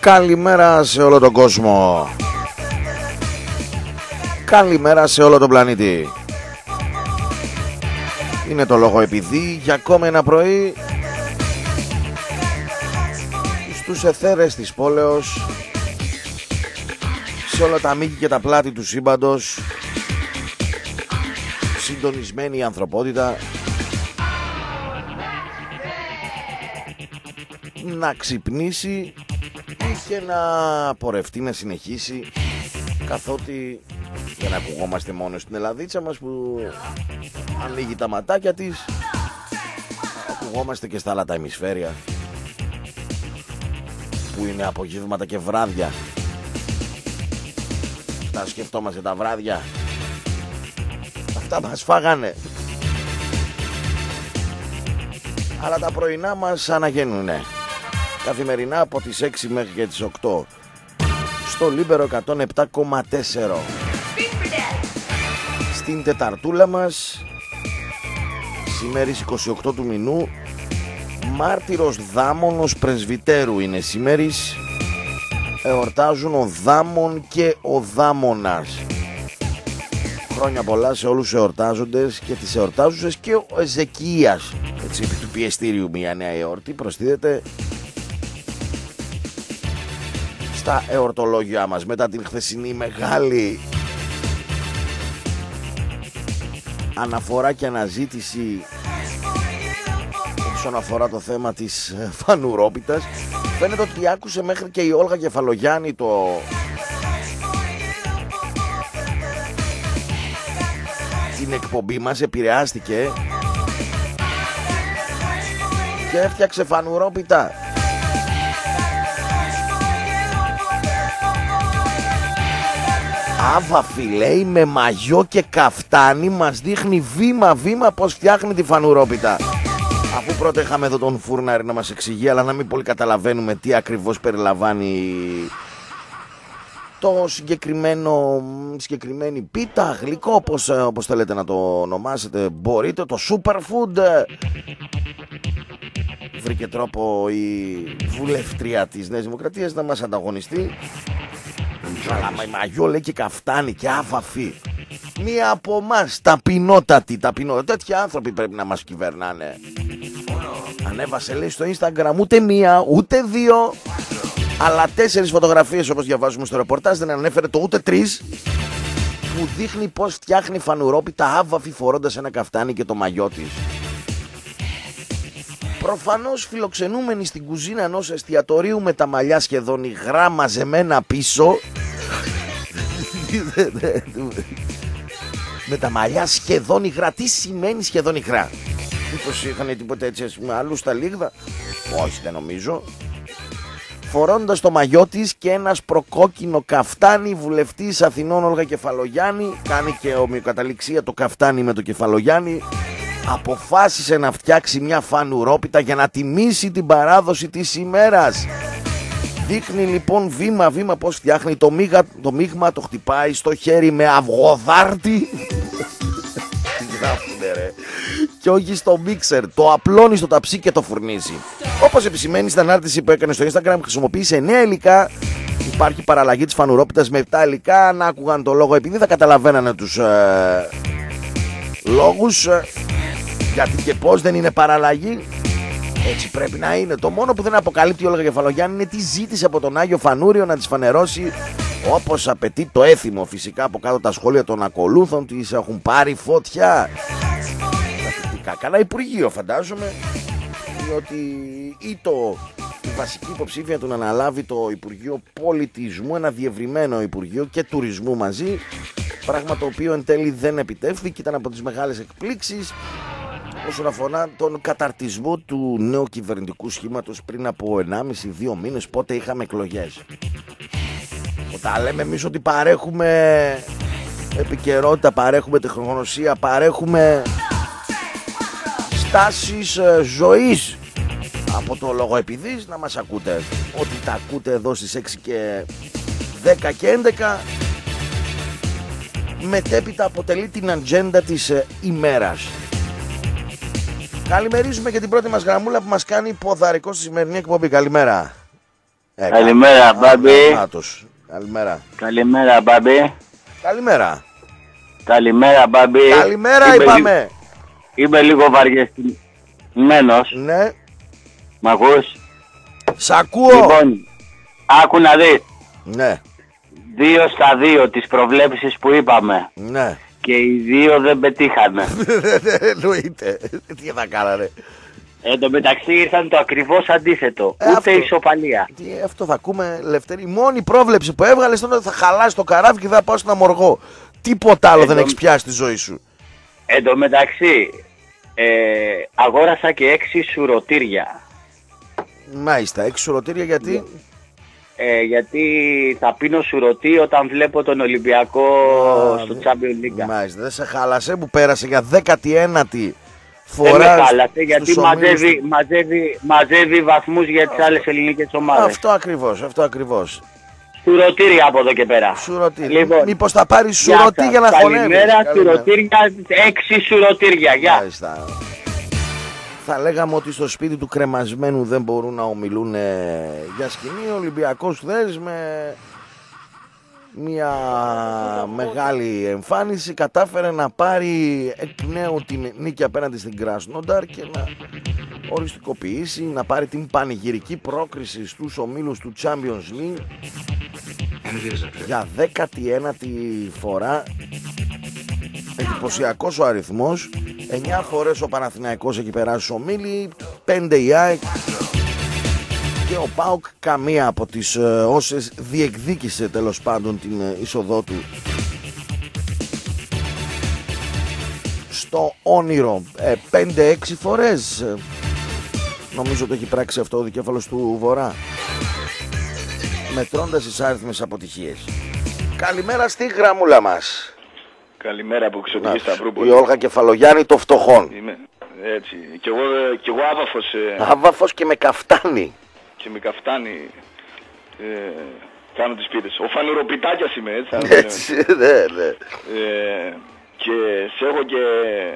Καλημέρα σε όλο τον κόσμο. Καλημέρα σε όλο τον πλανήτη. Είναι το λόγο επειδή για ακόμα ένα πρωί στους αιθέρες της πόλεως, σε όλα τα μήκη και τα πλάτη του σύμπαντος, συντονισμένη η ανθρωπότητα να ξυπνήσει και να πορευτεί, να συνεχίσει, καθότι δεν ακουγόμαστε μόνο στην Ελλαδίτσα μας που ανοίγει τα ματάκια της, ακουγόμαστε και στα άλλα τα ημισφαίρια που είναι απογεύματα και βράδια. Τα σκεφτόμαστε τα βράδια, αυτά μας φάγανε, αλλά τα πρωινά μας αναγένουνε καθημερινά από τις 6 μέχρι και τις 8 στο Λίμπερο 107,4. Στην Τεταρτούλα μας, σήμερα 28 του μηνού, μάρτυρος Δάμονος Πρεσβυτέρου είναι σήμερα. Εορτάζουν ο Δάμον και ο Δάμονας. Χρόνια πολλά σε όλους τους εορτάζοντες και τις εορτάζουσες, και ο Εζεκίας, έτσι, επί του πιεστήριου μια νέα εορτή προσθέτεται στα εορτολόγια μας μετά την χθεσινή μεγάλη αναφορά και αναζήτηση όσον αφορά το θέμα της φανουρόπιτας. Φαίνεται ότι άκουσε μέχρι και η Όλγα Κεφαλογιάννη την εκπομπή μας, επηρεάστηκε και έφτιαξε φανουρόπιτα. Άβαφη, λέει, με μαγιό και καφτάνι μας δείχνει βήμα-βήμα πως φτιάχνει τη φανουρόπιτα. Αφού πρώτα είχαμε εδώ τον Φούρναρη να μας εξηγεί, αλλά να μην πολύ καταλαβαίνουμε τι ακριβώς περιλαμβάνει το συγκεκριμένη πίτα, γλυκό, όπως θέλετε να το ονομάσετε, μπορείτε, το superfood. Βρήκε τρόπο η βουλευτρία της Νέας Δημοκρατίας να μας ανταγωνιστεί. Αλλά με μαγιό, λέει, και καφτάνι και άβαφη. Μία από εμάς, ταπεινότατη. Τέτοιοι άνθρωποι πρέπει να μας κυβερνάνε. Ανέβασε, λέει, στο Instagram ούτε μία, ούτε δύο, αλλά 4 φωτογραφίες, όπως διαβάζουμε στο ρεπορτάζ. Δεν ανέφερε το ούτε 3, που δείχνει πως φτιάχνει φανουρόπιτα άβαφη φορώντας ένα καφτάνι και το μαγιό της. Προφανώς φιλοξενούμενοι στην κουζίνα ενός εστιατορίου με τα μαλλιά σχεδόν υγρά μαζεμένα πίσω. Με τα μαλλιά σχεδόν υγρά. Τι σημαίνει σχεδόν υγρά? Μήπως είχαν τίποτα έτσι, ας πούμε, αλλού στα λίγδα? Όχι, δεν νομίζω. Φορώντας το μαγιό της και ένα προκόκκινο καφτάνι, βουλευτής Αθηνών Όλγα Κεφαλογιάννη, κάνει και ομοιοκαταληξία το καφτάνι με το Κεφαλογιάννη, αποφάσισε να φτιάξει μια φανουρόπιτα για να τιμήσει την παράδοση της ημέρας. Δείχνει λοιπόν βήμα-βήμα πως φτιάχνει το μείγμα, το χτυπάει στο χέρι με αυγοδάρτη. Και όχι στο μίξερ, το απλώνει στο ταψί και το φουρνίζει. Όπως επισημαίνει στην ανάρτηση που έκανε στο Instagram, χρησιμοποίησε 9 υλικά. Υπάρχει παραλλαγή της φανουρόπιτας με 7 υλικά. Αν άκουγαν το λόγο επειδή θα καταλαβαίνανε τους λόγους, γιατί και πως δεν είναι παραλλαγή. Έτσι πρέπει να είναι. Το μόνο που δεν αποκαλύπτει η Όλγα Κεφαλογιάννη είναι τι ζήτησε από τον Άγιο Φανούριο να της φανερώσει όπως απαιτεί το έθιμο. Φυσικά από κάτω τα σχόλια των ακολούθων της έχουν πάρει φωτιά. Καλά Υπουργείο φαντάζομαι, διότι η βασική υποψήφια του να αναλάβει το Υπουργείο Πολιτισμού, ένα διευρυμένο Υπουργείο και Τουρισμού μαζί, πράγμα το οποίο εν τέλει δεν επιτεύχθηκε. Ήταν από τις μεγάλες εκπλήξεις όσον αφορά τον καταρτισμό του νέου κυβερνητικού σχήματος πριν από 1,5-2 μήνες, πότε είχαμε εκλογές. Όταν λέμε εμείς ότι παρέχουμε επικαιρότητα, παρέχουμε τεχνογνωσία, παρέχουμε στάσεις ζωής από το λόγο επειδής, να μας ακούτε. Ότι τα ακούτε εδώ στις 6 και 10 και 11, μετέπειτα αποτελεί την ατζέντα της ημέρας. Καλημερίζουμε και την πρώτη μας γραμμούλα που μας κάνει ποδαρικό στη σημερινή εκπομπή. Καλημέρα. Καλημέρα, Μπάμπη. Καλημέρα. Καλημέρα, Μπάμπη. Καλημέρα. Καλημέρα, Μπάμπη. Καλημέρα είπαμε. Είμαι λίγο βαριεστημένος. Ναι. Μ' ακούς? Σ' ακούω. Λοιπόν, άκου να δεις. Ναι. 2 στα 2 τις προβλέψεις που είπαμε. Ναι. Και οι 2 δεν πετύχανε. Εννοείται. Τι θα κάνανε. Εν τω μεταξύ ήρθαν το ακριβώς αντίθετο. Ούτε αυτό. ισοπαλία. Αυτό θα ακούμε, Λευτέρη. Η μόνη πρόβλεψη που έβγαλε ήταν ότι θα χαλάσει το καράβι και θα πάω στην Αμοργό. Τίποτα άλλο δεν έχεις πιάσει στη ζωή σου. Εν τω μεταξύ, αγόρασα και 6 σουρωτήρια. Μάλιστα, 6 σουρωτήρια γιατί. Γιατί θα πίνω σουρωτή όταν βλέπω τον Ολυμπιακό στο Champions League. Μάλιστα, δεν σε χάλασε που πέρασε για 19η δεν φορά. με χάλασε γιατί μαζεύει βαθμούς για τις άλλες ελληνικές ομάδες. Αυτό ακριβώς. Σουρωτήρια από εδώ και πέρα. Σουρωτήρια. Λοιπόν, μήπως θα πάρεις σουρωτή για να χωνεύεις. Καλημέρα, σουρωτήρια, 6 σουρωτήρια. Γεια. Μάλιστα. Θα λέγαμε ότι στο σπίτι του κρεμασμένου δεν μπορούν να ομιλούν για σκηνή. Ο Ολυμπιακός χθες με μια μεγάλη εμφάνιση κατάφερε να πάρει εκ νέου την νίκη απέναντι στην Κράσνονταρ και να οριστικοποιήσει, να πάρει την πανηγυρική πρόκριση στους ομίλους του Champions League για 19η φορά. Εντυπωσιακός ο αριθμός. 9 φορές ο Παναθηναϊκός έχει περάσει στους ομίλοι, 5 η ΑΕΚ και ο ΠΑΟΚ καμία από τις όσες διεκδίκησε τέλος πάντων την είσοδό του στο όνειρο. 5-6 φορές νομίζω το έχει πράξει αυτό ο δικέφαλος του Βορρά, μετρώντας τις άριθμες αποτυχίες. Καλημέρα στη γραμμούλα μας. Καλημέρα από Ξωτική Σταυρούπολη. Η Όλγα Κεφαλογιάννη των φτωχών. Είμαι έτσι. Κι εγώ άβαφος. Άβαφος και με καφτάνι. Και με καφτάνι κάνω τις πίτες. Ο Φανουροπιτάκιας είμαι, έτσι. Έτσι, ναι. Και σε έχω και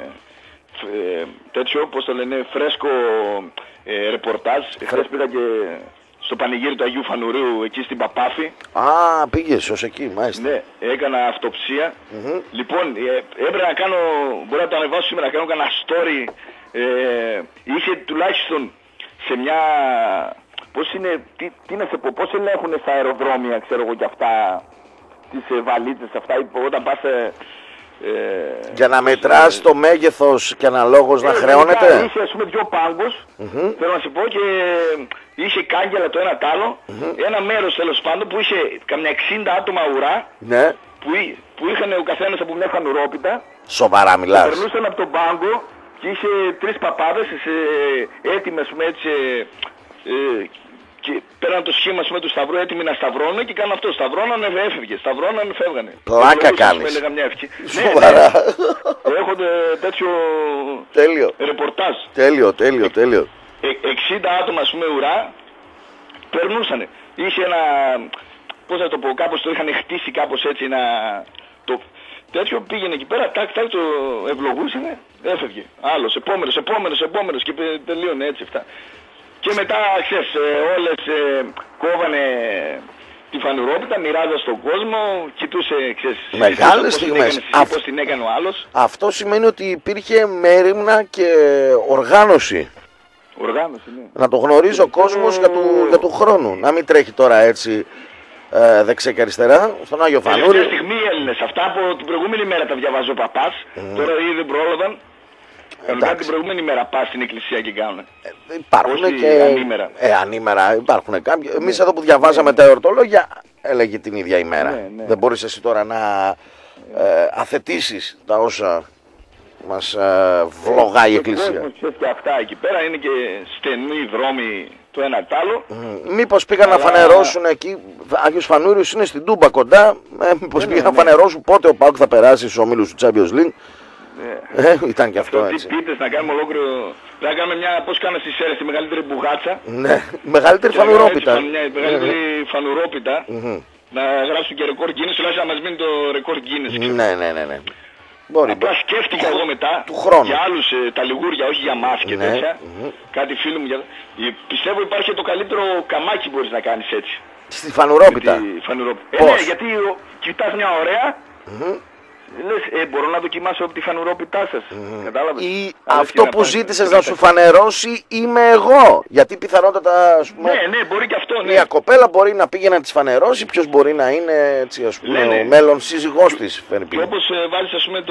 τέτοιο, πώς το λένε, φρέσκο ρεπορτάζ. Χθες πήγα και στο πανηγύρι του Αγίου Φανουρίου εκεί στην Παπάφη. Πήγες ως εκεί, μάλιστα. Ναι, έκανα αυτοψία. Λοιπόν, έπρεπε να κάνω, μπορώ να το ανεβάσω σήμερα, να κάνω κανένα story. Είχε τουλάχιστον σε μια, πώς είναι, τι να σε πω, πώς ελέγχουν στα αεροδρόμια, ξέρω εγώ, και αυτά, τις βαλίτσες, αυτά, όταν πας... για να μετράς το μέγεθος και αναλόγως να χρεώνεται. Είχε ας πούμε 2 πάγκους, θέλω να σου πω, και είχε κάγκελα το ένα τ' άλλο, ένα μέρος τέλος πάντων που είχε καμιά 60 άτομα ουρά, ναι, που είχαν ο καθένας από μια φανουρόπιτα. Σοβαρά μιλάς. Περνούσαν από τον πάγκο και είχε 3 παπάδες έτοιμες έτσι, και πέραν το σχήμα του σταυρού έτοιμοι να σταυρώνουν και κάνουν αυτό. Σταυρώνανε, έφευγε. Σταυρώνανε, φεύγανε. Πλάκα κάνεις. Έλεγα μια ευχή. Σοβαρά. Ναι. Έχονται τέτοιο ρεπορτάζ. Τέλειο. 60 άτομα, ας πούμε, ουρά περνούσανε. Είχε ένα, πώς θα το πω, κάπως το είχαν χτίσει κάπως έτσι ένα... τέτοιο πήγαινε εκεί πέρα, τάκ, το ευλογούσανε, έφευγε. Άλλος, επόμενος και τελείωνε έτσι αυτά. Και μετά, ξέρεις, όλες κόβανε τη φανουρόπιτα, μοιράζα στον κόσμο, κοιτούσε, ξέρεις, μεγάλες στιγμές. Πώς την έκανε ο άλλος. Αυτό σημαίνει ότι υπήρχε μέριμνα και οργάνωση. Ναι. Να το γνωρίζει ο κόσμος για του χρόνου. Να μην τρέχει τώρα έτσι δεξιά και αριστερά, στον Άγιο Φανούρη. Τελευταία στιγμή οι Έλληνες, αυτά από την προηγούμενη μέρα τα διαβάζει ο παπάς, τώρα ήδη δεν πρόλαβαν. Κανονικά την προηγούμενη μέρα πας στην εκκλησία και κάνουν. Υπάρχουν και ανήμερα. Ανήμερα υπάρχουν κάποιοι. Εμείς εδώ που διαβάζαμε τα εορτολόγια έλεγε την ίδια ημέρα. Ναι. Δεν μπορείς εσύ τώρα να αθετήσεις τα όσα μας βλογάει η εκκλησία. Και αυτά εκεί πέρα είναι και στενοί δρόμοι το ένα τ' άλλο. Μήπως πήγαν να φανερώσουν εκεί, Άγιος Φανούριος είναι στην Τούμπα κοντά, μήπως πήγαν να φανερώσουν πότε ο ΠΑΟΚ θα περάσει στους ομίλους του Champions League. Ήταν και αυτό έτσι. Πίτες να κάνουμε ολόκληρο. Να κάνουμε μια, πώς κάνουμε στις αίρες, τη μεγαλύτερη μπουγάτσα. Ναι, μεγαλύτερη φανουρόπιτα. Μια μεγαλύτερη φανουρόπιτα. Να γράψουν και ρεκόρ Guinness, τουλάχιστον να μας μείνει το ρεκόρ Guinness. Ναι. Μπορεί. Απλά σκέφτηκα εγώ μετά του χρόνου. για άλλους τα λιγούρια, όχι για μας και τέτοια. Κάτι φίλοι μου. Πιστεύω υπάρχει το καλύτερο καμάκι μπορείς να κάνεις έτσι. Στη φανουρόπιτα. Ναι, γιατί κοιτάς μια ωραία. Λες, μπορώ να δοκιμάσω από τη φανουρόπιτά σας. Κατάλαβες. Ή αυτό που ζήτησες να σου φανερώσει είμαι εγώ. Γιατί πιθανότατα, ας πούμε, ναι, μπορεί και αυτό. Ναι. μια κοπέλα μπορεί να πήγε να της φανερώσει. Ποιος μπορεί να είναι, έτσι, ας πούμε, ο μέλλον σύζυγός της. Και όπως βάζεις, ας πούμε,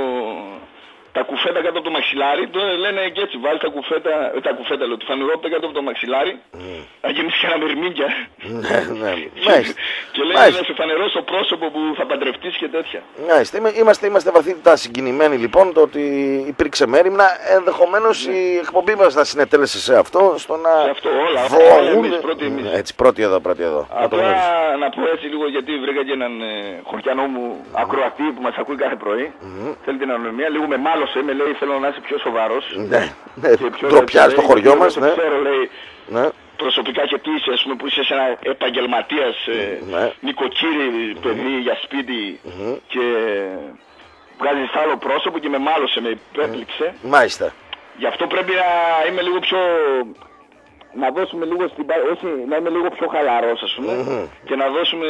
τα κουφέτα κάτω από το μαξιλάρι, λένε και έτσι, βάζεις τα κουφέτα, λέω, τη φανουρόπιτα κάτω από το μαξιλάρι, να γεμίσεις και ένα μερμήγκια. Ναι. Και λένε να σε φανερώσει το πρόσωπο που θα παντρευτείς και τέτοια. Είμαστε βαθύτατα συγκινημένοι λοιπόν το ότι υπήρξε μέριμνα. Ενδεχομένως η εκπομπή μας θα συνετέλεσε σε αυτό, στο να όλα πρώτοι εδώ. Απλά να πω έτσι λίγο, γιατί βρήκα και έναν χωριανό μου ακροατή που μας ακούει κάθε πρωί. Θέλει την ανωνυμία, λίγο με μάλωσε, με λέει θέλω να είσαι πιο σοβαρός. Ναι, ντροπιά στο χωριό μας. Ξέρω, λέει, προσωπικά και τι είσαι, ας πούμε, που είσαι ένα επαγγελματίας, νοικοκύρη, παιδί για σπίτι και βγάζεις άλλο πρόσωπο και με μάλωσε, με έπληξε. Μάλιστα. Γι' αυτό πρέπει να είμαι λίγο πιο... να δώσουμε λίγο όχι, να είμαι λίγο πιο χαλαρός, ας πούμε, και να δώσουμε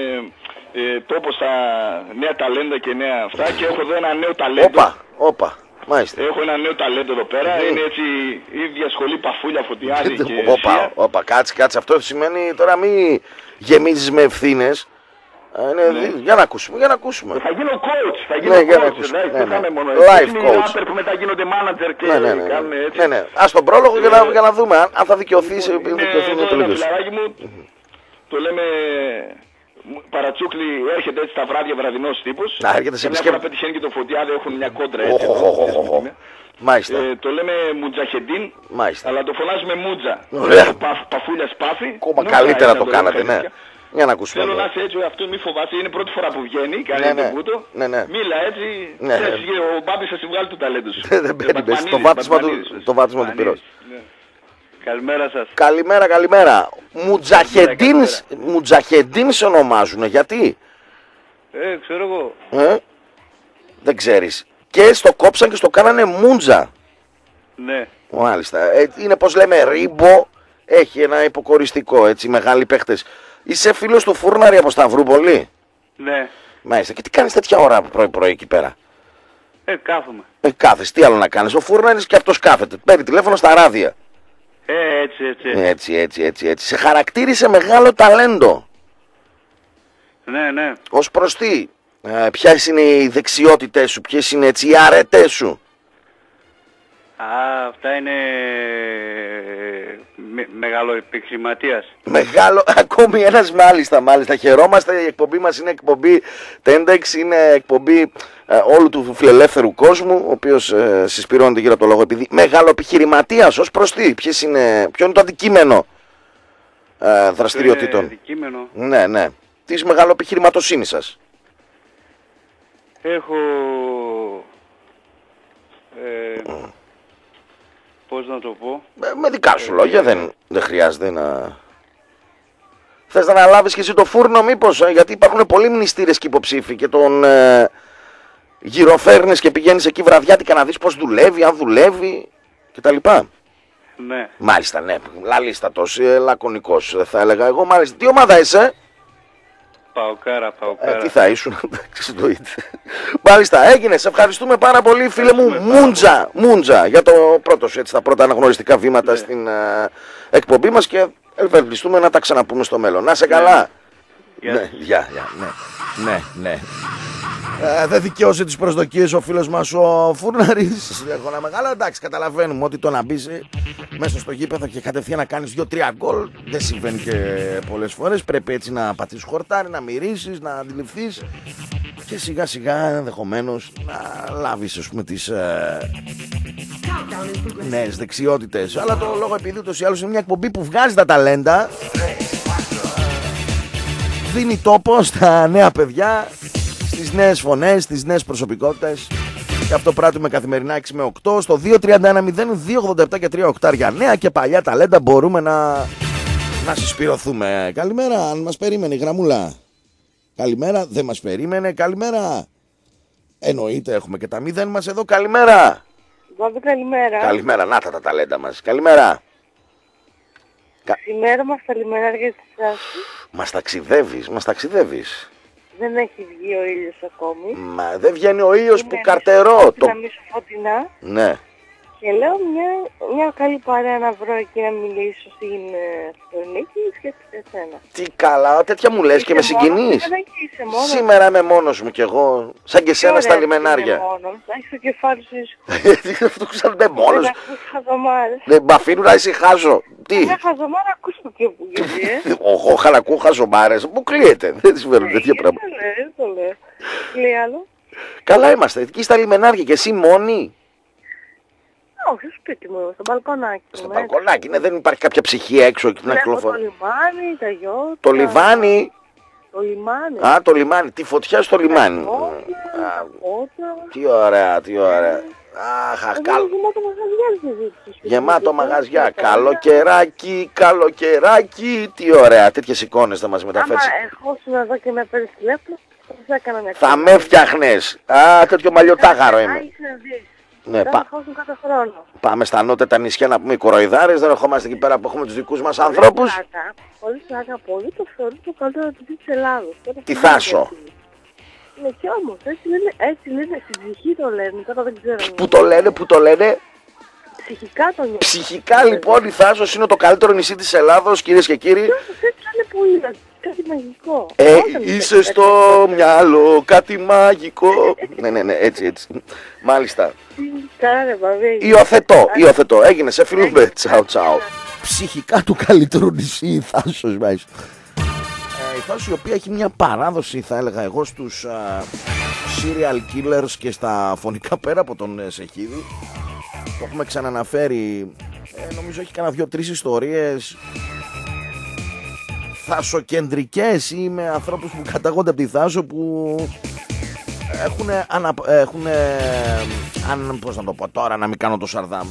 τόπο στα νέα ταλέντα και νέα αυτά. Και έχω εδώ ένα νέο ταλέντο. Όπα. Μάλιστα. Έχω ένα νέο ταλέντο εδώ πέρα. Είναι έτσι η ίδια σχολή Παφούλια, Φωτιάδη και Σία. Όπα, κάτσε. Αυτό σημαίνει τώρα μην γεμίζεις με ευθύνες. Για να ακούσουμε. Θα γίνω coach. Θα γίνω coach. Δεν θα είμαι μόνο έτσι. Life coach. Είναι που μετά γίνονται manager και κάνουν έτσι. Ναι. Ας τον πρόλογο για να δούμε αν θα δικαιωθείς. Είναι το φιλαράκι μου. Το λέμε... Παρατσούκλι, έρχεται έτσι τα βράδια, βραδινός τύπος. Έρχεται σε μια φορά πετυχαίνει και το Φωτιάδη, έχουν μια κόντρα έτσι. Μάλιστα. Το λέμε Μουτζαχεντίν, μάλιστα, αλλά το φωνάζουμε Μούτζα. Παφούλια Πάφη. Ακόμα καλύτερα το κάνατε, ναι. Για να ακούσουμε. Θέλω να είσαι έτσι, αυτό μη φοβάσαι, είναι πρώτη φορά που βγαίνει, κάνει τον κούτο. Μίλα έτσι, ο Μπάμπης θα συμβγάλει το ταλέντο σου. Δεν παίρνει, το βάτισμα του πυρός. Καλημέρα σας. Καλημέρα. Μουτζαχεντίν σε ονομάζουν, γιατί? Ξέρω εγώ. Δεν ξέρεις. Και στο κόψαν και στο κάνανε Μούντζα. Ναι. Μάλιστα. Είναι, πως λέμε, ρίμπο. Έχει ένα υποκοριστικό, έτσι, μεγάλοι παίχτες. Είσαι φίλος του Φούρναρη από Σταυρούπολη? Ναι. Μάλιστα. Και τι κάνεις τέτοια ώρα πρωί εκεί πέρα? Κάθομαι. Κάθεσαι. Τι άλλο να κάνεις? Ο Φούρναρης και αυτός κάθεται. Παίρνει τηλέφωνο στα ράδια. Έτσι. Σε χαρακτήρισε μεγάλο ταλέντο. Ναι. Ως προς τι? Ποιες είναι οι δεξιότητες σου? Ποιες είναι έτσι οι αρετές σου? Αυτά είναι μεγάλο επιχειρηματίας. Ακόμη ένας, μάλιστα. Χαιρόμαστε, η εκπομπή μας είναι εκπομπή Tendex, είναι εκπομπή όλου του φιλελεύθερου κόσμου, ο οποίος συσπηρώνεται γύρω από το λόγο επειδή μεγάλο επιχειρηματίας. Ως προς τι? Ποιο είναι το αντικείμενο δραστηριοτήτων? Αντικείμενο. Ναι. Της μεγάλο επιχειρηματοσύνης σας. Έχω... πώς να το πω? Με δικά σου λόγια, δεν χρειάζεται να... Θες να αναλάβεις και εσύ το φούρνο μήπως? Γιατί υπάρχουν πολλοί μνηστήρες και υποψήφοι και τον γυροφέρνεις και πηγαίνεις εκεί βραδιάτικα να δεις πως δουλεύει, αν δουλεύει κτλ. Ναι. Μάλιστα, ναι. Λαλίστατος, λακωνικός θα έλεγα εγώ. Μάλιστα. Τι ομάδα είσαι? Παοκάρα. Τι θα ήσουν? Μάλιστα, έγινε. Σε ευχαριστούμε πάρα πολύ, φίλε μου. Μούντζα για το πρώτο σου, έτσι, τα πρώτα αναγνωριστικά βήματα στην εκπομπή μας και ευελπιστούμε να τα ξαναπούμε στο μέλλον. Να σε καλά. Ναι. Δεν δικαιώσε τις προσδοκίες ο φίλος μας ο Φούρναρης. Έχω ένα μεγάλο, εντάξει, καταλαβαίνουμε ότι το να μπεις μέσα στο γήπεδο και κατευθείαν να κάνεις 2-3 γκολ δεν συμβαίνει και πολλές φορές. Πρέπει έτσι να πατήσεις χορτάρι, να μυρίσεις, να αντιληφθείς και σιγά σιγά ενδεχομένως να λάβεις, ας πούμε, τις νέες δεξιότητες. Αλλά το λόγο, επειδή ούτως ή άλλως είναι μια εκπομπή που βγάζει τα ταλέντα, δίνει τόπο στα νέα παιδιά, στις νέες φωνές, στις νέες προσωπικότητες. Και αυτό πράττουμε καθημερινά 6 με 8 στο 231-0287 και 3 οκτάρια. Νέα και παλιά ταλέντα μπορούμε να συσπηρωθούμε. Καλημέρα, αν μας περίμενε η γραμμούλα. Καλημέρα, δεν μας περίμενε. Καλημέρα. Εννοείται, έχουμε και τα 0 μας εδώ. Καλημέρα. Μπάμπη, καλημέρα. Καλημέρα, να τα ταλέντα μας. Καλημέρα. Σήμερα μας τα λιμενάρια της Θράσης. Μας ταξιδεύεις. Δεν έχει βγει ο ήλιος ακόμη. Μα δεν βγαίνει ο ήλιος που Είναι καρτερώ. Να μισό φωτεινά. Ναι. Και λέω μια καλή παρέα να βρω εκεί να μιλήσω στην Θεσσαλονίκη και σε εσένα. Τι καλά, τέτοια μου λες και με συγκινείς. Σήμερα είμαι μόνος μου κι εγώ, σαν και εσένα στα λιμενάρια. Έχεις το κεφάλι σου ήσυχο. Αυτό ξέρετε μόνος. Δεν ακούς χαζομάρες. Δεν μ' αφήνουν να ησυχάζω. Τι. Μια χαζομάρα ακούς το και που γιατί, Εγώ χαλακού χαζομάρες. Μου κλείεται. Δεν συμβαίνουν τέτοια πράγματα. Δεν το λέω. Λέει άλλο. Καλά είμαστε. Εκεί στα λιμενάρια και εσύ μόνη. Όχι, στο σπίτι μου, στο μπαλκονάκι. Στο μπαλκονάκι, ναι, δεν υπάρχει κάποια ψυχή έξω εκεί να Βλέπω το κυκλοφορεί. λιμάνι, τα γιώτα. Το λιβάνι. Το λιμάνι. Α, το λιμάνι. Τη φωτιά στο λιμάνι. Τα πότα. Τι ωραία, τι ωραία. Αχ, Γεμάτο μαγαζιά συζήτηση. Γεμάτο μαγαζιά. Καλοκαιράκι, καλοκαιράκι. Τι ωραία. Τέτοιες εικόνες θα μας μεταφέρεις. Άμα ερχόσουν εδώ και με παίρνεις τηλέφωνο, θα έκανα μια Θα με φτιάχνες. Α, τέτοιο μαλλιοτάγαρο είμαι. Ναι, πάμε στα νότια νησιά να πούμε οι κοροϊδάρες. Δεν ερχόμαστε εκεί πέρα που έχουμε τους δικούς μας ανθρώπους. Πολύ πλάκα, πολύ το θεωρώ το καλύτερο της Ελλάδος. Τι Θάσο. Ναι, κι όμως, έτσι λένε, στην ψυχή το λένε, τώρα δεν ξέρω. Πού το λένε. Ψυχικά το νιώθω. Ψυχικά λοιπόν η Θάσος είναι το καλύτερο νησί της Ελλάδος, κυρίες και κύριοι. Κι όμως έτσι είναι πολύ, κάτι μαγικό. Είσαι στο μυαλό, κάτι μαγικό. Ναι, έτσι. Μάλιστα. Υιοθετώ. Έγινε, σε φιλούμε. Τσάου. Ψυχικά του καλύτερου νησί η Θάσος. Η Θάσος η οποία έχει μια παράδοση, θα έλεγα εγώ, στους serial killers και στα φωνικά πέρα από τον Σεχίδη. Το έχουμε ξαναναφέρει. Νομίζω έχει κανένα 2-3 ιστορίες θασοκεντρικές ή με ανθρώπους που καταγόνται από τη Θάσο που έχουν πώς να το πω τώρα, να μην κάνω το Σαρδάμ,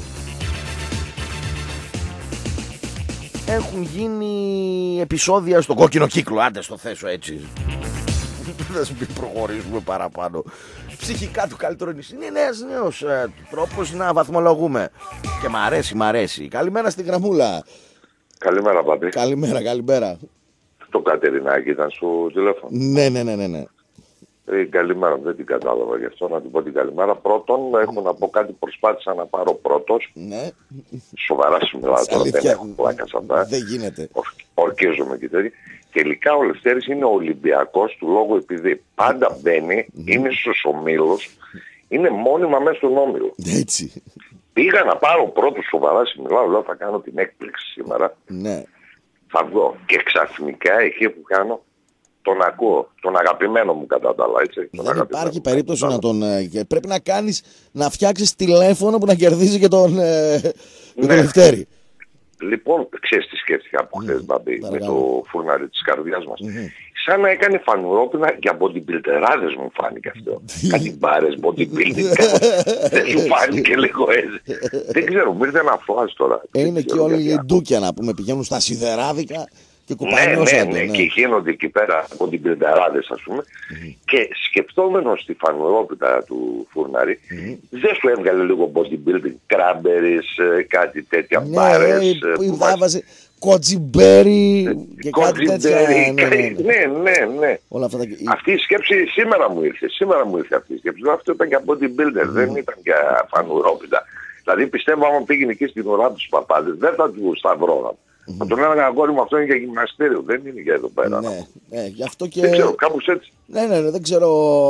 έχουν γίνει επεισόδια στο κόκκινο κύκλο. Άντε στο θέσω έτσι. Δεν σου προχωρήσουμε παραπάνω. Ψυχικά του καλύτερο νησί. Είναι νέος τρόπος να βαθμολογούμε. Και μ' αρέσει. Καλημέρα στην γραμμούλα. Καλημέρα, Παπή. Καλημέρα. Το Κατερινάκι ήταν στο τηλέφωνο. Ναι. Καλημέρα, δεν την κατάλαβα γι' αυτό να την πω την καλημέρα. Πρώτον, έχω να πω κάτι, προσπάθησα να πάρω πρώτος. Ναι. Σοβαρά σου μιλάω τώρα, δεν έχω πλάκα σαν αυτά. Δεν γίνεται. Ορκίζομαι και τέτοια. Τελικά ο Λευτέρης είναι ο Ολυμπιακός του λόγου επειδή πάντα μπαίνει, είναι στους ομίλους, είναι μόνιμα μέσα στον όμιλο. Έτσι. Πήγα να πάρω πρώτος, σοβαρά σου μιλάω, λέω θα κάνω την έκπληξη σήμερα. Ναι. Θα βγω και ξαφνικά εκεί που κάνω τον ακούω, τον αγαπημένο μου κατά τα άλλα, έτσι. Δεν υπάρχει περίπτωση να τον... πρέπει να φτιάξεις τηλέφωνο που να κερδίζει και τον Λευτέρη. Λοιπόν, ξέρεις τι σκέφτηκα από χθες, Μπαμπή, με το φούρναρι της καρδιάς μας. Σαν να έκανε φανουρόπινα για bodybuilderάδες μου φάνηκε αυτό. Κάτι μπάρες bodybuilding. Δεν σου φάνηκε λίγο έτσι. Δεν ξέρω, μου ήρθε ένα φως τώρα. Είναι και όλοι οι ντούκια να πούμε, πηγαίνουν στα σιδεράδικα και κουπάνε ναι, και γίνονται εκεί πέρα bodybuilderάδες ας πούμε. Και σκεπτόμενος στη φανουρόπιτα του φούρναρη, δεν σου έβγαλε λίγο bodybuilding, κράμπερις, κάτι τέτοια μπάρες. Ναι, βάζε κοτσιμπέρι και κάτι τέτοια. Ναι. Όλα αυτά τα... Αυτή η σκέψη σήμερα μου ήρθε αυτή η σκέψη. Αυτό ήταν για bodybuilder, δεν ήταν για φανουρόπιτα. Δηλαδή πιστεύω άμα πήγαινε εκεί στην ουρά τους παπάδες, δεν θα του σταυρώναν. Θα τον έλεγα αγόρι μου, αυτό είναι για γυμναστήριο, δεν είναι για εδώ πέρα. Ναι, γι' αυτό και... Δεν ξέρω, κάπως έτσι. Ναι, δεν ξέρω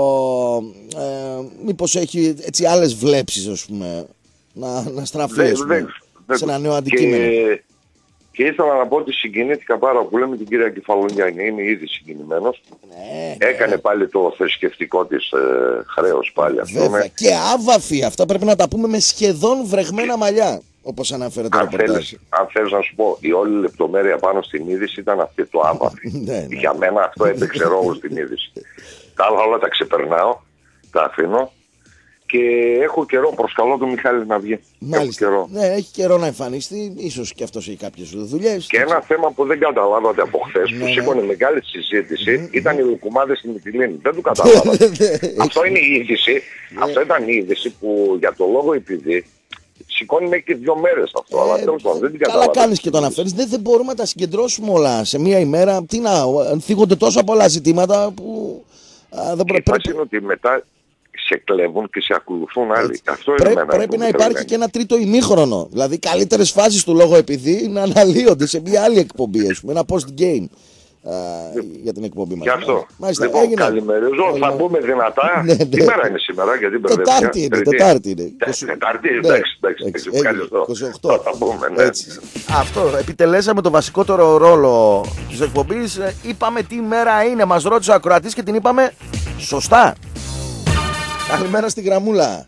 μήπως έχει έτσι άλλες βλέψεις, ας πούμε, να στραφεί σε ένα νέο αντικείμενο. Και ήθελα να πω ότι συγκινήθηκα πάρα πολύ με την κυρία Κεφαλονιάννη, είναι ήδη συγκινημένος. Έκανε πάλι το θρησκευτικό της χρέος πάλι. Βέβαια, και άβαφη, αυτά πρέπει να τα πούμε με σχεδόν βρεγμένα μαλλιά. Όπως αναφέρεται το ρεπορτάζ. Αν θέλεις να σου πω, η όλη λεπτομέρεια πάνω στην είδηση ήταν αυτή το άβαφη. Για μένα αυτό έπαιξε ρόλο στην είδηση. Τα άλλα όλα τα ξεπερνάω, τα αφήνω και έχω καιρό, προσκαλώ τον Μιχάλη να βγει. Μάλιστα. Καιρό. Ναι, έχει καιρό να εμφανιστεί, ίσως και αυτός έχει κάποιες δουλειές. Και ένα θέμα που δεν καταλάβατε από χθες, που σήκωνε μεγάλη συζήτηση, ήταν οι λουκουμάδες στην Μυτιλήνη. Δεν το καταλάβατε. Αυτό είναι η είδηση. Αυτό ήταν η είδηση που για το λόγο επειδή σηκώνει μέχρι και 2 μέρες αυτό. Αλλά τέλος πάντων δεν την Καλά καταλάβατε. κάνεις και το αναφέρεις. Δεν μπορούμε να τα συγκεντρώσουμε όλα σε μία ημέρα. Τι να, θίγονται τόσα πολλά ζητήματα που δεν Η φάση είναι ότι μετά σε κλέβουν και σε ακολουθούν άλλοι. Αυτό είναι εμένα πρέπει που να με υπάρχει τρελαίνει. και ένα τρίτο ημίχρονο. Δηλαδή καλύτερες φάσεις του λόγω επειδή να αναλύονται σε μια άλλη εκπομπή. Ας πούμε, ένα post-game για την εκπομπή μας. Γι' αυτό. Μάλιστα, Λοιπόν, έγινε. καλημερίζω. Θα μπούμε δυνατά. Ναι, ναι. Τι μέρα είναι σήμερα, γιατί Τετάρτη είναι. Τετάρτη είναι. Τετάρτη, Ναι, εντάξει. έγινε, Ευχαριστώ. 28. Θα μπούμε, ναι. Έτσι. Αυτό, επιτελέσαμε το βασικότερο ρόλο της εκπομπής. Είπαμε τι μέρα είναι, μας ρώτησε ο ακροατής και την είπαμε σωστά. Καλημέρα στη γραμμούλα.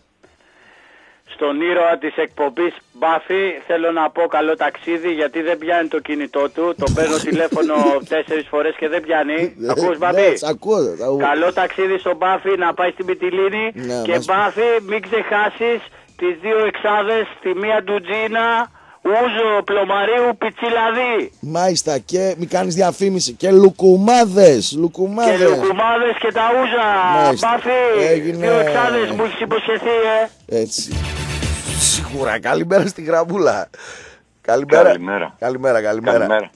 Στον ήρωα της εκπομπής Μπάφη θέλω να πω καλό ταξίδι, γιατί δεν πιάνει το κινητό του. Τον παίρνω τηλέφωνο 4 φορές και δεν πιάνει. Ακούς, Μπάφη? Ναι, σ' ακούω. Καλό ταξίδι στον Μπάφη να πάει στη Μυτιλήνη. Ναι, Και Μπάφη, μην ξεχάσεις τις 2 εξάδες, τη μία του Τζίνα, Ούζο Πλωμαρίου Πιτσιλαδί. Μάλιστα, και μη κάνεις διαφήμιση. Και λουκουμάδες. Και λουκουμάδες και τα ούζα. Μάλιστα. Μπάφη, Έγινε. 2 εξάδες μου έχεις υποσχεθεί, Έτσι. Σίγουρα. Καλημέρα στη γραμμούλα. Καλημέρα. Καλημέρα.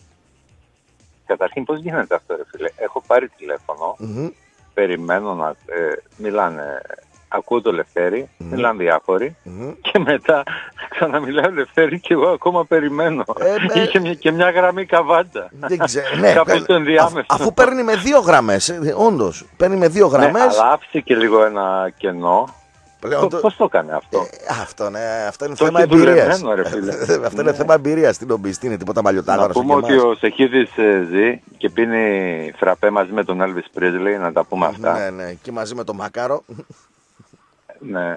Καταρχήν πώς γίνεται αυτό, ρε φίλε? Έχω πάρει τηλέφωνο, περιμένω να μιλάνε, ακούω το Λευτέρη, μιλάνε διάφοροι και μετά ξαναμιλάει ο Λευτέρη και εγώ ακόμα περιμένω. Είχε και μια γραμμή καβάντα. Δεν ξέρω. Ναι, Κάπου το ενδιάμεσο. αφού παίρνει με 2 γραμμές, όντως. Παίρνει με 2 γραμμές. Ναι, αλλά άφησε και λίγο ένα κενό. Πώς το έκανε αυτό? Αυτό είναι Το θέμα έχει εμπειρίας. δουλεμένο, ρε φίλε. Αυτό είναι θέμα εμπειρίας. Τι νομίζεις, τι είναι, τίποτα μαλλιοτάγαρο? Να πούμε ότι ο Σεχίδης ζει και πίνει φραπέ μαζί με τον Elvis Presley, να τα πούμε αυτά. Ναι, και μαζί με το Μάκαρο. Ναι.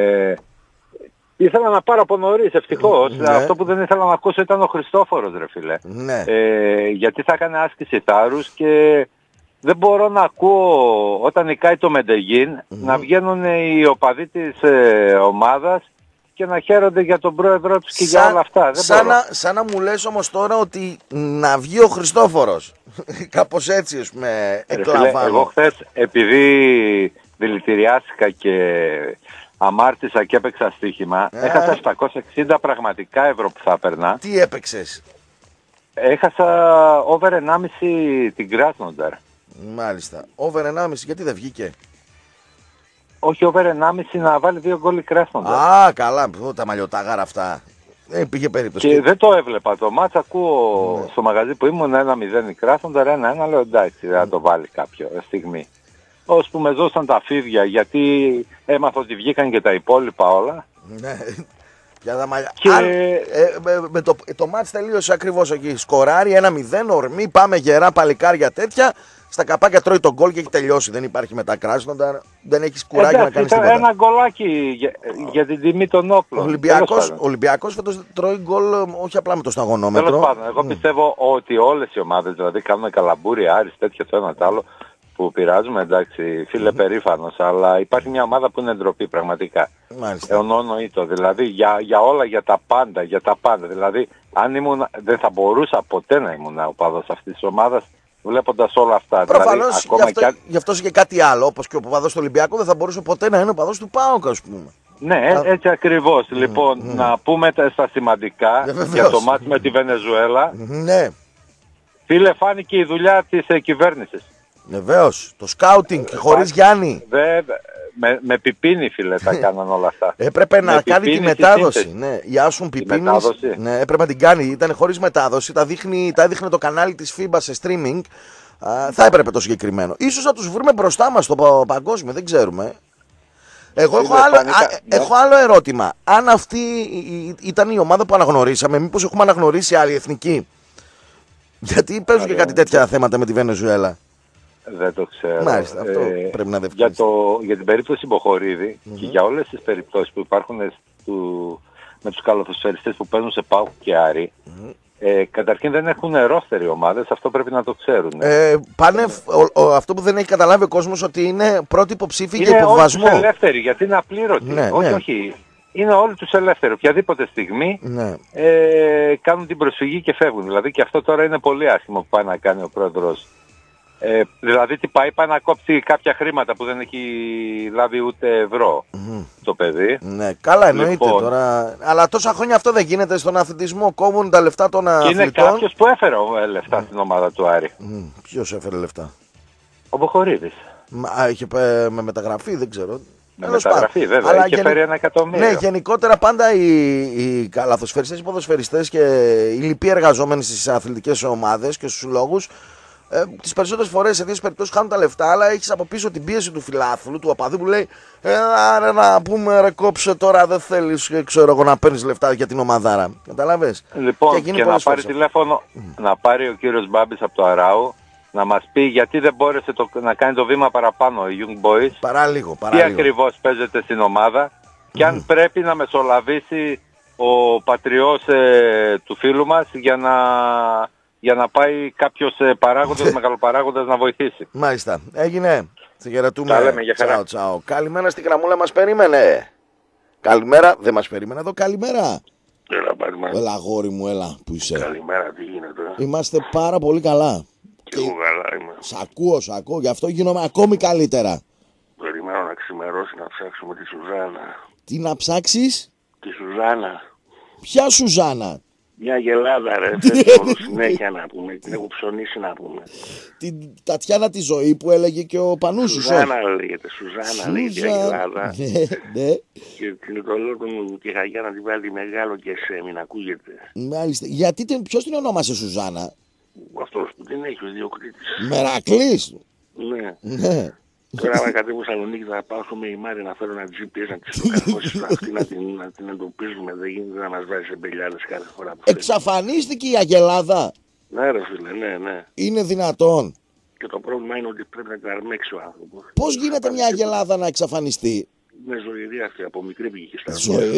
Ήθελα να πάρω από νωρίς, ευτυχώς. Ναι. Αυτό που δεν ήθελα να ακούσω ήταν ο Χριστόφορος, ρε φίλε. Ναι. Γιατί θα έκανε άσκηση θάρρους και δεν μπορώ να ακούω όταν νικάει το Μεντεγίν να βγαίνουν οι οπαδοί της ομάδας και να χαίρονται για τον πρόεδρό τους και για όλα αυτά. Σαν να μου λες όμως τώρα ότι να βγει ο Χριστόφορος. Κάπως έτσι, ας πούμε, εκλαμβάνω. Εγώ χθες, επειδή δηλητηριάστηκα και αμάρτησα και έπαιξα στοίχημα, έχασα 760 πραγματικά ευρώ που θα έπαιρνα. Τι έπαιξες? Έχασα over 1,5 την Κράσνονταρ. Μάλιστα. Over 1,5, γιατί δεν βγήκε? Όχι, over 1,5 να βάλει 2 γκολ η Κράσνονταρ. Α, καλά, τα μαλλιοτάγαρα αυτά. Δεν πήγε περίπτωση. Και δεν το έβλεπα το μάτς, ακούω στο μαγαζί που ήμουν 1-0 η Κράσνονταρ, 1-1, λέω εντάξει, δεν το βάλει κάποιο στιγμή. Ως που με δώσαν τα φίδια, γιατί έμαθα ότι βγήκαν και τα υπόλοιπα όλα. Ναι. Για τα μαλλιά. Και... με το μάτς τελείωσε ακριβώς εκεί. Σκοράρει 1-0, ορμή, πάμε γερά παλικάρια τέτοια. Στα καπάκια τρώει τον γκολ και έχει τελειώσει. Δεν υπάρχει μετά Κράσνονταρ. Δεν έχεις κουράγιο να κάνεις τίποτα. Ένα γκολάκι για την τιμή των όπλων. Ο Ολυμπιακός φέτος τρώει γκολ όχι απλά με το σταγονόμετρο. Τέλος πάντων, εγώ πιστεύω ότι όλες οι ομάδες, δηλαδή κάνουμε Καλαμπούρι, Άρης, τέτοιο το ένα το άλλο, που πειράζουμε, εντάξει, φίλε περήφανος, αλλά υπάρχει μια ομάδα που είναι ντροπή πραγματικά. Εονόνοητο, δηλαδή για όλα, για τα πάντα. Δηλαδή, αν δεν θα μπορούσα ποτέ να ήμουν οπαδός αυτής της ομάδας, βλέποντας όλα αυτά. Προφανώς, δηλαδή, γι' αυτό και κάτι άλλο, όπως και ο οπαδός του Ολυμπιακού δεν θα μπορούσε ποτέ να είναι οπαδός του ΠΑΟΚ, ας πούμε. Ναι, έτσι ακριβώς. Λοιπόν, να πούμε στα σημαντικά για το μάτς με τη Βενεζουέλα. Ναι. Φίλε, φάνηκε η δουλειά της κυβέρνησης. Βεβαίως, το σκάουτινγκ χωρίς Γιάννη. Με Πιπίνη, φίλε, τα κάναν όλα αυτά. Έπρεπε να κάνει τη μετάδοση. Ναι, η Άσουν Πιπίνης, ναι, έπρεπε να την κάνει. Ήταν χωρίς μετάδοση. Τα έδειχνε το κανάλι της FIBA σε streaming. Θα έπρεπε το συγκεκριμένο. Ίσως να τους βρούμε μπροστά μας στο παγκόσμιο, δεν ξέρουμε. Εγώ έχω άλλο ερώτημα. Αν αυτή ήταν η ομάδα που αναγνωρίσαμε, μήπως έχουμε αναγνωρίσει άλλη εθνική? Γιατί παίζουν και κάτι τέτοια θέματα με τη Βενεζουέλα. Δεν το ξέρω. Μάλιστα, αυτό πρέπει να δευτερεύει. Για την περίπτωση Μποχορίδη και για όλες τις περιπτώσεις που υπάρχουν με τους καλαθοσφαιριστές που παίζουν σε ΠΑΟΚ και Άρη, Καταρχήν δεν έχουν ρόστερ οι ομάδες, αυτό πρέπει να το ξέρουν. Πάνε, αυτό που δεν έχει καταλάβει ο κόσμος ότι είναι πρώτοι υποψήφοι για είναι υποβασμό. Είναι όλοι τους ελεύθεροι, γιατί είναι απλήρωτοι. Ναι, όχι, ναι. όχι. Είναι όλοι τους ελεύθεροι. Οποιαδήποτε στιγμή Ναι. κάνουν την προσφυγή και φεύγουν. Δηλαδή και αυτό τώρα είναι πολύ άσχημο που πάει να κάνει ο πρόεδρος. Δηλαδή τι πάει να κόψει κάποια χρήματα που δεν έχει λάβει ούτε ευρώ το παιδί. Ναι, καλά εννοείται Λοιπόν. τώρα. Αλλά τόσα χρόνια αυτό δεν γίνεται στον αθλητισμό. Κόβουν τα λεφτά των Και αθλητών. είναι κάποιος που έφερε λεφτά στην ομάδα του Άρη. Ποιος έφερε λεφτά? Ο Μποχορίδης. Είχε με μεταγραφή, δεν ξέρω. Με Τέλος μεταγραφή πάντων. βέβαια, είχε φέρει 1 εκατομμύριο. Ναι, γενικότερα πάντα οι καλαθοσφαιριστές, οι ποδοσφαιριστές και οι λοιποί εργαζόμενοι στις αθλητικές ομάδες και στους συλλόγους, τις περισσότερες φορές σε τέτοιες περιπτώσεις χάνουν τα λεφτά, αλλά έχεις από πίσω την πίεση του φιλάθλου, του οπαδού που λέει ρε να πούμε ρε κόψε τώρα, δεν θέλεις ξέρω εγώ να παίρνεις λεφτά για την ομαδάρα. Καταλαβες? Λοιπόν, και να πάρει τηλέφωνο, να πάρει ο κύριος Μπάμπης από το Αράου, να μας πει γιατί δεν μπόρεσε να κάνει το βήμα παραπάνω οι Young Boys. Παράλιγο. Τι ακριβώς παίζεται στην ομάδα και αν πρέπει να μεσολαβήσει ο πατριός του φίλου μας για να πάει κάποιος παράγοντας, μεγαλοπαράγοντας να βοηθήσει. Μάλιστα. Έγινε. Σε χαιρετούμε. Τα λέμε, για χαρά. Τσαο. Καλημέρα στην γραμμούλα, μας περίμενε. Καλημέρα. Δεν μας περίμενε εδώ. Καλημέρα. Έλα αγόρι μου, έλα που είσαι. Καλημέρα, τι γίνεται? Είμαστε πάρα πολύ καλά. Και εγώ καλά είμαι. Σ' ακούω, γι' αυτό γίνομαι ακόμη καλύτερα. Περιμένω να ξημερώσει να ψάξουμε τη Σουζάνα. Τι να ψάξεις? Τη Σουζάνα. Ποια Σουζάνα? Μια γελάδα ρε, θέλω συνέχεια να πούμε, την έχω ψωνίσει να πούμε. Την Τατιάνα τη ζωή που έλεγε και ο Πανούσης. Σουζάνα λέγεται, Σουζάνα λέγεται η γελάδα. Ναι. Και την το λέω τον και χαγιά να την βάλει μεγάλο και σε μην ακούγεται. Μάλιστα. Γιατί ποιος την ονόμασε Σουζάνα? Αυτός που την έχει ο ιδιοκτήτης. Μερακλής. Ναι. Τώρα να κατέβω Σαλονίκη θα πάω στο Μεϊμάρι να φέρω ένα GPS να της το καρφώσεις αυτή να την εντοπίζουμε. Δεν γίνεται να μας βάζει σε μπελιάδες κάθε φορά που Εξαφανίστηκε η αγελάδα. Ναι ρε φίλε, ναι. Είναι δυνατόν? Και το πρόβλημα είναι ότι πρέπει να την αρμέξει ο άνθρωπος. Πώς γίνεται μια αγελάδα να εξαφανιστεί? Είναι ζωηρή αυτή, από μικρή πήγε στα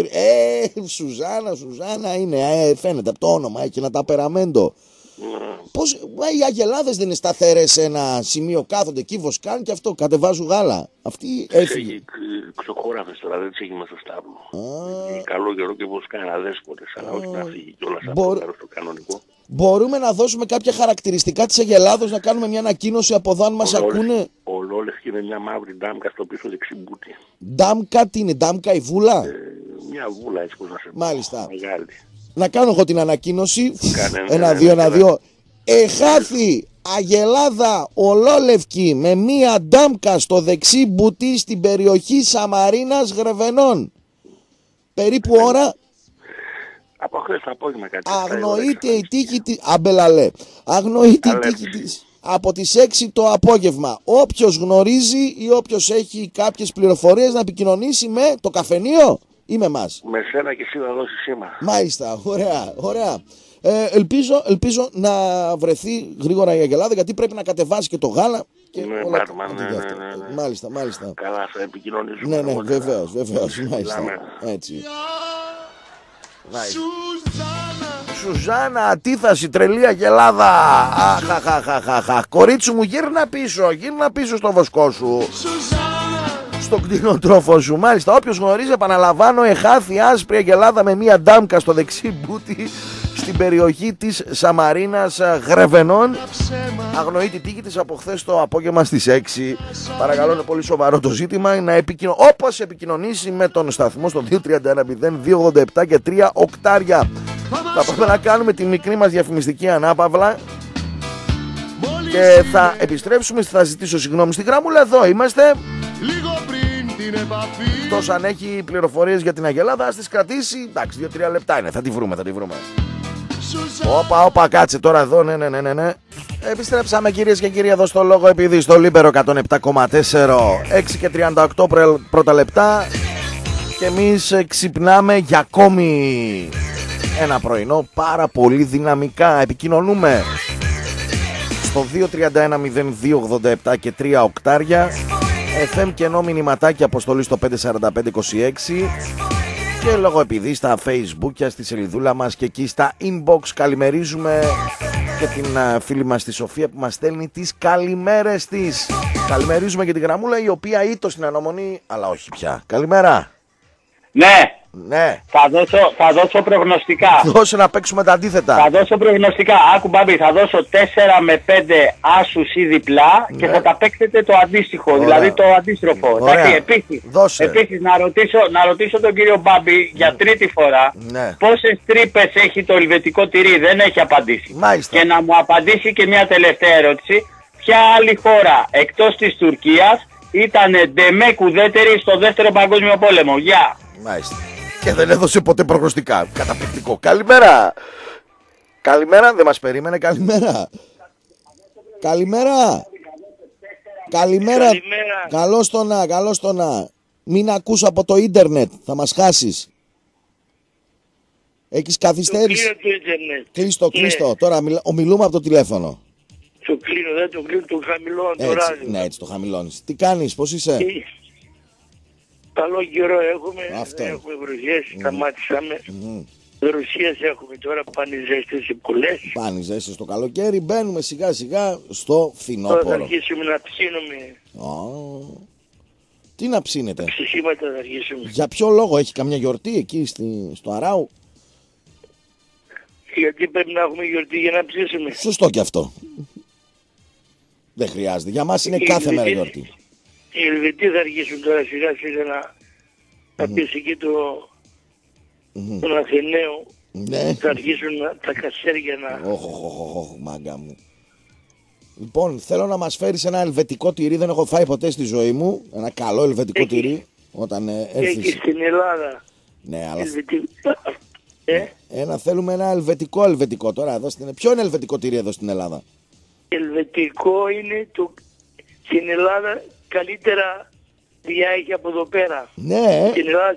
Σουζάνα είναι, φαίνεται από το όνομα, έχει ένα ταπεραμέντο. Πώς, οι αγελάδες δεν είναι σταθερές σε ένα σημείο, κάθονται εκεί, βοσκάνε και αυτό, κατεβάζουν γάλα. Αυτή έφυγε. Έχει ξοχώραφες τώρα, δεν τις έχει μέσα στο στάβλο. Έχει καλό καιρό και βοσκάνε αδέσποτες, αλλά όχι να φύγει κιόλας αυτό το κανονικό. Μπορούμε να δώσουμε κάποια χαρακτηριστικά της αγελάδος, να κάνουμε μια ανακοίνωση από εδώ αν μας ακούνε? Ο Λόλεχ είναι μια μαύρη ντάμκα στο πίσω δεξιμπούτι. Ντάμκα, τι είναι, ντάμκα η βούλα? Μια βούλα έτσι πως να σε πω. Μάλιστα. Μεγάλη. Να κάνω εγώ την ανακοίνωση. Ένα, δύο. Εχάθη αγελάδα ολόλευκη με μία ντάμκα στο δεξί μπουτί στην περιοχή Σαμαρίνας Γρεβενών. Περίπου ώρα. Από χθες το απόγευμα κάτι. Αγνοείται η τύχη της. Αμπελαλέ. Αγνοείται η τύχη της. Από τις 6 το απόγευμα. Όποιος γνωρίζει ή όποιος έχει κάποιες πληροφορίες να επικοινωνήσει με το καφενείο ή με εμάς. Με σένα και εσύ να δώσεις σήμα. Μάλιστα, ωραία. Ελπίζω να βρεθεί γρήγορα η αγελάδα, γιατί πρέπει να κατεβάσει και το γάλα. Και Ναι, όλα... ναι. Μάλιστα. Καλά, θα επικοινωνήσουμε. Ναι, βεβαίως. Μάλιστα. Έτσι. Σουζάνα, αντίθαση, τρελή αγελάδα. Αχ. Κορίτσι μου, γύρνα πίσω στο βοσκό σου. Στον κτηνοτρόφο σου. Μάλιστα, όποιος γνωρίζει, επαναλαμβάνω, εχάθη άσπρη αγελάδα με μία ντάμκα στο δεξί μπούτι στην περιοχή της Σαμαρίνας Γρεβενών. Αγνοεί τη τύχη της από χθες το απόγευμα στις 6. Παρακαλώ, είναι πολύ σοβαρό το ζήτημα. Όπως επικοινωνήσει με τον σταθμό στο 231-0287 και 3 οκτάρια. Θα πρέπει να κάνουμε τη μικρή μας διαφημιστική ανάπαυλα και θα επιστρέψουμε. Θα ζητήσω συγγνώμη στη γραμμούλα. Εδώ είμαστε. Εκτός αν έχει πληροφορίες για την αγελάδα, ας τις κρατήσει. Εντάξει, 2-3 λεπτά είναι. Θα τη βρούμε. Όπα, κάτσε τώρα εδώ. Ναι. Επιστρέψαμε, κυρίες και κύριοι, εδώ στο Λόγο Επειδή, στο Λίμπερο 107,4. 6 και 38 πρώτα λεπτά. Και εμείς ξυπνάμε για ακόμη ένα πρωινό πάρα πολύ δυναμικά. Επικοινωνούμε στο 231-0287 και 3 οκτάρια. FM και ενώ μηνυματάκι αποστολή στο 54526. Και λόγω επειδή στα Facebook και στη σελιδούλα μας και εκεί στα inbox καλημερίζουμε και την φίλη μας τη Σοφία που μας στέλνει τις καλημέρες της. Καλημερίζουμε και την γραμμούλα η οποία ήτο στην αναμονή, αλλά όχι πια. Καλημέρα. Ναι. Ναι. Θα δώσω προγνωστικά. Δώσε να παίξουμε τα αντίθετα. Θα δώσω προγνωστικά. Άκου Μπάμπη, θα δώσω 4 με 5 άσους ή διπλά και θα τα παίξετε το αντίστοιχο, δηλαδή το αντίστροφο. Επίσης να ρωτήσω τον κύριο Μπάμπη για τρίτη φορά πόσες τρύπες έχει το ελβετικό τυρί, δεν έχει απαντήσει. Μάλιστα. Και να μου απαντήσει και μια τελευταία ερώτηση. Ποια άλλη χώρα εκτός της Τουρκίας ήταν ντεμέκ ουδέτερη στο δεύτερο παγκόσμιο πόλεμο? Γεια. Μάλιστα. Και δεν έδωσε ποτέ προγνωστικά. Καταπληκτικό. Καλημέρα. Καλημέρα. Δεν μας περίμενε. Καλημέρα. Καλημέρα. Καλημέρα. Καλώς το να. Μην ακούς από το ίντερνετ. Θα μας χάσεις. Έχεις καθυστέρηση. Κλείστο. Τώρα ομιλούμε από το τηλέφωνο. Το κλείνω, δεν το κλείνω, το χαμηλώνω το ράδιο. Ναι, έτσι το χαμηλώνεις. Τι κάνεις, πώς είσαι? Καλό καιρό έχουμε, έχουμε βροχές, σταμάτησαμε. Δροσίες έχουμε τώρα, πάνε ζέστες πολλές. Πάνε ζέστες το καλοκαίρι, μπαίνουμε σιγά σιγά στο φθινόπωρο. Τώρα θα αρχίσουμε να ψήνουμε. Τι να ψήνετε? Ψησίματα θα αρχίσουμε. Για ποιο λόγο, έχει καμιά γιορτή εκεί στο Αράου? Γιατί πρέπει να έχουμε γιορτή για να ψήσουμε. Σωστό και αυτό. Δεν χρειάζεται, για μας είναι κάθε μέρα γιορτή. Οι Ελβετοί θα αρχίσουν τώρα σιγά σιγά να πεις εκεί τον Αθηναίο. Ναι. Θα αρχίσουν τα κασέρια να... Μάγκα μου. Λοιπόν, θέλω να μας φέρεις ένα ελβετικό τυρί, δεν έχω φάει ποτέ στη ζωή μου. Ένα καλό ελβετικό τυρί. Όταν έρθεις... Εκεί στην Ελλάδα. Ναι, αλλά... θέλουμε ένα ελβετικό τώρα εδώ στην... Ποιο είναι ελβετικό τυρί εδώ στην Ελλάδα? Ελβετικό είναι στην Ελλάδα καλύτερα δουλειά έχει από εδώ πέρα. Ναι. Στην Ελλάδα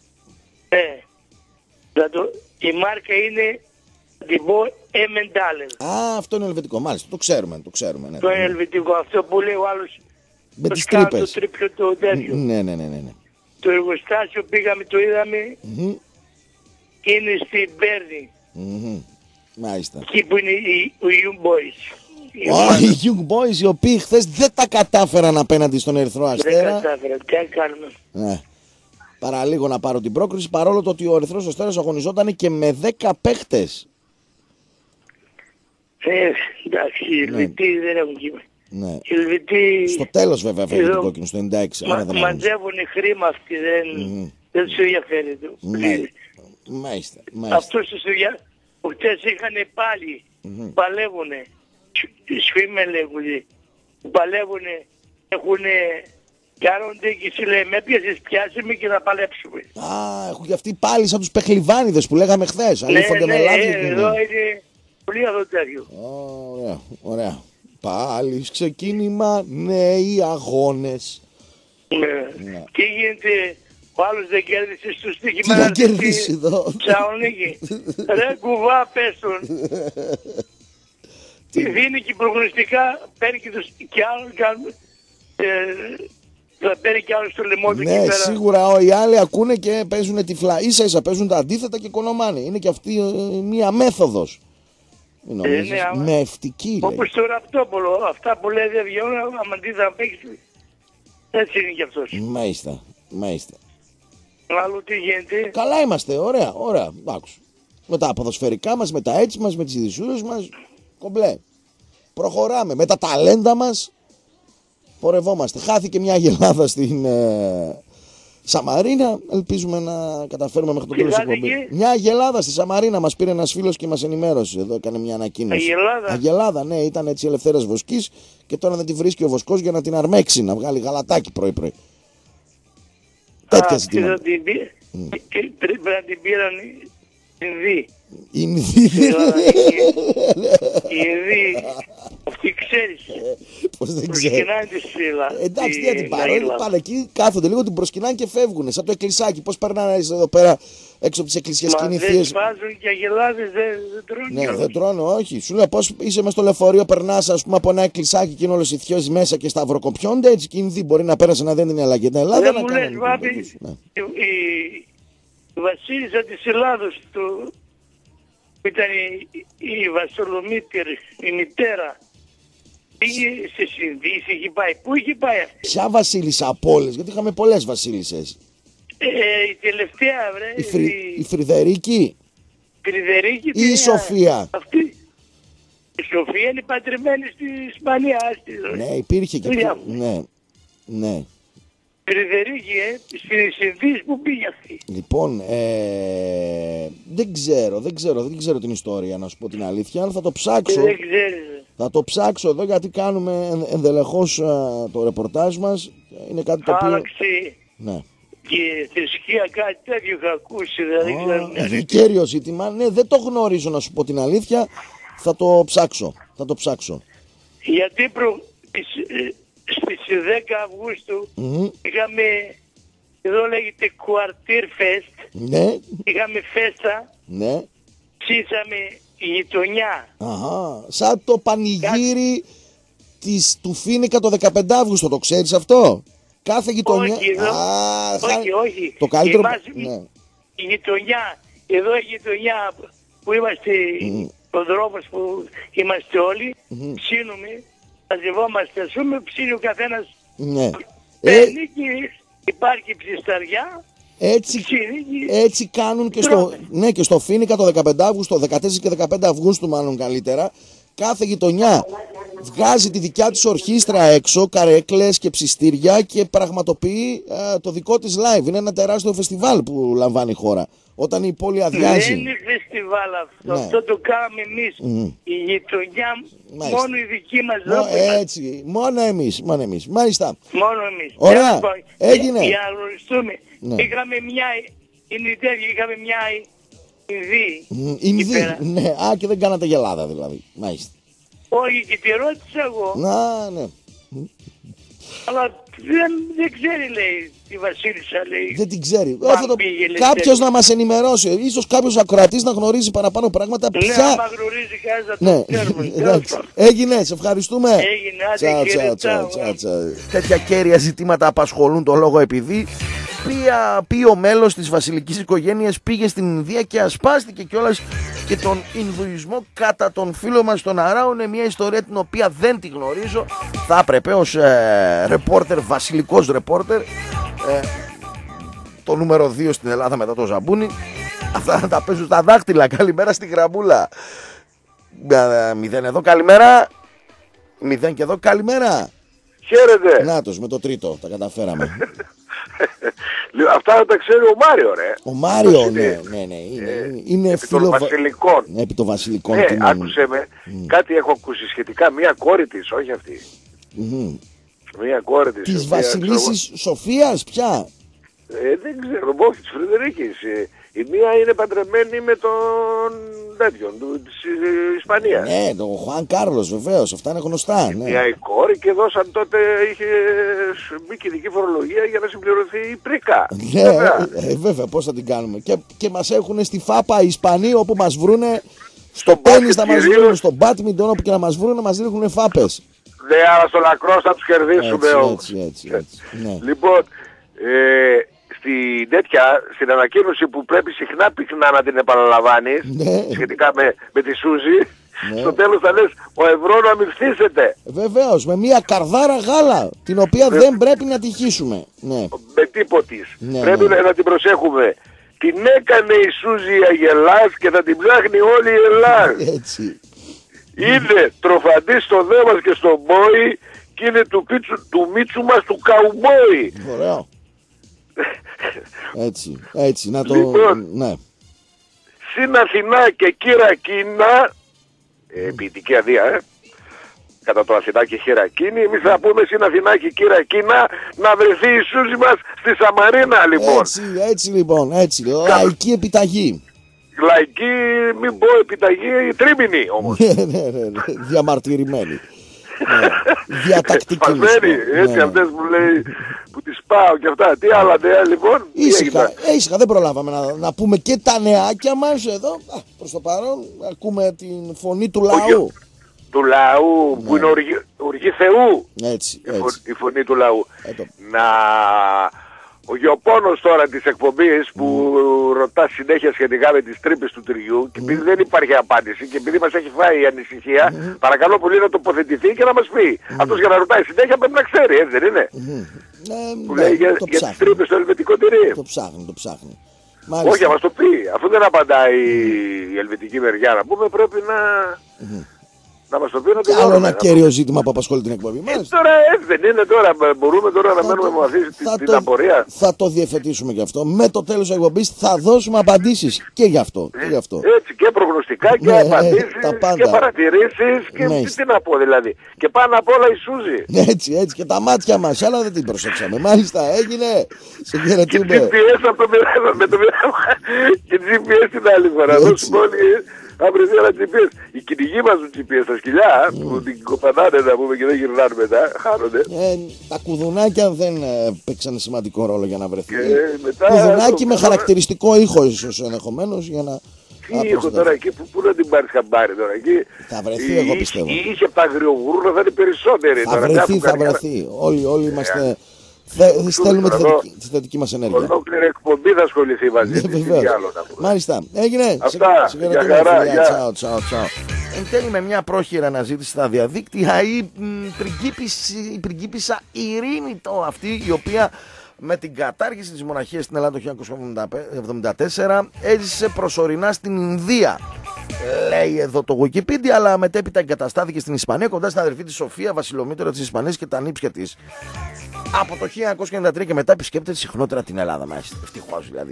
η μάρκα είναι την πω Emmentaler. Αυτό είναι ελβετικό, μάλιστα, το ξέρουμε. Ναι. Το είναι ελβετικό, αυτό που λέει ο άλλος με τις τρύπες. Το τρίπλο το τέτοιο. Ναι. Το εργοστάσιο πήγαμε, το είδαμε, είναι στην Πέρνη. Μάλιστα. Εκεί που είναι οι Young Boys. Οι Young Boys οι οποίοι χθες δεν τα κατάφεραν απέναντι στον Ερυθρό Αστέρα. Δεν κατάφεραν, τι να κάνουμε. Ναι. Παραλίγο να πάρω την πρόκριση, παρόλο το ότι ο Ερυθρός Αστέρας αγωνιζόταν και με 10 παίχτες. Εντάξει, οι Ελβετοί δεν έχουν κύμα. Ναι. Στο τέλος βέβαια φέρνει το κόκκινο, στο 96. Μαζεύουν χρήμα αυτοί, δεν τους ενδιαφέρει. Μάλιστα. Αυτούς τους που χτες είχαν πάλι, παλεύουνε, σφήμε λέγονται, παλεύουνε, έχουνε, κάνονται και σου λέει με πιάσεις πιάσε με και να παλέψουμε. Έχουν και αυτοί πάλι σαν τους πεχλιβάνιδες που λέγαμε χθες. Ναι, εδώ είναι πολύ αυτό τέτοιο. Ωραία. Πάλι ξεκίνημα, νέοι αγώνες. Ναι. Τι γίνεται, ο άλλος δεν κέρδισε στο στοίχημα. Τι να κερδίσει εδώ. Ψαονίκη. Ρε κουβά πες τον. Δίνει και προγνωστικά, παίρνει και άλλον κάνουν. Θα παίρνει και άλλο στο λαιμό του. Ναι, σίγουρα οι άλλοι ακούνε και παίζουν τυφλά. Ίσα παίζουν τα αντίθετα και κονομάνε. Είναι και αυτή μία μέθοδος. Με ευτική. Όπως το Ραπτόπολο, αυτά που λέει δεν βγαίνουν, άμα τι θα παίξει. Έτσι είναι κι αυτός. Μάλιστα. Άλλο τι γίνεται. Καλά είμαστε, ωραία. Άκουσα. Με τα ποδοσφαιρικά μας, με τα έτσι μας, με τις ειδησούρες μας. Κομπλέ. Προχωράμε. Με τα ταλέντα μας. Πορευόμαστε. Χάθηκε μια αγελάδα στην Σαμαρίνα. Ελπίζουμε να καταφέρουμε μέχρι το τέλος της εκπομπής. Μια αγελάδα στη Σαμαρίνα μας πήρε ένας φίλος και μας ενημέρωσε. Εδώ έκανε μια ανακοίνωση. Αγελάδα, ναι, ήταν έτσι ελευθέρας βοσκής και τώρα δεν τη βρίσκει ο βοσκός για να την αρμέξει, να βγάλει γαλατάκι πρωί-πρωί. Τέτοια ζητήματα. Πρέπει να την πήραν Ινδί. Ινδί. Αυτή ξέρεις. Πώς δεν ξέρω. Προσκυνάνε τη στήλα. Εντάξει, τι να την πάρω. Πάνε εκεί, κάθονται λίγο, την προσκυνάνε και φεύγουν. Σαν το εκκλησάκι. Πώς περνάνε εδώ πέρα έξω από τις εκκλησίες κινηθείες. Δεν βάζουν και αγελάδες, δεν τρώνε. Ναι, δεν τρώνε, όχι. Σου λέω πώς είσαι μες στο λεωφορείο, περνάς ας πούμε από ένα εκκλησάκι και είναι όλες οι θειές μέσα και σταυροκοπιώνται. Έτσι και Ινδί μπορεί να πέρασε να δεν είναι αλλαγή. Δεν μου λες, Βάπη, η βασίλισσα της Ελλάδος που ήταν η Βασιλομήτρη, η μητέρα. Πήγε σε συνδύση, είχε πάει. Πού είχε πάει αυτή? Ποια βασίλισσα από όλες? Γιατί είχαμε πολλές βασίλισσες. Η τελευταία, βρε. Η Φρυδερίκη. Φρυδερίκη ή η Σοφία. Αυτή. Η Σοφία είναι παντρεμένη στη Ισπανία. Ναι, υπήρχε και αυτή. Ναι, ναι. Φρυδερίκη, στη συνδύση που πήγε αυτή. Λοιπόν, δεν ξέρω την ιστορία, να σου πω την αλήθεια, αλλά θα το ψάξω. Δεν ξέρεις. Θα το ψάξω εδώ, γιατί κάνουμε ενδελεχώς το ρεπορτάζ μας. Είναι κάτι το οποίο... Άλλαξε. Ναι. Και θρησκεία, κάτι τέτοιο είχα ακούσει. Είναι κέριο ζήτημα. Ναι, δεν το γνωρίζω, να σου πω την αλήθεια. Θα το ψάξω. Γιατί στις 10 Αυγούστου είχαμε, εδώ λέγεται Quartier Fest. Ναι. Είχαμε φέστα. Ναι. Ψήσαμε γειτονιά. Αχα, σαν το πανηγύρι του Φίνικα το 15 Αύγουστο, το ξέρεις αυτό? Κάθε γειτονιά. Όχι. Το καλύτερο. Ναι. Η γειτονιά, εδώ η γειτονιά που είμαστε, ο δρόμος που είμαστε όλοι, ψήνουμε, μαζευόμαστε, ας πούμε, ψήνει ο καθένας. Ναι. Παίρνει και υπάρχει ψισταριά. Έτσι κάνουν και στο Φίνικα το 15 Αύγουστο, 14 και 15 Αυγούστου μάλλον καλύτερα. Κάθε γειτονιά βγάζει τη δικιά της ορχήστρα έξω, καρέκλες και ψιστήρια, και πραγματοποιεί το δικό της live. Είναι ένα τεράστιο φεστιβάλ που λαμβάνει η χώρα όταν η πόλη αδειάζει. Δεν είναι φεστιβάλ αυτό. Ναι. Αυτό το κάνουμε εμείς. Η γειτονιά, μόνο η δική μας δόση. Έτσι, μόνο εμείς. Μάλιστα. Μόνο εμείς. Ωραία, έγινε. Για να γνωριστούμε. Ναι. Είχαμε μια Ινδί. Ναι, και δεν κάνατε γελάδα δηλαδή. Μάλιστα. Όχι, και τη ρώτησα εγώ. Ναι. Αλλά δεν ξέρει, λέει, η βασίλισσα, λέει. Δεν την ξέρει. Κάποιος να μας ενημερώσει. Ίσως κάποιος ακροατής να γνωρίζει παραπάνω πράγματα. Ναι, άμα γνωρίζει κάτι θα το ξέρουμε. Έγινε, σε ευχαριστούμε. Έγινε, Τέτοια κέρια ζητήματα απασχολούν το λόγο επειδή. Ποιο μέλος της βασιλικής οικογένειας πήγε στην Ινδία και ασπάστηκε κιόλας και τον Ινδουισμό κατά τον φίλο μας τον Αράου? Είναι μια ιστορία την οποία δεν τη γνωρίζω. Θα έπρεπε ως ρεπόρτερ, βασιλικός ρεπόρτερ, το νούμερο 2 στην Ελλάδα μετά το Ζαμπούνι, αυτά να τα παίζουν στα δάχτυλα. Καλημέρα στη γραμμούλα. 0 εδώ, καλημέρα. 0 και εδώ, καλημέρα. Χαίρετε. Νάτος, με το τρίτο τα καταφέραμε. Αυτά τα ξέρει ο Μάριο, ρε. Ο Μάριο, ναι. Είναι επί των βασιλικών. Επί των βασιλικών. Άκουσε με, κάτι έχω ακούσει σχετικά, μία κόρη της, όχι αυτή. Μία κόρη της. Της βασιλίσης Σοφίας, ποια? Δεν ξέρω, όχι, της Φρυδερίκης. Η μία είναι παντρεμένη με τον τέτοιον της Ισπανίας. Ναι, τον Χουάν Κάρλος, βεβαίως, αυτά είναι γνωστά. Μια η κόρη, και δώσαν τότε, είχε μπήκε ειδική φορολογία για να συμπληρωθεί η πρίκα. Ναι, βέβαια, πώς θα την κάνουμε. Και μας έχουν στη φάπα οι Ισπανοί, όπου μας βρούνε, στο τένις θα μας βρούνε, στο μπάτμιντον, όπου και να μας βρούνε, μας ρίχνουν φάπες. Ναι, αλλά στο λακρός θα τους κερδίσουμε. Έτσι. Ναι. Λοιπόν, στην ανακοίνωση που πρέπει συχνά να την επαναλαμβάνεις, σχετικά με τη Σούζη, στο τέλος θα λες ο ευρώ να μην φτύσετε. Βεβαίως, με μια καρδάρα γάλα, την οποία δεν πρέπει να τυχήσουμε. Ναι. Με τίποτης. Πρέπει να την προσέχουμε. Την έκανε η Σούζη Αγελάς και θα την ψάχνει όλη η Ελλάδα. Έτσι. Είναι τροφαντή στο δέμα και στον μπόι, και είναι του Μίτσου μας του καουμπόι. Ωραίο. Έτσι, να το... Λοιπόν, ναι. Συν Αθηνά και Κυρακίνα, ποιητική αδεία, κατά το Αθηνά και Χειρακίνη, εμείς θα πούμε συν Αθηνά και Κυρακίνα, να βρεθεί η Σούζη μας στη Σαμαρίνα, λοιπόν. Έτσι λοιπόν, λαϊκή επιταγή. Λαϊκή, μην πω επιταγή, τρίμηνη όμως. Ναι, διαμαρτυρημένη. Διατακτική. Σπασμένη, έτσι αυτές που λέει, που τις πάω και αυτά. Τι άλλα νέα, λοιπόν? Ήσυχα, δεν προλάβαμε να πούμε και τα νεάκια μας εδώ. Προς το παρόν ακούμε την φωνή του λαού. Του λαού, που είναι οργή Θεού. Έτσι. Η φωνή του λαού. Ο γεωπόνος τώρα της εκπομπής που ρωτά συνέχεια σχετικά με τις τρύπες του τυριού και επειδή δεν υπάρχει απάντηση και επειδή μας έχει φάει η ανησυχία, παρακαλώ πολύ να τοποθετηθεί και να μας πει. Αυτός για να ρωτάει συνέχεια πρέπει να ξέρει, έτσι δεν είναι? Που λέει για τις τρύπες στο ελβετικό τυρί. Το ψάχνει. Όχι, να μας το πει. Αφού δεν απαντάει η ελβετική μεριά να πούμε, πρέπει να μας το πει να το άλλο ένα κέριο ζήτημα που απασχολεί την εκπομπή. Τώρα δεν είναι τώρα. Μπορούμε τώρα να μένουμε με αυτή την απορία. Θα το διευθετήσουμε γι' αυτό. Με το τέλος της εκπομπής θα δώσουμε απαντήσεις και γι' αυτό. Έτσι, και προγνωστικά και απαντήσεις και παρατηρήσεις και τι να πω δηλαδή. Και πάνω απ' όλα η Σούζη. Έτσι και τα μάτια μας, αλλά δεν την προσέξαμε. Μάλιστα, έγινε. Σε χαιρετούμε. Και GPS με το και GPS την άλλη φορά. Δώσουμε όλοι. Άπρεπε ένα GPS. Οι κυνηγοί μας του GPS, τα σκυλιά που την κοπανάνε να πούμε και δεν γυρνάνε μετά, χάνονται. Τα κουδουνάκια δεν παίξαν σημαντικό ρόλο για να βρεθεί. Κουδουνάκι με χαρακτηριστικό ήχο ίσως ενδεχομένως για να... Τι ήχο τώρα εκεί, πού να την πάρεις χαμπάρι τώρα εκεί. Θα βρεθεί εγώ πιστεύω. Είχε από τα αγριογούρνα θα είναι περισσότεροι. Θα βρεθεί. Όλοι είμαστε... Στέλνουμε τη θετική μας ενέργεια. Ολόκληρη εκπομπή θα ασχοληθεί μαζί. Μάλιστα. Έγινε. Αυτά. Για χαρά. Τσάου. Εν τέλει με μια πρόχειρα αναζήτηση στα διαδίκτυα η πριγκίπισσα Ειρήνη αυτή η οποία με την κατάργηση της μοναρχίας στην Ελλάδα το 1974 έζησε προσωρινά στην Ινδία. Λέει εδώ το Wikipedia, αλλά μετέπειτα εγκαταστάθηκε στην Ισπανία κοντά στην αδερφή της Σοφία, βασιλομήτωρα της Ισπανίας και τα νύψια της. Από το 1993 και μετά επισκέπτεται συχνότερα την Ελλάδα. Μάλιστα, ευτυχώς δηλαδή.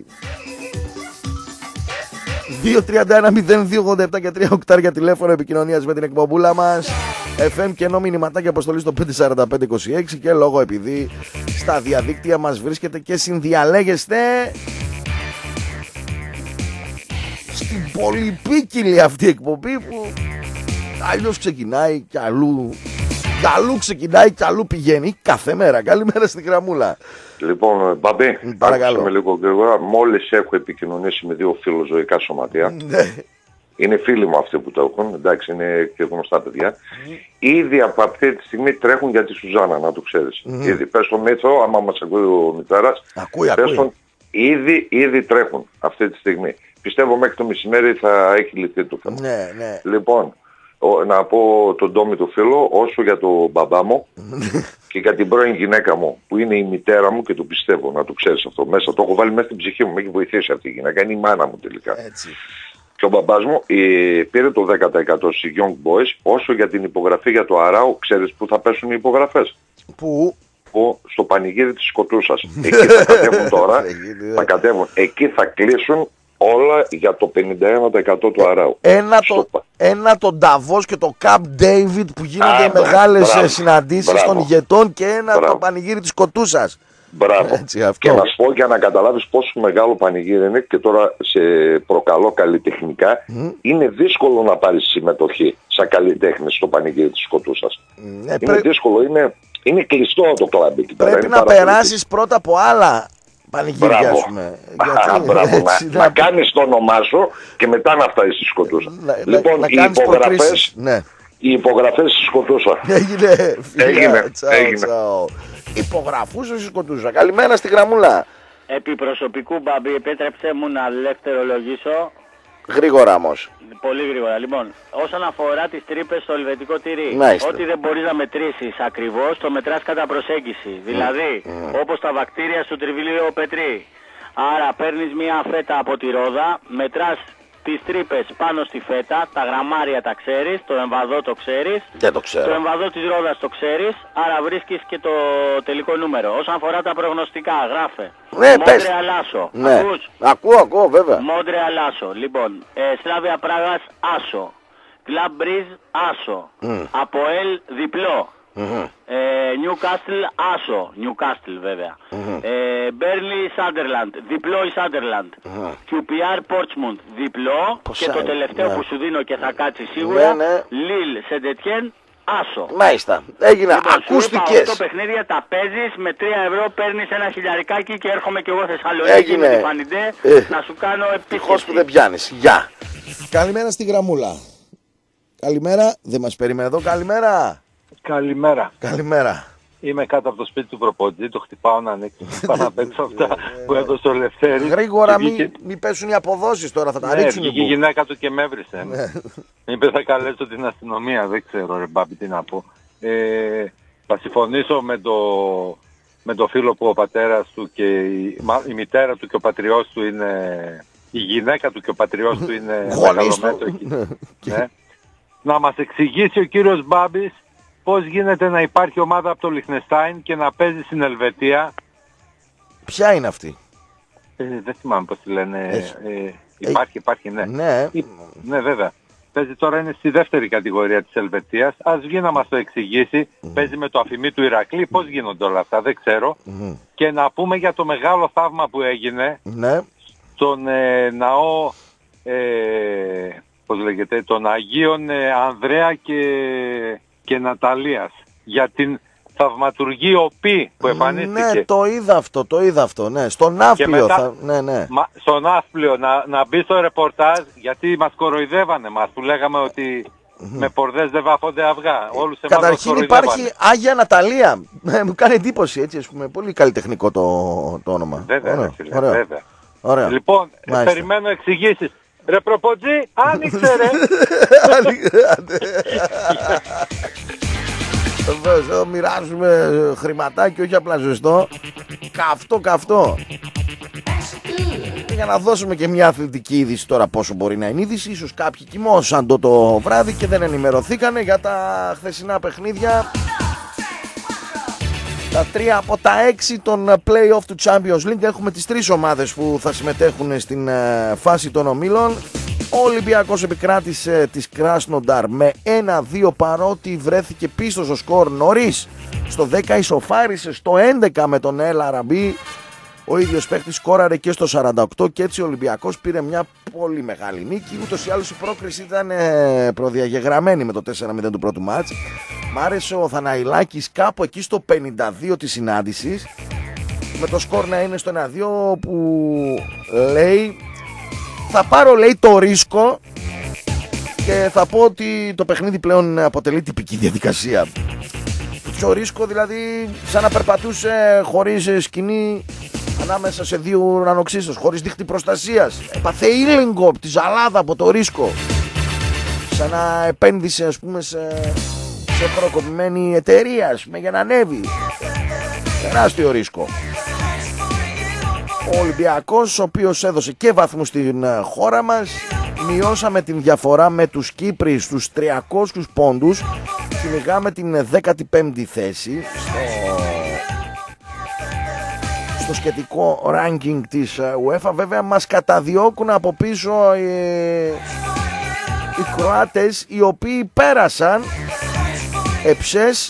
2-31-02-87 και 3 οκτάρια τηλέφωνο επικοινωνίας με την εκπομπούλα μας. FM και ενώ μηνυματάκι αποστολή στο 54526 και λόγω επειδή στα διαδίκτυα μας βρίσκεται και συνδιαλέγεστε στην πολυπίκυλη αυτή εκπομπή που αλλιώς ξεκινάει και αλλού ξεκινάει και αλλού πηγαίνει κάθε μέρα. Καλημέρα στη γραμμούλα. Λοιπόν, Μπαμπή, άκουσα λίγο γρήγορα. Μόλις έχω επικοινωνήσει με δύο φιλοζωικά σωματεία. Είναι φίλοι μου αυτοί που το έχουν, εντάξει, είναι και γνωστά παιδιά. Ήδη από αυτή τη στιγμή τρέχουν για τη Σουζάνα, να το ξέρεις. Ήδη, πες τον Μίτσο, άμα μας ακούει ο Μητάρας, πες τον, ήδη τρέχουν αυτή τη στιγμή. Πιστεύω μέχρι το μεσημέρι θα έχει λυθεί το θέμα. Ναι. Λοιπόν, να πω τον Τόμι το φίλο, όσο για τον μπαμπά μου και για την πρώην γυναίκα μου που είναι η μητέρα μου και το πιστεύω, να το ξέρεις αυτό μέσα. Το έχω βάλει μέσα στην ψυχή μου, με έχει βοηθήσει αυτή η γυναίκα, είναι η μάνα μου τελικά. Έτσι. Και ο μπαμπάς μου πήρε το 10% στις Young Boys. Όσο για την υπογραφή για το Αράου, ξέρεις πού θα πέσουν οι υπογραφές? Πού? Στο πανηγύρι της Σκοτούσας. Εκεί θα κατέβουν τώρα, εκεί θα κλείσουν όλα για το 51% του Αράου. Ένα το Νταβός και το Camp David που γίνονται μεγάλες συναντήσεις των ηγετών και ένα το πανηγύρι της Σκοτούσας. Μπράβο. Έτσι, και να σου πω για να καταλάβεις πόσο μεγάλο πανηγύρι είναι και τώρα σε προκαλώ καλλιτεχνικά, είναι δύσκολο να πάρεις συμμετοχή σαν καλλιτέχνης στο πανηγύρι της Σκοτούσας. Είναι δύσκολο, είναι κλειστό το κλαμπ εκεί. Πρέπει να περάσεις πρώτα από άλλα πανηγύρια, ας πούμε. Μπράβο, να κάνεις το όνομά σου και μετά να φτάσεις στη Σκοτούσα. Λοιπόν, οι υπογραφές στη Σκοτούσα. Έγινε. Υπογραφούς στη Σκοτούσα. Καλημέρα στη γραμμούλα. Επί προσωπικού, Μπαμπή, επέτρεψε μου να δευτερολογήσω. Γρήγορα όμως. Πολύ γρήγορα. Λοιπόν, όσον αφορά τις τρύπες στο ελβετικό τυρί, ό,τι δεν μπορείς να μετρήσεις ακριβώς, το μετράς κατά προσέγγιση. Δηλαδή, όπως τα βακτήρια στο τριβιλίο πετρί. Άρα παίρνεις μια φέτα από τη ρόδα, μετράς τις τρύπες πάνω στη φέτα, τα γραμμάρια τα ξέρεις, το εμβαδό το ξέρεις, το εμβαδό της ρόδας το ξέρεις, άρα βρίσκεις και το τελικό νούμερο. Όσον αφορά τα προγνωστικά, γράφε. Μόντρε Αλάσο. Ακούω βέβαια. Μόντρε Αλάσο. Λοιπόν, Σλάβια Πράγας Άσο. Κλαμπ Μπριζ Άσο. Αποέλ διπλό. Νιουκάστλ Άσο. Νιουκάστλ βέβαια. Μπέρνλι Σάντερλαντ. Διπλό η Σάντερλαντ. QPR Πόρτσμουντ. Διπλό. Και το τελευταίο που σου δίνω και θα κάτσει σίγουρα. Λιλ Σεντετιέν Άσο. Μάλιστα. Έγινε. Ακούστηκες. Το παιχνίδια τα παίζεις με 3 ευρώ, παίρνεις ένα χιλιαρικάκι και έρχομαι και εγώ Θεσσαλονίκη με τη Φανιντέ να σου κάνω επίσκεψη. που δεν πιάνεις. Γεια. Καλημέρα στη γραμμούλα. Καλημέρα. Δεν μας περιμένει εδώ. Καλημέρα. Καλημέρα. Καλημέρα. είμαι κάτω από το σπίτι του προποντζή, το χτυπάω να ανοίξει. Πάω να παίξω αυτά που έδωσε ο Λευτέρης. Γρήγορα, μην πέσουν οι αποδόσεις τώρα, θα τα ρίξουν. Ναι, η γυναίκα του και με έβρισε. Είπε θα καλέσω την αστυνομία, δεν ξέρω ρε Μπάμπη τι να πω. Θα συμφωνήσω με το φίλο που ο πατέρας του και η μητέρα του και ο πατριός του είναι... Η γυναίκα του και ο πατριός του είναι μεγαλομέτωχοι. Ναι. Να μας εξηγήσει ο κύριος Μπάμπης πώς γίνεται να υπάρχει ομάδα από το Λιχτενστάιν και να παίζει στην Ελβετία. Ποια είναι αυτή? Δεν θυμάμαι πώς τη λένε. Υπάρχει, ναι. Ναι, βέβαια. Παίζει τώρα, είναι στη δεύτερη κατηγορία της Ελβετίας. Ας βγει να μας το εξηγήσει. Παίζει με το Αφημί του Ηρακλή. Πώς γίνονται όλα αυτά, δεν ξέρω. Και να πούμε για το μεγάλο θαύμα που έγινε στον ναό, πώς λέγεται, των Αγίων Ανδρέα και Ναταλίας. Για την θαυματουργή οπή που εμφανίστηκε. Ναι, το είδα αυτό, ναι. Στον Ναύπλιο. Στον Ναύπλιο να μπει στο ρεπορτάζ, γιατί μας κοροϊδεύανε μας που λέγαμε ότι με πορδές δεν βάφονται αυγά. Όλους καταρχήν υπάρχει Άγια Ναταλία. Μου κάνει εντύπωση, έτσι, ας πούμε. Πολύ καλλιτεχνικό το όνομα. Βέβαια, βέβαια. Ωραία. Λοιπόν, περιμένω εξηγήσεις. Ρε προποντζή, άνοιξε ρε. Εδώ μοιράζουμε χρηματάκι, όχι απλά ζεστό. Καυτό. Για να δώσουμε και μια αθλητική είδηση τώρα, πόσο μπορεί να είναι είδηση. Ίσως κάποιοι κοιμώσαν το βράδυ και δεν ενημερωθήκανε για τα χθεσινά παιχνίδια. Τα 3 από τα 6 των play-off του Champions League. Έχουμε τις 3 ομάδες που θα συμμετέχουν στην φάση των ομίλων. Ο Ολυμπιακός επικράτησε της Κράσνονταρ με 1-2, παρότι βρέθηκε πίσω στο σκορ νωρίς. Στο 10 ισοφάρισε στο 11 με τον El Arabi. Ο ίδιος παίκτης σκόραρε και στο 48 και έτσι ο Ολυμπιακός πήρε μια πολύ μεγάλη νίκη. Ούτως ή άλλως η πρόκριση ήταν προδιαγεγραμμένη με το 4-0 του πρώτου μάτς. Μ' άρεσε ο Θαναϊλάκης κάπου εκεί στο 52 της συνάντησης, με το σκορ να είναι στο 1-2, που λέει θα πάρω, λέει, το ρίσκο και θα πω ότι το παιχνίδι πλέον αποτελεί τυπική διαδικασία. Ποιο ρίσκο? Δηλαδή σαν να περπατούσε χωρίς σκηνή ανάμεσα σε δύο ουρανοξύστες, χωρίς δίχτυ προστασίας. Έπαθε ήλιγκο από τη ζαλάδα, από το ρίσκο. Σαν να επένδυσε, ας πούμε, σε προκοπημένη εταιρεία, ας πούμε, για να ανέβει. Τεράστιο ρίσκο. Ο Ολυμπιακός, ο οποίος έδωσε και βαθμούς στην χώρα μας. Μειώσαμε την διαφορά με τους Κύπριους στους 300 πόντους. Κυνηγάμε την 15η θέση στο σχετικό ranking της UEFA. Βέβαια μας καταδιώκουν από πίσω οι Κροάτες, οι οποίοι πέρασαν εψές.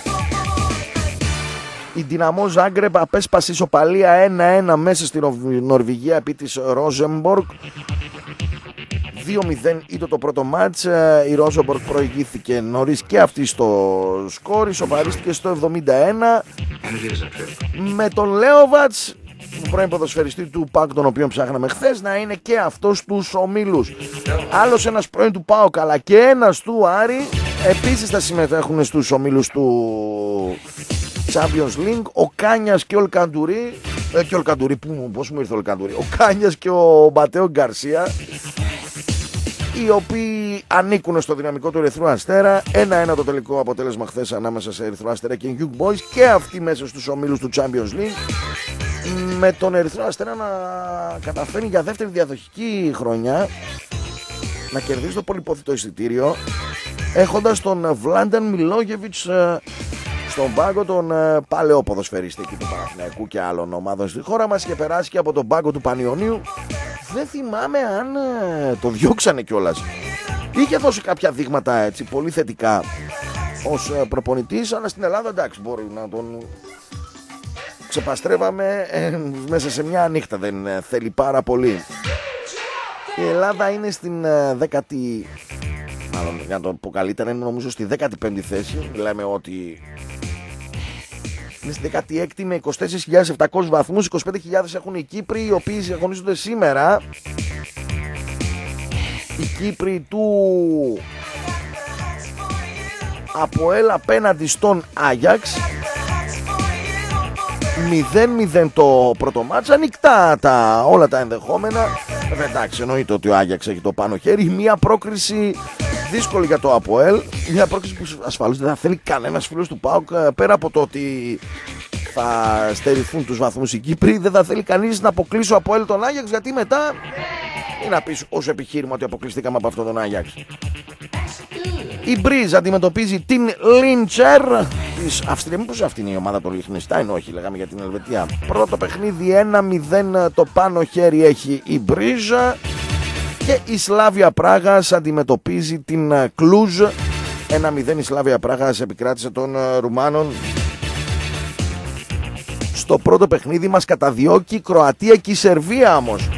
Η Δυναμό Ζάγκρεπ απέσπασε ισοπαλία 1-1 μέσα στη Νορβηγία επί της Ρόζεμποργκ. 2-0 ήταν το πρώτο μάτς. Η Ρόζεμποργκ προηγήθηκε νωρίς και αυτή στο σκορ. Ισοπαρίστηκε στο 71 με τον Λέοβατς, τον πρώην ποδοσφαιριστή του ΠΑΟΚ, τον οποίο ψάχναμε χθες, να είναι και αυτός στους ομίλους. Άλλος ένας πρώην του ΠΑΟΚ αλλά και ένας του Άρη επίσης θα συμμετέχουν στους ομίλους του Champions League. Ο Κάνιας και ο Ελκαντουρί, πώς μου ήρθε ο Ελκαντουρί, ο Κάνιας και ο Ματέο Γκαρσία, οι οποίοι ανήκουν στο δυναμικό του Ερυθρού Αστέρα. 1-1 το τελικό αποτέλεσμα χθες ανάμεσα σε Ερυθρό Αστέρα και Young Boys, και αυτοί μέσα στους ομίλους του Champions League, με τον Ερυθρό Αστέρα να καταφέρει για δεύτερη διαδοχική χρονιά να κερδίσει το πολυπόθητο εισιτήριο, έχοντας τον Βλάνταν Μιλόγεβιτς στον πάγκο, τον παλαιό ποδοσφαιριστή εκεί του Παναθηναϊκού και άλλων ομάδων στη χώρα μας, και περάσει και από τον πάγκο του Πανιωνίου. Δεν θυμάμαι αν το διώξανε κιόλας. Είχε δώσει κάποια δείγματα έτσι πολύ θετικά ως προπονητής, αλλά στην Ελλάδα εντάξει, μπορεί να τον ξεπαστρεύαμε μέσα σε μια νύχτα, δεν θέλει πάρα πολύ. Η Ελλάδα είναι στην 10η, μάλλον για να το πω καλύτερα, είναι νομίζω στη 15η θέση. Λέμε ότι είναι στη 16η με 24.700 βαθμούς. 25.000 έχουν οι Κύπροι, οι οποίοι αγωνίζονται σήμερα. Οι Κύπροι του ΑΠΟΕΛ απέναντι στον Άγιαξ. 0-0 το πρώτο μάτς. Ανοιχτά όλα τα ενδεχόμενα. Εντάξει, εννοείται ότι ο Άγιαξ έχει το πάνω χέρι. Μια πρόκριση δύσκολη για το ΑΠΟΕΛ. Μια πρόκριση που ασφαλώς δεν θα θέλει κανένας φίλος του ΠΑΟΚ. Πέρα από το ότι θα στερηθούν τους βαθμούς οι Κύπροι, δεν θα θέλει κανείς να αποκλείσει ο ΑΠΟΕΛ τον Άγιαξ, γιατί μετά ή να πεις ως επιχείρημα ότι αποκλειστήκαμε από αυτόν τον Άγιαξ. Η Μπρίζ αντιμετωπίζει την Λίντσερ της Αυστρίας. Μήπως αυτή είναι η ομάδα του Λιχτενστάιν? Όχι, λέγαμε για την Ελβετία. Πρώτο παιχνίδι 1-0 το πάνω χέρι έχει η Μπρίζ. Και η Σλάβια Πράγας αντιμετωπίζει την Κλούζ. 1-0 η Σλάβια Πράγας επικράτησε των Ρουμάνων. Στο πρώτο παιχνίδι μας καταδιώκει η Κροατία και η Σερβία όμως.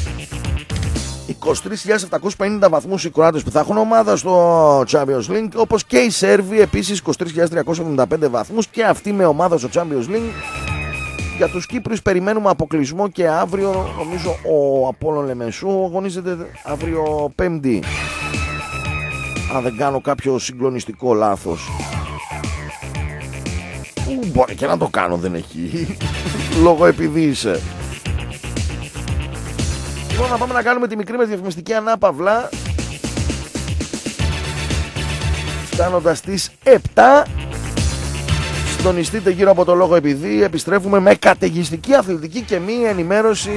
23.750 βαθμούς οι Κροάτες που θα έχουν ομάδα στο Champions League, όπως και οι Σέρβοι επίσης 23.375 βαθμούς και αυτοί με ομάδα στο Champions League. Για τους Κύπριους περιμένουμε αποκλεισμό και αύριο, νομίζω ο Απόλλων Λεμεσού αγωνίζεται αύριο Πέμπτη, αν δεν κάνω κάποιο συγκλονιστικό λάθος. Μπορεί και να το κάνω, δεν έχει λόγο επειδή είσαι. Λοιπόν, να πάμε να κάνουμε τη μικρή μας διαφημιστική ανάπαυλα, φτάνοντας στις 7. Συντονιστείτε γύρω από το λόγο επειδή. Επιστρέφουμε με καταιγιστική αθλητική και μία ενημέρωση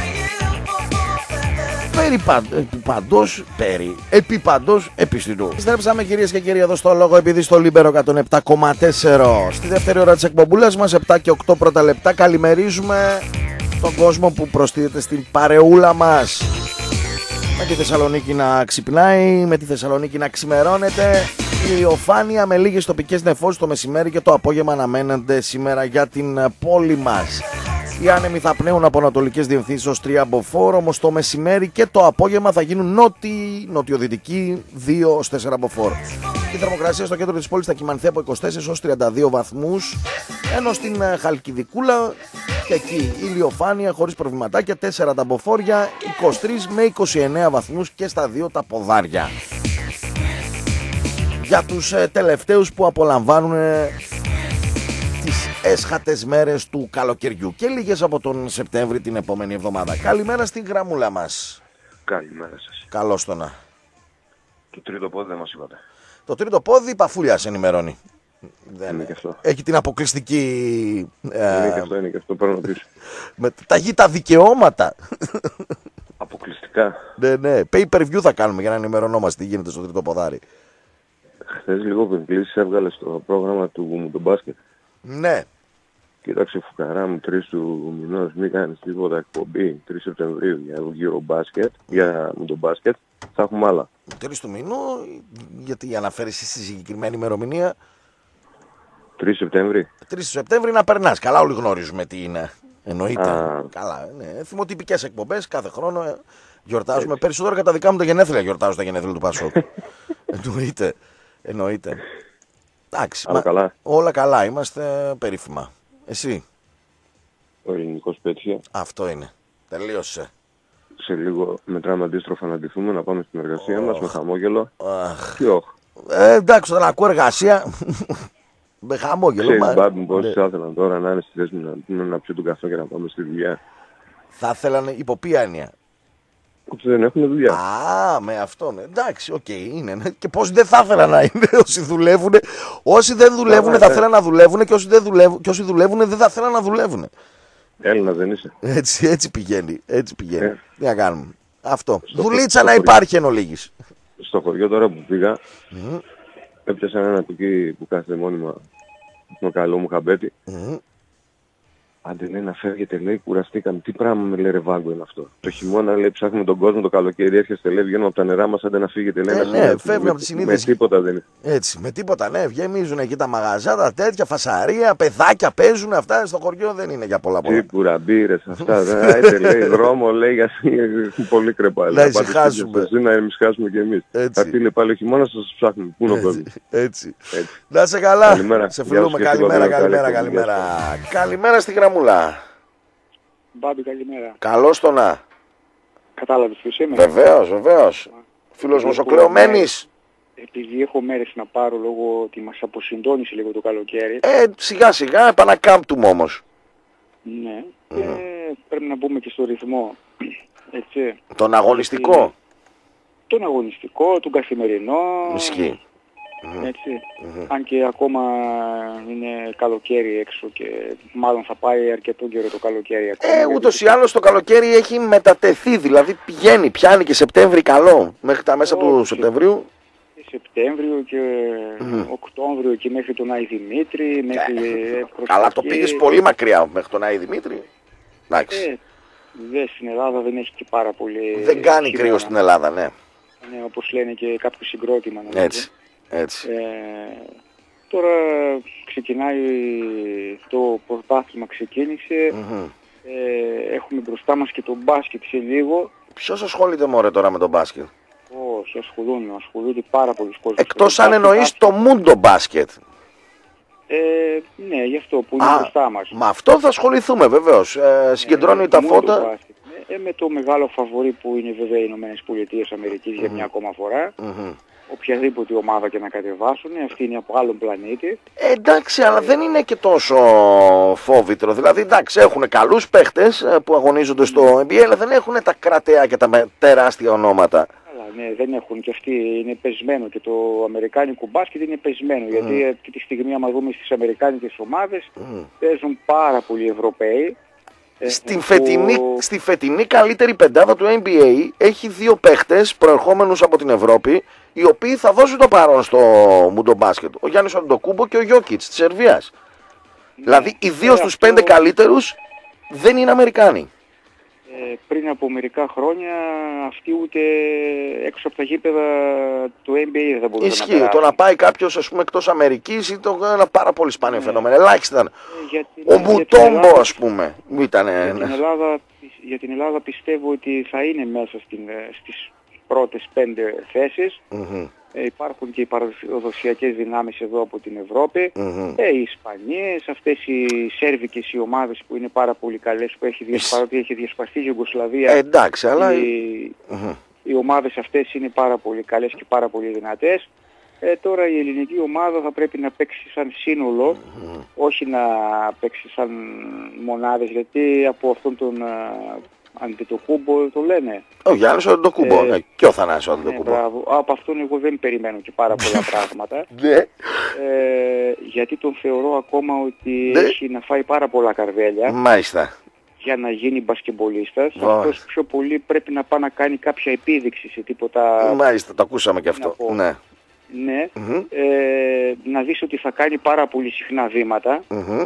επί παντός επιστητού. Επιστρέψαμε κυρίες και κύριοι εδώ στο λόγο επειδή στο Λίμπερο 107,4. Στη δεύτερη ώρα της εκπομπούλας μας, 7 και 8 πρώτα λεπτά, καλημερίζουμε τον κόσμο που προστίθεται στην παρεούλα μας. Με τη Θεσσαλονίκη να ξυπνάει, με τη Θεσσαλονίκη να ξημερώνεται. Ηλιοφάνεια με λίγες τοπικές νεφώσεις το μεσημέρι και το απόγευμα αναμένονται σήμερα για την πόλη μας. Οι άνεμοι θα πνέουν από ανατολικές διευθύνσεις ως 3 μποφόρ, όμως το μεσημέρι και το απόγευμα θα γίνουν νοτιοδυτικοί 2 ως 4 μποφόρ. Η θερμοκρασία στο κέντρο της πόλης θα κυμανθεί από 24 ως 32 βαθμούς, ενώ στην Χαλκιδικούλα και εκεί ηλιοφάνεια χωρίς προβληματάκια, 4 τα μποφόρ, 23 με 29 βαθμούς και στα 2 τα ποδάρια. Για τους τελευταίους που απολαμβάνουν τις έσχατες μέρες του καλοκαιριού και λίγες από τον Σεπτέμβρη την επόμενη εβδομάδα. Καλημέρα στην γραμμούλα μας. Καλημέρα σας. Καλώς το να. Το τρίτο πόδι δεν μας είπατε. Το τρίτο πόδι Παφούλιας ενημερώνει. Είναι και αυτό. Έχει την αποκλειστική... Είναι και αυτό, παίρνω πίσω. Με τα δικαιώματα. Αποκλειστικά. Ναι. Pay per view θα κάνουμε για να ενημερωνόμαστε τι γίνεται στο τρίτο ποδάρι. Χθες λίγο πριν κλείσεις έβγαλε στο πρόγραμμα του μου το μπάσκετ. Ναι. Κοίταξε φουκαρά μου 3 του μηνός, μην κάνεις τίποτα εκπομπή 3 Σεπτεμβρίου για γύρω μπάσκετ, για μου το μπάσκετ, θα έχουμε άλλα. 3 του μηνού, γιατί αναφέρεις στη συγκεκριμένη ημερομηνία. 3 Σεπτέμβρη. 3 Σεπτέμβρη να περνάς, καλά όλοι γνωρίζουμε τι είναι. Εννοείται. Καλά, ναι. Θυμοτυπικές εκπομπές κάθε χρόνο γιορτάζουμε. Έτσι. Περισσότερο κατά δικά μου τα γενέθλια γιορτάζω τα γενέθλια του Πασόκ. Εννοείται. Εντάξει, όλα καλά, είμαστε περίφημα. Εσύ? Ο ελληνικός πέτυχε. Αυτό είναι. Τελείωσε. Σε λίγο μετράμε αντίστροφα να ντυθούμε, να πάμε στην εργασία μας με χαμόγελο. Εντάξει, όταν ακούω εργασία με χαμόγελο. Ξέρεις μπάμπη πόσοι θα ήθελαν τώρα να είναι στη θέση να πιω τον καφέ και να πάμε στη δουλειά. Θα ήθελαν υπό ποια έννοια? Ότι δεν έχουν δουλειά. Με αυτό, ναι. Εντάξει, οκ, είναι. Και πώς δεν θα ήθελα να είναι όσοι δουλεύουν. Όσοι δεν δουλεύουν θα θέλαν να δουλεύουν και όσοι δουλεύουν δεν θα θέλαν να δουλεύουν. Έλληνα δεν είσαι. Έτσι πηγαίνει. Τι να κάνουμε. Αυτό. Δουλίτσα να υπάρχει εν ολίγης. Στο χωριό τώρα που πήγα, έπιασα ένα κουκί που κάθεται μόνιμα με καλό μου χαμπέτι. Άντε λέει να φεύγετε, λέει κουραστήκαμε. Τι πράγμα με λέει ρεβάγκο είναι αυτό? Το χειμώνα λέει ψάχνουμε τον κόσμο, το καλοκαίρι έρχεστε, λέει βγαίνουμε από τα νερά μας, άντε να φύγετε. Λέει, ναι, φεύγουμε από τη συνείδηση. Με τίποτα δεν είναι. Έτσι, με τίποτα, ναι. Γεμίζουν εκεί τα μαγαζιά, τα τέτοια, φασαρία, παιδάκια παίζουν, αυτά στο χωριό δεν είναι για πολλά. Τι κουραμπίρες αυτά. Άιτε λέει δρόμο, λέει γιατί πολύ κρεπά. Να ησυχάσουμε. Να ησυχάσουμε κι εμείς. Θα λέει πάλι ο χειμώνας, θα σας ψάχνουμε. Πού είναι ο κόσμος? Έτσι. Να σε καλά. Σε φιλούμε. Καλημέρα. Καλημέρα στη γραμμούλα. Μπάμπη, καλημέρα. Καλώς το να. Κατάλαβες ποιος είμαι? Βεβαίως. Φίλος Μοσοκλεωμένης. Επειδή έχω μέρες να πάρω λόγω ότι μας αποσυντώνησε λίγο το καλοκαίρι. Σιγά σιγά επανακάμπτουμε όμως. Ναι. Πρέπει να μπούμε και στο ρυθμό. Έτσι. Τον αγωνιστικό. Τον αγωνιστικό, τον καθημερινό. Ισχύει. Έτσι. Αν και ακόμα είναι καλοκαίρι έξω και μάλλον θα πάει αρκετό καιρό το καλοκαίρι ακόμα. Ούτως ή άλλως το καλοκαίρι έχει μετατεθεί, δηλαδή πιάνει και Σεπτέμβρη καλό, μέχρι τα μέσα του Σεπτεμβρίου. Σεπτέμβριο και Οκτώβριο και μέχρι τον Άη Δημήτρη, μέχρι αλλά το πήγες πολύ μακριά μέχρι τον Άη Δημήτρη. Εντάξει. Στην Ελλάδα δεν έχει και πάρα πολύ. Δεν κάνει κρύο στην Ελλάδα, ναι. Ναι, όπως λένε και κάποιο συγκρότημα. Έτσι. Τώρα ξεκινάει το πρωτάθλημα, ξεκίνησε. Έχουμε μπροστά μας και το μπάσκετ σε λίγο. Ποιος ασχολείται μωρέ τώρα με το μπάσκετ? Όχι, ασχολούνται πάρα πολλοί κόσμοι. Εκτός αν εννοείς το Mundo μπάσκετ. Ναι, γι' αυτό που είναι μπροστά μας. Με αυτό θα ασχοληθούμε βεβαίως. Συγκεντρώνει τα φώτα. Με το μεγάλο φαβορί που είναι βέβαια οι Ηνωμένες Πολιτείες Αμερικής για μια ακόμα φορά. Οποιαδήποτε ομάδα και να κατεβάσουν, αυτή είναι από άλλον πλανήτη. Εντάξει, αλλά δεν είναι και τόσο φόβητρο. Δηλαδή, εντάξει, έχουν καλούς παίχτες που αγωνίζονται στο NBA, αλλά δεν έχουν τα κρατέα και τα τεράστια ονόματα. Ναι, δεν έχουν και αυτοί, είναι πεσμένο και το αμερικάνικο μπάσκετ είναι πεσμένο, γιατί αυτή τη στιγμή άμα δούμε στις αμερικάνικες ομάδες παίζουν πάρα πολλοί Ευρωπαίοι. Στη φετινή καλύτερη πεντάδα του NBA έχει 2 παίχτες προερχόμενους από την Ευρώπη, οι οποίοι θα δώσουν το παρόν στο Mundo μπάσκετ. Ο Γιάννης Αντετοκούμπο και ο Γιόκιτς της Σερβίας. Δηλαδή οι 2 στους 5 καλύτερους δεν είναι Αμερικάνοι. Πριν από μερικά χρόνια αυτοί ούτε έξω από τα γήπεδα του NBA δεν μπορούσαν να περάσουν. Ισχύει, το να πάει κάποιος ας πούμε εκτός Αμερικής ήταν ένα πάρα πολύ σπάνιο φαινόμενο. Ελάχιστα ήταν. Ο Μουτόμπο ας πούμε ήτανε. Για την Ελλάδα πιστεύω ότι θα είναι μέσα στις πρώτες 5 θέσεις. Υπάρχουν και οι παραδοσιακές δυνάμεις εδώ από την Ευρώπη. Οι Ισπανίες, αυτές οι Σέρβικες οι ομάδες που είναι πάρα πολύ καλές, που έχει διασπαστεί η Ιουγκοσλαβία. Εντάξει, αλλά οι ομάδες αυτές είναι πάρα πολύ καλές και πάρα πολύ δυνατές. Τώρα η ελληνική ομάδα θα πρέπει να παίξει σαν σύνολο, όχι να παίξει σαν μονάδες, γιατί από αυτόν τον Αντετοκούμπο το λένε. Ο Γιάννης ο Αντετοκούμπο, και ο Θανάσης ο Αντετοκούμπο. Από αυτόν εγώ δεν περιμένω και πάρα πολλά πράγματα. Γιατί τον θεωρώ ακόμα ότι έχει να φάει πάρα πολλά καρβέλια. Μάλιστα. Για να γίνει μπασκεμπολίστας. Αυτός πιο πολύ πρέπει να πάει να κάνει κάποια επίδειξη σε τίποτα. Μάλιστα, το ακούσαμε και αυτό. Ναι. Να δεις ότι θα κάνει πάρα πολύ συχνά βήματα.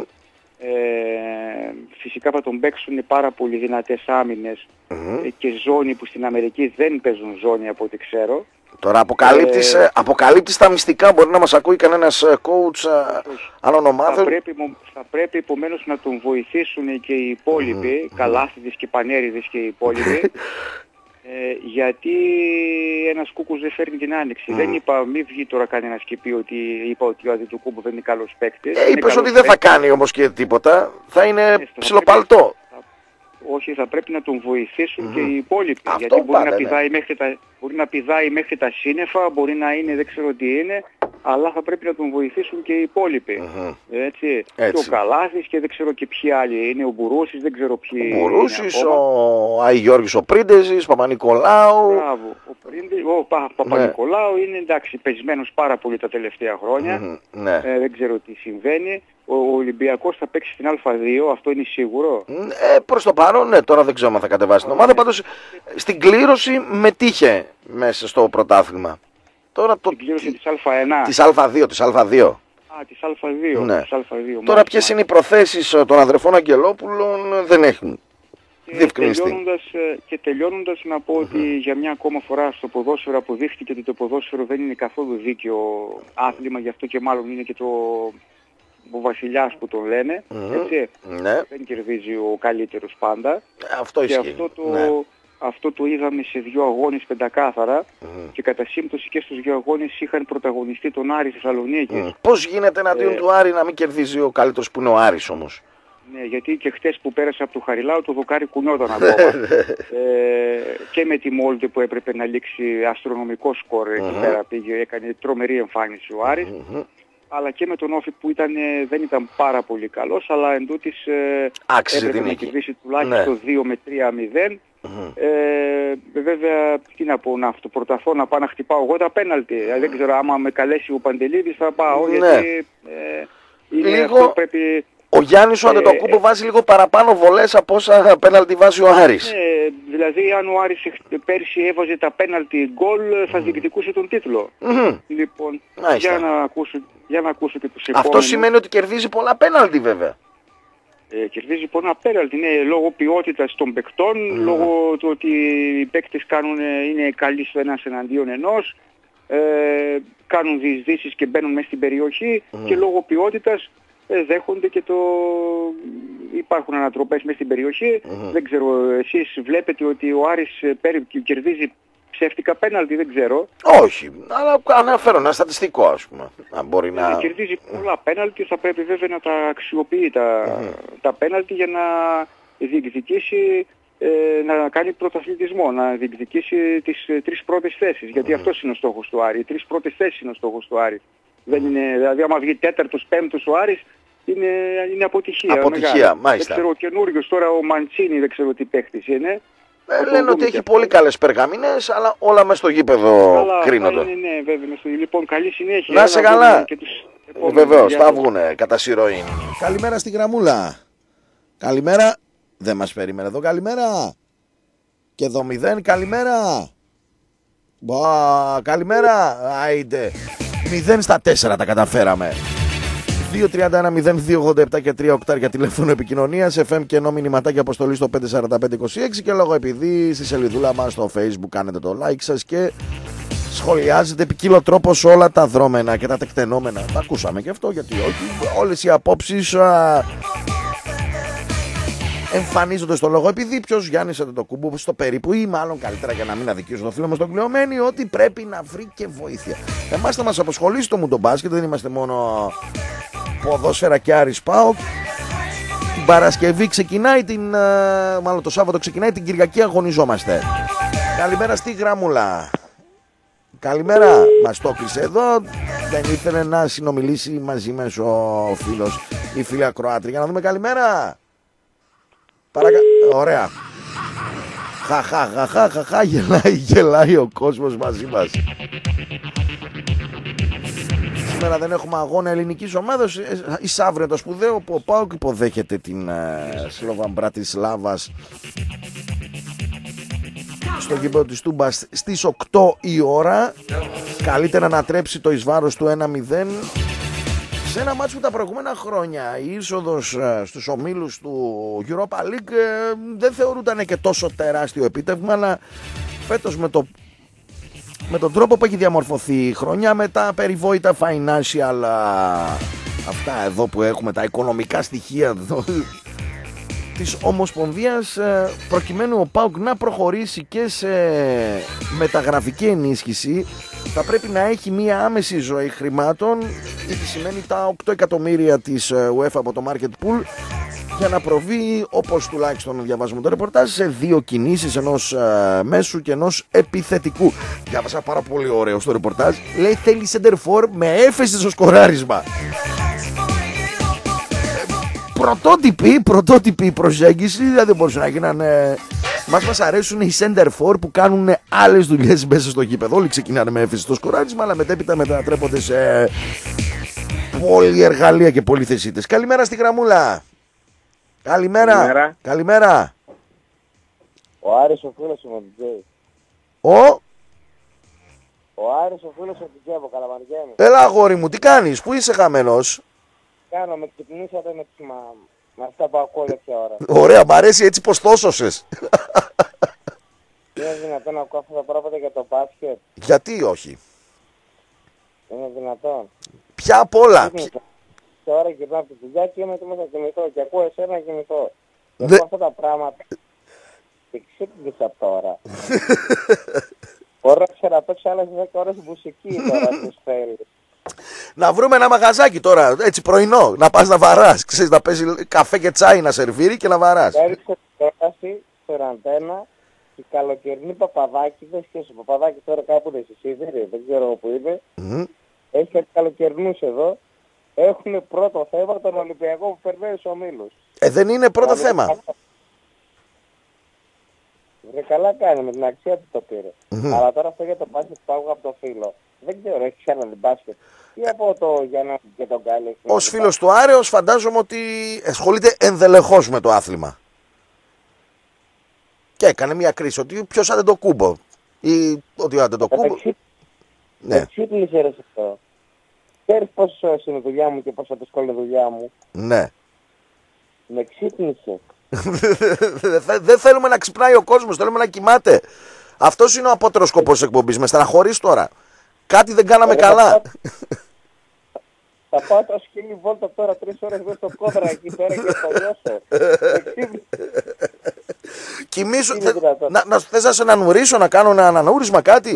Φυσικά θα τον παίξουν πάρα πολύ δυνατές άμυνες και ζώνη που στην Αμερική δεν παίζουν ζώνη από ό,τι ξέρω. Τώρα αποκαλύπτεις τα μυστικά, μπορεί να μας ακούει κανένας coach άλλων ομάδων. Θα πρέπει επομένως να τον βοηθήσουν και οι υπόλοιποι, Καλάθιδες και Πανέριδες και οι υπόλοιποι. Γιατί ένας κούκκος δεν φέρνει την άνοιξη. Δεν είπα, μη βγει τώρα κανένας και πει ότι ο Αντετοκούμπο δεν είναι καλός παίκτης. Είπες ότι δεν θα κάνει όμως και τίποτα, θα είναι ψιλοπαλτό. Όχι, θα πρέπει να τον βοηθήσουν και οι υπόλοιποι. Γιατί μπορεί να πηδάει μέχρι τα σύννεφα, μπορεί να είναι δεν ξέρω τι είναι, αλλά θα πρέπει να τον βοηθήσουν και οι υπόλοιποι. Έτσι. Και ο Καλάθης και δεν ξέρω και ποιοι άλλοι είναι, ο Μπουρούσης, δεν ξέρω ποιοι. Ο Μπουρούσης, ο Αϊγιώργης ο Πρίντεζης, Παπα-Νικολάου. Μπράβο, ο Παπα-Νικολάου είναι εντάξει πεσμένος πάρα πολύ τα τελευταία χρόνια. Δεν ξέρω τι συμβαίνει. Ο Ολυμπιακός θα παίξει στην Α2, αυτό είναι σίγουρο. Προς το παρόν, ναι, τώρα δεν ξέρω αν θα κατεβάσει την ομάδα. Πάντως στην κλήρωση μετήχε μέσα στο πρωτάθλημα. Τώρα την κλήρωση της Α1. Της Α2, της Α2. Της Α2. Ναι. Της Α2. Τώρα ποιες είναι οι προθέσεις των αδερφών Αγγελόπουλων δεν έχουν διευκρινιστεί. Και τελειώνοντας να πω ότι για μια ακόμα φορά στο ποδόσφαιρο αποδείχθηκε ότι το ποδόσφαιρο δεν είναι καθόλου δίκαιο άθλημα, γι' αυτό και μάλλον είναι και ο βασιλιάς που τον λένε, έτσι. Δεν κερδίζει ο καλύτερος πάντα. Αυτό ισχύει. Και αυτό το είδαμε σε 2 αγώνες πεντακάθαρα και κατά σύμπτωση και στους 2 αγώνες είχαν πρωταγωνιστεί τον Άρη Θεσσαλονίκης. Πώς γίνεται εναντίον του Άρη να μην κερδίζει ο καλύτερος που είναι ο Άρης όμως? Ναι, γιατί και χτες που πέρασε από το Χαριλάου το δοκάρι κουνιόταν ακόμα. Και με τη Μόλντε που έπρεπε να λήξει αστρονομικό σκορ εκεί πέρα πήγε, έκανε τρομερή εμφάνιση ο Άρης. αλλά και με τον Όφη που δεν ήταν πάρα πολύ καλός, αλλά εν τούτης έπρεπε να κερδίσει τουλάχιστον 2 με 3-0. Βέβαια, τι να πω, να αυτοπροταθώ, να πάω να χτυπάω εγώ τα πέναλτι. Δεν ξέρω, άμα με καλέσει ο Παντελίδης θα πάω, γιατί λίγο... πρέπει... Ο Γιάννης ο Αντετοκούμπο βάζει λίγο παραπάνω βολές από όσα πέναλτι βάζει ο Άρης. Δηλαδή αν ο Άρης πέρσι έβαζε τα πέναλτι γκολ θα διεκδικούσε τον τίτλο. Λοιπόν, για να ακούσω και τους επόμενους. Αυτό σημαίνει ότι κερδίζει πολλά πέναλτι βέβαια. Κερδίζει πολλά πέναλτι, λόγω ποιότητας των παικτών, λόγω του ότι οι παίκτες είναι καλοί στο ένας εναντίον ενός, κάνουν διεισδύσεις και μπαίνουν μέσα στην περιοχή και λόγω ποιότητας δέχονται και υπάρχουν ανατροπές μέσα στην περιοχή. Δεν ξέρω, εσείς βλέπετε ότι ο Άρης κερδίζει ψεύτικα πέναλτι, δεν ξέρω. Όχι, αλλά αναφέρω ένα στατιστικό, ας πούμε. Αν μπορεί να... Κερδίζει πολλά πέναλτι, θα πρέπει βέβαια να τα αξιοποιεί τα πέναλτι για να διεκδικήσει, να κάνει πρωταθλητισμό, να διεκδικήσει τις 3 πρώτες θέσεις. Γιατί αυτός είναι ο στόχος του Άρη. Οι 3 πρώτες θέσεις είναι ο στόχος του Άρη. Δεν είναι, δηλαδή άμα βγει 4ος, 5ος ο Άρης είναι αποτυχία. Αποτυχία, μάλιστα. Δεν ξέρω, ο καινούριος τώρα ο Μαντσίνη, δεν ξέρω τι παίκτης είναι. Λένε ότι έχει πολύ καλές περγαμίνες, αλλά όλα μες στο γήπεδο κρίνονται. Ναι, βέβαια. Λοιπόν, καλή συνέχεια. Να σε καλά. Βεβαίως, θα βγουνε κατά σειροή. Καλημέρα στη γραμμούλα. Καλημέρα. Δεν μας περίμενε εδώ. Καλημέρα. Και εδώ 0. Καλημέρα. Καλημέρα. Άιντε. 0 στα 4 τα καταφέραμε. 2-31-02-87 και 3 οκτάρια τηλέφωνο επικοινωνίας, FM και ενώ μηνυματάκια αποστολή στο 54526 και λόγω επειδή στη σελίδουλα μας στο Facebook κάνετε το like σας και σχολιάζετε ποικίλο τρόπο σε όλα τα δρόμενα και τα τεκτενόμενα. Τα ακούσαμε και αυτό, γιατί όχι, όλες οι απόψεις εμφανίζονται στο λόγο επειδή ποιος Γιάννης Αντετοκούμπο στο περίπου ή μάλλον καλύτερα για να μην αδικήσω το φίλο μας τον κλειωμένη ότι πρέπει να βρει και βοήθεια. Εμάς θα μας απασχολήσει το μουντομπάσκετ, δεν είμαστε μόνο ποδόσφαιρα και Άρης ΠΑΟΚ. Την Παρασκευή ξεκινάει μάλλον το Σάββατο ξεκινάει, την Κυριακή αγωνιζόμαστε. Καλημέρα στη γραμμούλα. Καλημέρα, μας το κλείσε εδώ. Δεν ήθελε να συνομιλήσει μαζί μας ο φίλος ή φίλη ακροάτρια. Για να δούμε, καλημέρα. Ωραία. Χαχαχαχαχαχα, γελάει ο κόσμος μαζί μας. Σήμερα δεν έχουμε αγώνα ελληνικής ομάδας. Εις αύριο το σπουδαίο που ο ΠΑΟΚ υποδέχεται την Σλόβαν Μπρατισλάβας στο γήπεδο της Τούμπας στις 8 η ώρα. Καλύτερα να τρέψει το εις βάρος του 1-0 σε ένα μάτσο που τα προηγούμενα χρόνια η είσοδος στους ομίλους του Europa League δεν θεωρούταν και τόσο τεράστιο επίτευγμα, αλλά φέτος με τον τρόπο που έχει διαμορφωθεί η χρονιά, με τα περιβόητα financial αυτά εδώ που έχουμε, τα οικονομικά στοιχεία εδώ, της Ομοσπονδίας, προκειμένου ο ΠΑΟΚ να προχωρήσει και σε μεταγραφική ενίσχυση, θα πρέπει να έχει μία άμεση ζωή χρημάτων, τι σημαίνει τα 8 εκατομμύρια της UEFA από το Market Pool, για να προβεί, όπως τουλάχιστον διαβάζουμε το ρεπορτάζ, σε 2 κινήσεις, ενός μέσου και ενός επιθετικού. Διάβασα πάρα πολύ ωραίο στο ρεπορτάζ. Λέει θέλει center for με έφεση στο σκοράρισμα. Πρωτότυπη προσέγγιση, δηλαδή δεν μπορούσε να γίνανε. Μας αρέσουν οι center for που κάνουν άλλες δουλειές μέσα στο γήπεδο. Όλοι ξεκινάνε με έφεση στο σκοράρισμα, αλλά μετέπειτα μετατρέπονται σε πολυεργαλεία και πολυθεσίτες. Καλημέρα στη γραμμούλα. Καλημέρα. Καλημέρα. Ο Άρης ο φίλος μου, DJ. Ο Άρης ο φίλος μου, DJ από Καλαμαριάννη. Έλα αγόρι μου, τι κάνεις, πού είσαι χαμένος? Κάνω, με ξυπνήσατε με αυτά που ακούω τέτοια ώρα. Ωραία, μ' αρέσει έτσι πως τόσωσες. Είναι δυνατόν να ακούω αυτά τα πράγματα για το μπάσκετ? Γιατί όχι? Είναι δυνατόν? Ποια απ' όλα? Τώρα γυρνάω από τη δουλειά και είμαι έτοιμος να κοιμηθώ και ακούω εσένα να κοιμηθώ. Και αυτά τα πράγματα και ξύπνησα τώρα. Μπορώ να ξαναπαίξω άλλες 10 ώρες μουσική τώρα στους θέλεις. Να βρούμε ένα μαγαζάκι τώρα, έτσι πρωινό, να πας να βαράς. Ξέρεις, να παίζει καφέ και τσάι να σερβίρει και να βαράς. Έριξε τηλεόραση στο Ραντένα και καλοκαιρινή Παπαδάκη, δεν σχέση ο Παπαδάκη τώρα κάπου δεν συσίδερε, δεν ξέρω που είναι. Έχει κάτι καλοκαιρινούς εδώ έχουν πρώτο θέμα τον Ολυμπιακό που περνάει στους ομίλους. Δεν είναι πρώτο θέμα. Καλά κάνει, με την αξία του το πήρε. Αλλά τώρα αυτό για το μπάσκετ που άκουγα από το φίλο. Δεν ξέρω, έχει ξαναδεί μπάσκετ. Ή από το Γιάννα και τον Γκάλη. Ως φίλος του Άρεος φαντάζομαι ότι ασχολείται ενδελεχώς με το άθλημα. Και έκανε μια κρίση ότι ποιος άντε το κούμπο. Ή ότι άντε το κούμπο. Ναι. Ξύπνησε ρε σε αυτό. Ξέρεις πόσο είναι η δουλειά μου και πόσο δύσκολη είναι η δουλειά μου. Ναι. Με ξύπνησε. Δεν θέλουμε να ξυπνάει ο κόσμος, θέλουμε να κοιμάται. Αυτός είναι ο απότερος σκοπός της εκπομπής. Με στεναχωρείς τώρα. Κάτι δεν κάναμε καλά. Θα πάω το σκύλι βόλτα τώρα 3 ώρες μέσα στο κόδρα εκεί πέρα και θα λιώσω. Κοιμήσου, θες να σε ανανουρίσω, να κάνω ένα ανανούρισμα, κάτι.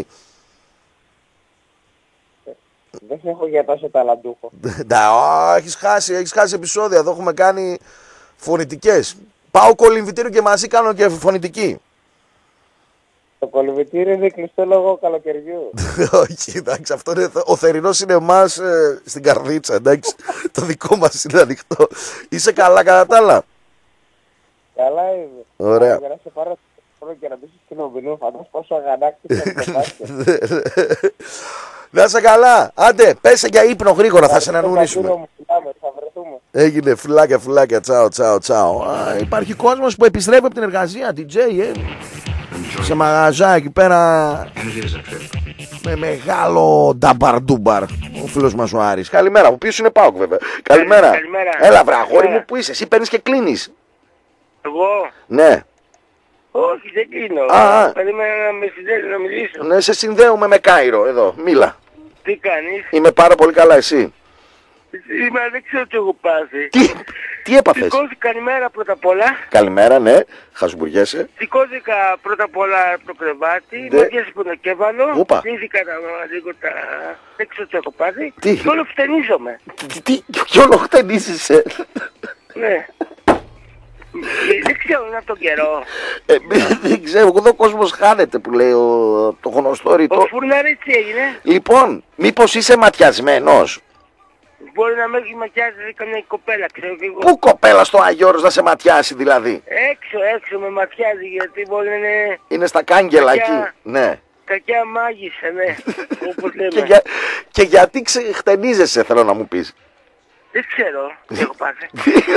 Δεν έχω για τόσο ταλαντούχο. Έχεις χάσει επεισόδια, εδώ έχουμε κάνει φωνητικές. Πάω κολυμβητήριο και μαζί κάνω και φωνητική. Το κολυμβητήριο είναι κλειστό λόγω καλοκαιριού. Όχι, εντάξει, αυτό είναι, ο θερινός είναι εμάς στην καρδίτσα, εντάξει. Το δικό μας είναι ανοιχτό. Είσαι καλά κατά τα άλλα? Καλά είμαι. Ωραία. Για να σε πάρω και να μπεις στο κοινοβουλίο, φαντάζομαι πόσο αγανάκτησε το μπάσκετ. Να είσαι καλά. Άντε, πέσε για ύπνο γρήγορα, θα σε ανανουρίσουμε. Θα βρεθούμε. Έγινε, φιλάκια, τσάω. Υπάρχει κόσμος που επιστρέφει από την εργασία, DJ, σε μαγαζά εκεί πέρα. Με μεγάλο νταμπαρντούμπαρ. Ο φίλος μας ο Άρης. Καλημέρα, ο οποίος είναι ΠΑΟΚ βέβαια. Καλημέρα. Έλα βρε αγόρι μου, που είσαι, εσύ παίρνεις και κλείνεις. Εγώ? Ναι. Όχι, δεν κλείνω. Περίμενα να με συνδέσει να μιλήσω. Ναι, σε συνδέουμε με Κάιρο εδώ, μίλα. Τι κάνεις? Είμαι πάρα πολύ καλά, εσύ? Σήμερα δεν ξέρω τι έχω πάθει. Τι έπαθες? Σηκώθηκα, καλημέρα πρώτα απ' όλα. Καλημέρα, ναι, χασμπουργέσαι. Σηκώθηκα πρώτα απ' όλα από το κρεβάτι, με πιάσε πονοκέφαλο. Στήθηκα λίγο τα... Δεν ξέρω τι έχω πάθει. Και όλο φτενίζομαι. Κι όλο χτενίζεσαι? Ναι. Δεν ξέρω, είναι από τον καιρό. Δεν ξέρω, εδώ ο κόσμος χάνεται που λέει το γνωστό ρητό. Ο Φουρναρής τι έγινε? Λοιπόν, μήπως είσαι ματιασμένος? Μπορεί να με έχει ματιάσει καμιά κοπέλα, ξέρω και εγώ. Πού κοπέλα στο Αγιώρος να σε ματιάσει δηλαδή? Έξω με ματιάζει, γιατί μπορεί να είναι... Είναι στα κάγκελα εκεί, ναι. Κακιά μάγισσα, ναι, όπως λέμε. Και γιατί χτενίζεσαι, θέλω να μου πεις? Δεν ξέρω τι έχω πάθει.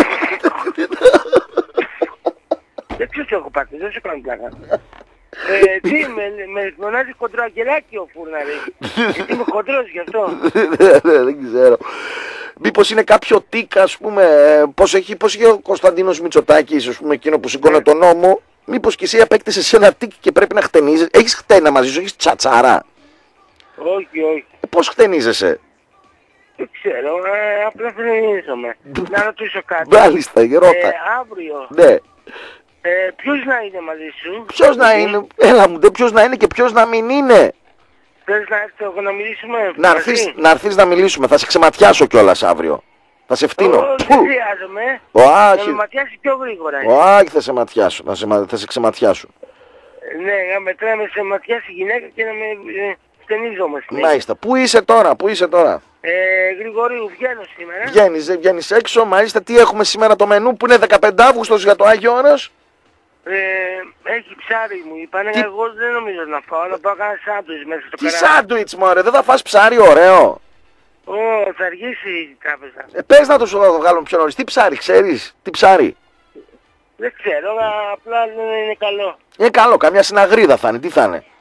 Δεν ξέρω τι έχω πάθει, δεν σου κάνω πλάκα. Τι, με μονάζει χοντρό αγγελάκι ο Φούρναρης. Γιατί είμαι χοντρός γι' αυτό. Δεν ξέρω. Μήπως είναι κάποιο τικ, ας πούμε, πώς έχει ο Κωνσταντίνος Μητσοτάκης, ας πούμε, εκείνο που σηκώνε τον νόμο. Μήπως και εσύ απέκτησες ένα τικ και πρέπει να χτενίζεσαι? Έχεις χτένα μαζί σου, έχεις τσατσάρα? Όχι. Πώς χτενίζεσαι? Δεν ξέρω, απλά φρενίζομαι. Να ρωτήσω κάτι. Μάλιστα, ρώτα. Αύριο. Ναι. Ποιος να είναι μαζί σου? Ποιος να είναι? Έλα μου, ποιος να είναι και ποιος να μην είναι? Θες να έρθω εγώ να μιλήσουμε? Να έρθεις να μιλήσουμε, θα σε ξεματιάσω κιόλας αύριο. Θα σε φτύνω. Δεν χρειάζομαι. Να με ματιάσει πιο γρήγορα. Όχι, θα σε ματιάσω, θα σε ξεματιάσω. Ναι, να μετράει να σε ματιάσει η γυναίκα και να με στενίζομαι. Μάλιστα, πού είσαι τώρα? Γρηγορίου, βγαίνω σήμερα. Βγαίνεις έξω, μάλιστα. Τι έχουμε σήμερα το μενού που είναι 15 Αύγουστος για το Άγιο Όρος? Έχει ψάρι μου είπανε, εγώ δεν νομίζω να φάω, να πάω κάνα σάντουιτς μέσα στο καράβι. Τι σάντουιτς μωρέ, δεν θα φας ψάρι ωραίο? Θα αργήσει η τράπεζα. Πες να το σου βγάλουμε πιο νωρίς. Τι ψάρι ξέρεις? Τι ψάρι? Δεν ξέρω, απλά είναι καλό. Είναι καλό, καμιά συναγρίδα θα είναι, τι θα είναι?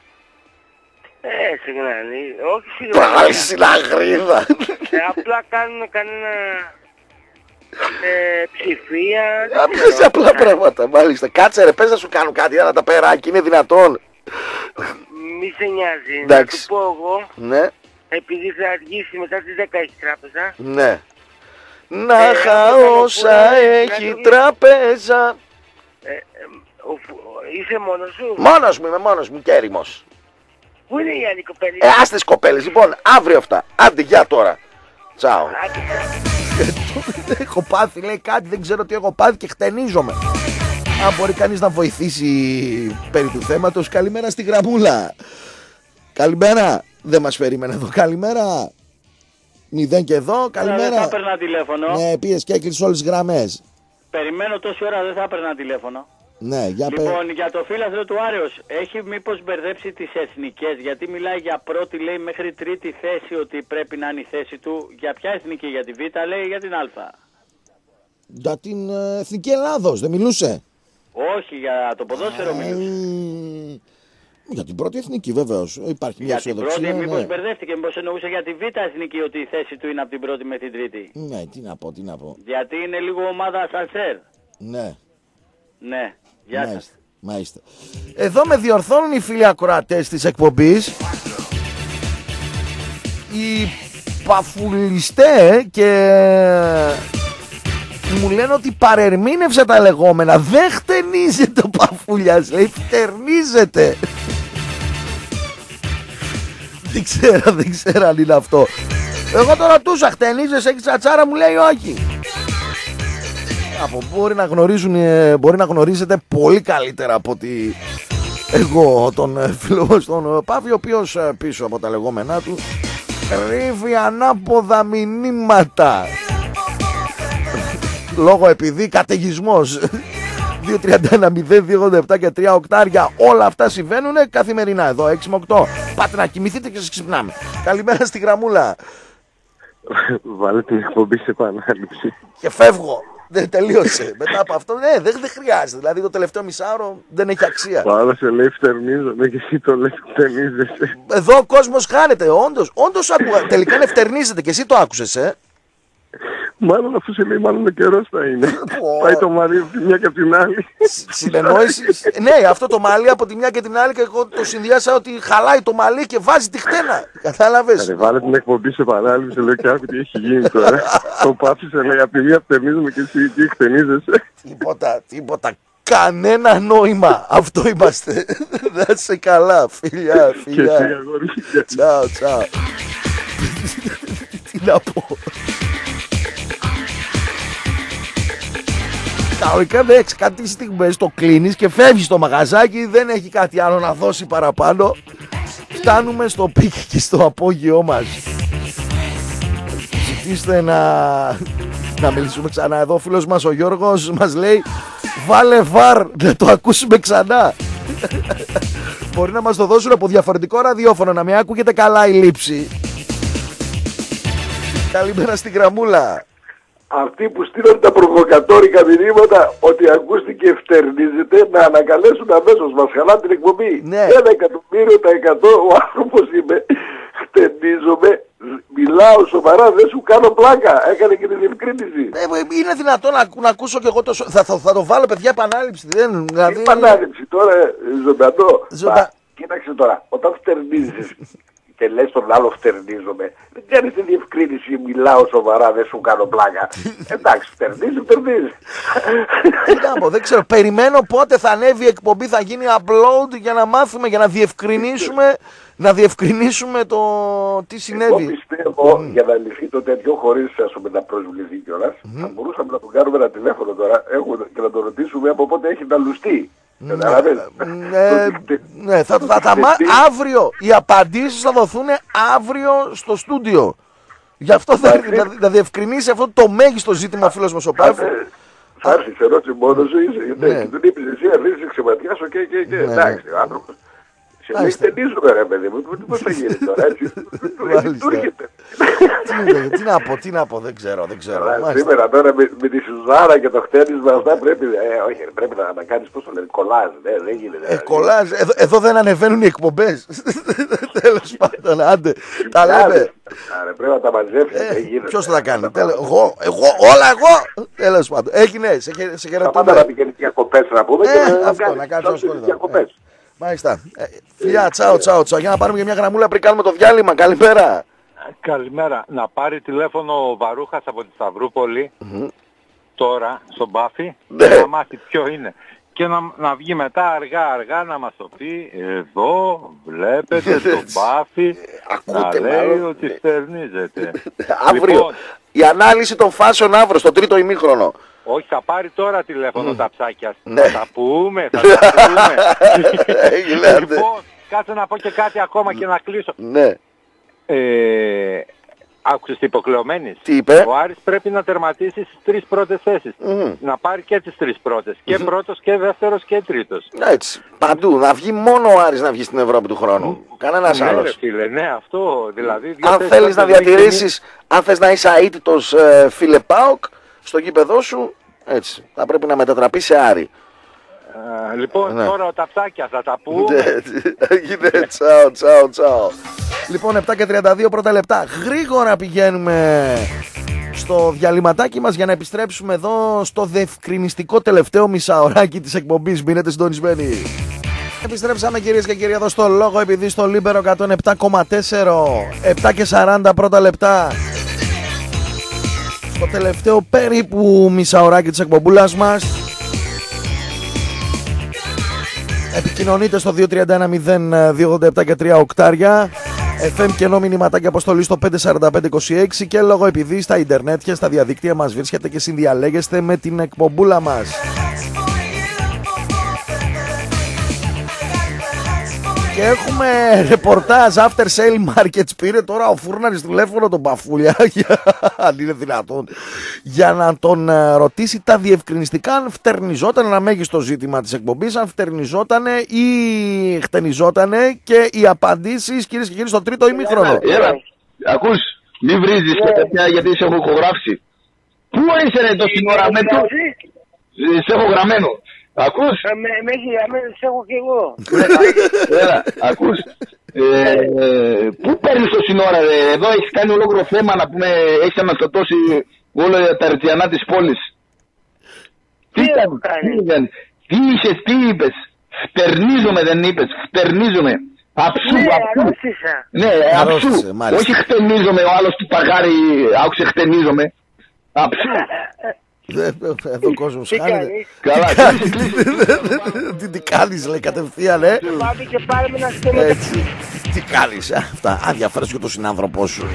Συγγνώμη, όχι συγγνώμη. Πάλι συναγρίδα. Απλά κάνουν κανένα... ψηφία. Άπλες απλά πράγματα, μάλιστα. Κάτσε ρε, πες να σου κάνουν κάτι, να τα περάκι, είναι δυνατόν? Μη σε νοιάζει, εντάξει. Να του πω εγώ. Ναι. Επειδή θα αργήσει μετά τις 10 έχει τράπεζα. Ναι. Να χαόσα έχει τράπεζα. Είσαι μόνος σου? Μόνος μου, είμαι μόνος μου και έρημος. Πού είναι οι άλλοι κοπέλες? Άσε τις κοπέλες, λοιπόν, αύριο αυτά. Άντε, γεια τώρα. Τσάω. Έχω πάθει, λέει κάτι, δεν ξέρω τι έχω πάθει και χτενίζομαι. Αν μπορεί κανείς να βοηθήσει περί του θέματος, καλημέρα στη γραμμούλα. Καλημέρα. Δεν μας περίμενε εδώ, καλημέρα. 0 και εδώ, καλημέρα. Δεν θα έπαιρνα τηλέφωνο. Ναι, πήγες και έκλεισες όλες τις γραμμές. Περιμένω τόση ώρα, δεν θα έπαιρνα τηλέφωνο. Ναι, Λοιπόν, για το φίλαθλο του Άρεος, έχει μήπως μπερδέψει τις εθνικές, γιατί μιλάει για πρώτη, λέει, μέχρι τρίτη θέση ότι πρέπει να είναι η θέση του. Για ποια εθνική, για τη Β, λέει, για την Α? Για την Εθνική Ελλάδος, δεν μιλούσε? Όχι, για το ποδόσφαιρο μιλούσε. Για την πρώτη εθνική βεβαίως. Υπάρχει μια αισιοδοξία. Για την πρώτη, μήπως μπερδεύτηκε, μήπως εννοούσε για τη Β εθνική ότι η θέση του είναι από την πρώτη με την τρίτη. Ναι, τι να πω. Γιατί είναι λίγο ομάδα Σαλσέρ. Ναι. Ναι, γεια σας. Μάλιστα. Εδώ με διορθώνουν οι φίλοι ακροατές της εκπομπής. Οι παφουλιστέ και μου λένε ότι παρερμήνευσε τα λεγόμενα. Δεν χτενίζεται ο Παφούλιας, λέει, φτερνίζεται. Δεν ξέρω αν είναι αυτό. Εγώ το ρωτούσα, χτενίζεσαι, έχεις τσατσάρα, μου λέει όχι. Μπορεί να γνωρίζετε πολύ καλύτερα από ότι εγώ τον φίλο στον Παύλο, ο οποίος πίσω από τα λεγόμενά του ρίβει ανάποδα μηνύματα. Λόγω επειδή καταιγισμός. 2-31-0-2-87 και 3 οκτάρια. Όλα αυτά συμβαίνουν καθημερινά εδώ 6 με 8. Πάτε να κοιμηθείτε και σας ξυπνάμε. Καλημέρα στη γραμμούλα. Βάλε την εκπομπή σε επανάληψη. Και φεύγω. Δεν τελείωσε. Μετά από αυτό δεν χρειάζεται. Δηλαδή το τελευταίο μισάωρο δεν έχει αξία. Πάρα σε λέει φτερνίζομαι και εσύ το λες φτερνίζεσαι. Εδώ ο κόσμος χάνεται. Όντως τελικά είναι φτερνίζεται και εσύ το άκουσες, Μάλλον αφού σε λέει, μάλλον ο καιρός θα είναι. Πάει το μαλλί από τη μια και από την άλλη. Συνεννόηση. Ναι, αυτό το μαλλί από τη μια και την άλλη, και εγώ το συνδυάσα ότι χαλάει το μαλλί και βάζει τη χτένα. Κατάλαβες. Βάλε την εκπομπή σε παράληψη, λέω και άκου τι έχει γίνει τώρα. Το πάψησε, λέει, από τη μια φτερνίζομαι και εσύ εκεί χτενίζεσαι. Τίποτα. Κανένα νόημα. Αυτό είμαστε. Να είσαι καλά, φιλιά. Και εσύ, αγόρι. Τσάω. Τι να πω. Κανονικά δεν έχεις κάτι στιγμές, το κλείνεις και φεύγεις στο μαγαζάκι, δεν έχει κάτι άλλο να δώσει παραπάνω. Φτάνουμε στο πικ και στο απόγειό μας. Ζητήστε να μιλήσουμε ξανά. Εδώ ο φίλος μας ο Γιώργος μας λέει βάλε βαρ να το ακούσουμε ξανά. Μπορεί να μας το δώσουν από διαφορετικό ραδιόφωνο, να μην ακούγεται καλά η λήψη. Καλημέρα στην γραμμούλα. Αυτοί που στείλουν τα προβοκατόρικα μηνύματα ότι ακούστηκε φτερνίζεται να ανακαλέσουν αμέσως. Μας χαλάνε την εκπομπή. Ναι. 1.000% ο άνθρωπος είμαι. Χτενίζομαι. Μιλάω σοβαρά, δεν σου κάνω πλάκα. Έκανε και την διευκρίνηση. Είναι δυνατόν να ακούσω και εγώ το. Θα το βάλω, παιδιά, επανάληψη. Δηλαδή... Επανάληψη τώρα, ζωντανό. Κοίταξε τώρα, όταν φτερνίζεις και λες τον άλλο φτερνίζομαι, δεν κάνεις τη διευκρίνηση, μιλάω σοβαρά, δεν σου κάνω πλάκα. Εντάξει, φτερνίζει. Δεν ξέρω, περιμένω πότε θα ανέβει η εκπομπή, θα γίνει upload για να μάθουμε, για να διευκρινίσουμε το τι συνέβη. Εγώ πιστεύω, για να λυθεί το τέτοιο χωρίς να προσβληθεί κιόλας, θα μπορούσαμε να τον κάνουμε ένα τηλέφωνο τώρα και να τον ρωτήσουμε από πότε έχει να λουστεί. Ναι, αύριο οι απαντήσεις θα δοθούν αύριο στο στούντιο. Γι' αυτό θα διευκρινίσει αυτό το μέγιστο ζήτημα ο φίλος μας ο Παύλος. Θα έρθει σε ερώτηση μόνος σου, και τον είπες εσύ, αρχίζεις ξεματιάσω και εντάξει, ο άνθρωπος. Σε λέει χτενίζομαι ρε παιδί μου, πώς θα γίνει τώρα, έτσι, του έρχεται. Τι να πω, δεν ξέρω. Σήμερα τώρα με τη Σουζάρα και το χτένισμα αυτά πρέπει να κάνεις, πώς το λένε, κολάζ, δεν γίνεται. Κολάζ, εδώ δεν ανεβαίνουν οι εκπομπές. Τέλος πάντων, άντε, τα λέμε. Πρέπει να τα μαζεύσεις, δεν γίνεται. Ποιος θα τα κάνει, όλα εγώ. Τέλος πάντων, έγινε, σε χαιρετούμε. Θα πάντα να πηγαίνεις διακοπές να πούμε και να κάνεις διακοπές. Μάλιστα. Φιλιά, τσάω. Για να πάρουμε και μια γραμμούλα πριν κάνουμε το διάλειμμα. Καλημέρα. Καλημέρα. Να πάρει τηλέφωνο ο Βαρούχας από τη Σταυρούπολη τώρα στον Μπάφη να μάθει ποιο είναι. Και να βγει μετά αργά να μας το πει. Εδώ βλέπετε τον Μπάφη να λέει ότι στερνίζεται. Αύριο. Λοιπόν, η ανάλυση των φάσεων αύριο στο τρίτο ημίχρονο. Όχι, θα πάρει τώρα τηλέφωνο τα ψάκια. Ναι. Θα τα πούμε. Λοιπόν, κάτσε να πω και κάτι ακόμα και να κλείσω. Ναι. Άκουσες τι υποκλεωμένης. Τι είπε? Ο Άρης πρέπει να τερματίσει στις 3 πρώτες θέσεις. Να πάρει και τις 3 πρώτες. Και πρώτος και δεύτερος και τρίτος. Έτσι. Παντού. Να βγει μόνο ο Άρης να βγει στην Ευρώπη του χρόνου. Κανένας άλλος. Ναι, φίλε, ναι, αυτό. Δηλαδή, αν θέλεις να διατηρήσεις, αν θες να είσαι αίτητος φίλε ΠΑΟΚ, στο γήπεδό σου, έτσι. Θα πρέπει να μετατραπεί σε Άρη. Λοιπόν, τώρα τα ψάκια θα τα πούμε. Έγινε, τσάω. Λοιπόν, 7 και 32 πρώτα λεπτά. Γρήγορα πηγαίνουμε στο διαλυματάκι μας για να επιστρέψουμε εδώ στο διευκρινιστικό τελευταίο μισάωράκι της εκπομπής. Μείνετε συντονισμένοι. Επιστρέψαμε κυρίες και κύριοι εδώ στο Λόγο, επειδή στο Λίμπερο 107,4. 7 και 40 πρώτα λεπτά. Στο τελευταίο περίπου μισάωράκι της εκπομπούλας μας. Επικοινωνείτε στο 231-0287 και 3 οκτάρια. FM και ενώ μηνυματάκια αποστολή στο 54526 και λόγω επειδή στα ίντερνετ και στα διαδίκτυα μας βρίσκεται και συνδιαλέγεστε με την εκπομπούλα μας. Και έχουμε ρεπορτάζ after sale markets. Πήρε τώρα ο Φούρναρης τηλέφωνο τον Παφούλια, αν είναι δυνατόν, για να τον ρωτήσει τα διευκρινιστικά αν φτερνιζόταν, ένα μέγιστο ζήτημα της εκπομπής, αν φτερνιζότανε ή χτενιζότανε, και οι απαντήσεις, κυρίες και κύριοι, στο τρίτο ημίχρονο. Έλα, ακούς, μη βρίζεις και τέτοια γιατί σε έχω ηχογράψει. Πού είσαι ρε τόση ώρα με το... Σε έχω γραμμένο. Ακούς? Με έχει γραμμένο, σε έχω και εγώ. Έλα, ακούς. Πού παίρνεις τόση ώρα ρε? Εδώ έχεις κάνει ολόκληρο θέμα να πούμε, έχεις αναστατώσει όλα τα ρετιανά της πόλης. Τι έχω κάνει? Τι είσαι, τι είπες? Φτερνίζομαι δεν είπες, φτερνίζομαι. Αψού, ναι, αψού. Όχι χτενίζομαι, ο άλλος του παγάρι άκουσε χτενίζομαι. Αψού. Εδώ ο κόσμος χάνεται. Καλά, τι κάνεις λέει κατευθείαν, Πάμε και πάρουμε να στέλνουμε. Τι κάνεις, αυτά, αδιαφέρεσαι και τον συνάνθρωπό σου.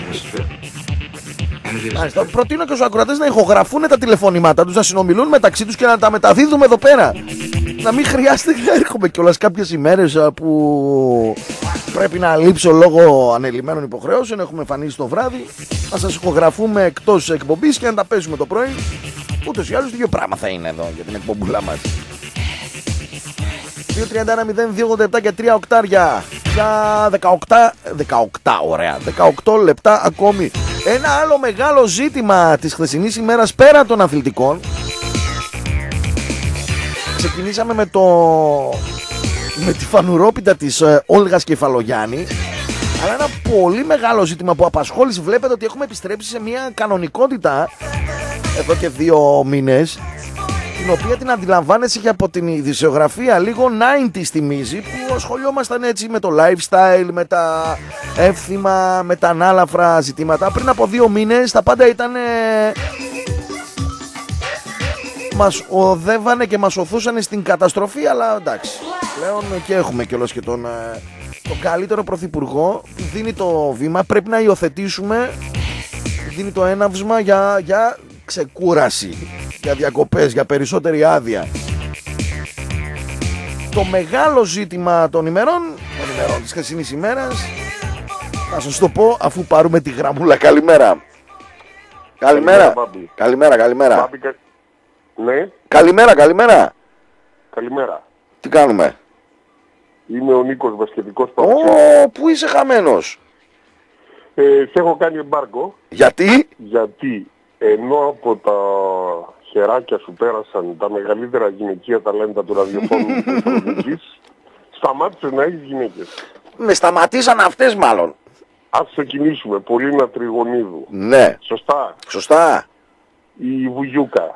Προτείνω και στους ακροατές να ηχογραφούν τα τηλεφωνήματά τους, να συνομιλούν μεταξύ τους και να τα μεταδίδουμε εδώ πέρα. Να μην χρειάζεται να έρχομαι κιόλας κάποιες ημέρες που πρέπει να λείψω λόγω ανελημμένων υποχρεώσεων. Έχουμε εμφανίσει το βράδυ. Να σας ηχογραφούμε εκτός εκπομπής και να τα παίζουμε το πρωί. Ούτως ή άλλως το ίδιο πράγμα θα είναι εδώ για την εκπομπούλα μας. 231-0287 και 3 οκτάρια. Για 18 ωραία, 18 λεπτά ακόμη. Ένα άλλο μεγάλο ζήτημα της χθεσινής ημέρας πέρα των αθλητικών. Ξεκινήσαμε με τη φανουρόπιτα της Όλγας Κεφαλογιάννη. Αλλά ένα πολύ μεγάλο ζήτημα που απασχόλησε, βλέπετε ότι έχουμε επιστρέψει σε μια κανονικότητα εδώ και 2 μήνες, την οποία την αντιλαμβάνεσαι και από την ειδησιογραφία λίγο 90's θυμίζει, που ασχολιόμασταν έτσι με το lifestyle, με τα εύθυμα, με τα ανάλαφρα ζητήματα. Πριν από 2 μήνες τα πάντα ήταν... μας οδεύανε και μας οθούσανε στην καταστροφή, αλλά εντάξει, πλέον και έχουμε κιόλας και τον καλύτερο πρωθυπουργό που δίνει το βήμα. Πρέπει να υιοθετήσουμε, δίνει το έναυσμα για ξεκούραση, για διακοπές, για περισσότερη άδεια. Το μεγάλο ζήτημα των ημερών της χθεσινής ημέρας, θα σας το πω αφού πάρουμε τη γραμμούλα. Καλημέρα. Καλημέρα. Ναι. Καλημέρα. Τι κάνουμε? Είμαι ο Νίκος Βασκετικός. Πού είσαι χαμένος? Σε έχω κάνει εμπάργκο. Γιατί? Γιατί ενώ από τα χεράκια σου πέρασαν τα μεγαλύτερα γυναικεία ταλέντα του ραδιοφώνου της Θεσσαλονίκης, σταμάτησες να έχεις γυναίκες. Με σταματήσαν αυτές μάλλον. Ας ξεκινήσουμε. Πολύνα Τριγωνίδου. Ναι. Σωστά. Η Βουγιούκα.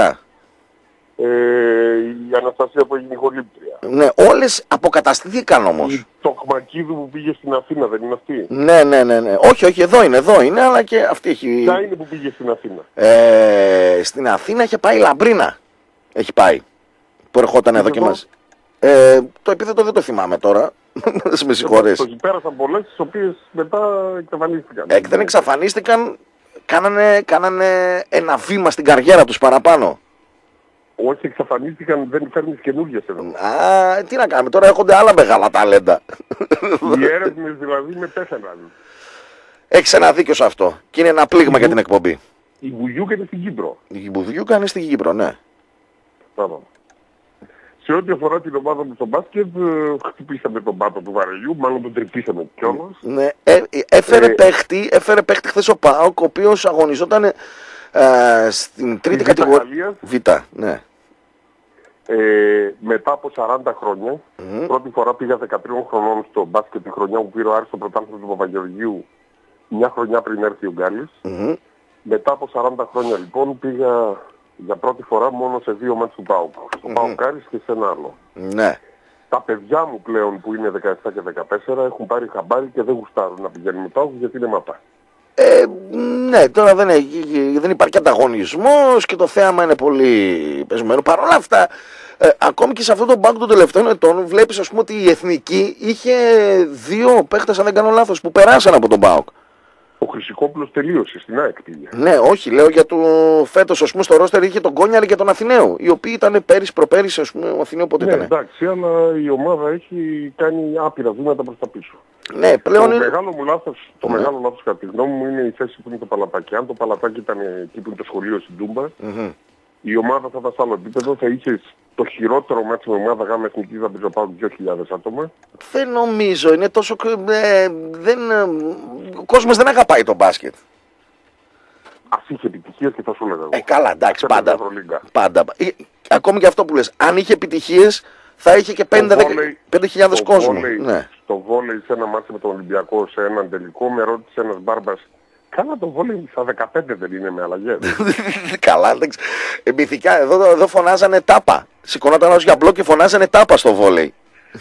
Η Αναστασία που έγινε ηχολήπτρια. Ναι, όλες αποκαταστήθηκαν όμως. Η Τοκμακίδου που πήγε στην Αθήνα, δεν είναι αυτή? Ναι. Όχι, εδώ είναι, αλλά και αυτή έχει... Ποια είναι που πήγε στην Αθήνα? Στην Αθήνα είχε πάει η Λαμπρίνα. Έχει πάει. Που ερχόταν εδώ και μας. Το επίθετο δεν το θυμάμαι τώρα. Με συγχωρείς. Πέρασαν πολλές, τις οποίες μετά εξαφανίστηκαν. Δεν εξαφανίστηκαν, κάνανε ένα βήμα στην καριέρα τους παραπάνω. Όχι, εξαφανίστηκαν, δεν φέρνεις καινούργιες εδώ. Τι να κάνουμε, τώρα έρχονται άλλα μεγάλα ταλέντα. Οι έρευνες δηλαδή με πέθαναν. Έχεις ένα δίκιο σε αυτό. Και είναι ένα πλήγμα για την εκπομπή. Η Μπουγιούκα είναι στην Κύπρο. Η Μπουγιούκα είναι στην Κύπρο, ναι. Μπράβο. Σε ό,τι αφορά την ομάδα μου στο μπάσκετ, χτυπήσαμε τον πάτο του βαρελιού, μάλλον τον τρυπήσαμε κιόλας. Ναι, έφερε παίχτη χθες ο ΠΑΟΚ, ο οποίος αγωνιζόταν στην τρίτη κατηγορία. Β, ναι. Μετά από 40 χρόνια, πρώτη φορά πήγα 13 χρονών στο μπάσκετ, τη χρονιά που πήρε ο Άρης στο πρωτάθλημα του Παπαγεωργίου, μια χρονιά πριν έρθει ο Γκάλης. Μετά από 40 χρόνια λοιπόν πήγα για πρώτη φορά μόνο σε 2 μάτς του ΠΑΟΚ. Στο ΠΑΟΚ Άρης και σε ένα άλλο. Ναι. Τα παιδιά μου πλέον που είναι 17 και 14 έχουν πάρει χαμπάρι και δεν γουστάρουν να πηγαίνουν με ΠΑΟΚ γιατί είναι μαπά. Ναι, τώρα δεν υπάρχει ανταγωνισμός και το θέαμα είναι πολύ πεσμένο. Παρ' όλα αυτά, ακόμη και σε αυτόν τον ΠΑΟΚ των τελευταίων ετών βλέπεις ας πούμε ότι η Εθνική είχε 2 παίχτες, αν δεν κάνω λάθος, που περάσαν από τον ΠΑΟΚ. Ο Χρυσικόπουλος τελείωσε στην ΑΕΚ πήγε. Ναι, όχι, λέω για το φέτος, ας πούμε, στο ρόστερ είχε τον Κόνιαρη και τον Αθηναίου, οι οποίοι ήταν πέρυσι, προπέρυσι, ας πούμε, ο Αθηναίου πότε ήταν. Ναι, εντάξει, αλλά η ομάδα έχει κάνει άπειρα βήματα προς τα πίσω. Ναι, πλέον είναι... μεγάλο λάθος κατά τη γνώμη μου είναι η θέση που είναι το Παλατάκι. Αν το Παλατάκι ήταν εκεί που είναι το σχολείο στην Τούμπα, η ομάδα θα ήταν σε άλλο επίπεδο, θα είχε το χειρότερο μάτσο με ομάδα γάμα εθνικής θα πήγε πάνω 2.000 άτομα. Δεν νομίζω, είναι τόσο... Ο κόσμος δεν αγαπάει το μπάσκετ. Ας είχε επιτυχίες και θα σου έλεγα εγώ. Καλά, εντάξει, πάντα. Ακόμη και αυτό που λες, αν είχε επιτυχίες θα είχε και 5.000 κόσμο. Ναι. Στο βόλεϊ σε ένα μάτσο με τον Ολυμπιακό σε έναν τελικό με ρώτησε ένας μπάρμπας, κάνα το βόλεϊ στα 15 δεν είναι με αλλαγές. Καλά, εντάξει. Μυθικά, εδώ φωνάζανε τάπα. Σηκωνόταν ως για μπλοκ και φωνάζανε τάπα στο βόλεϊ.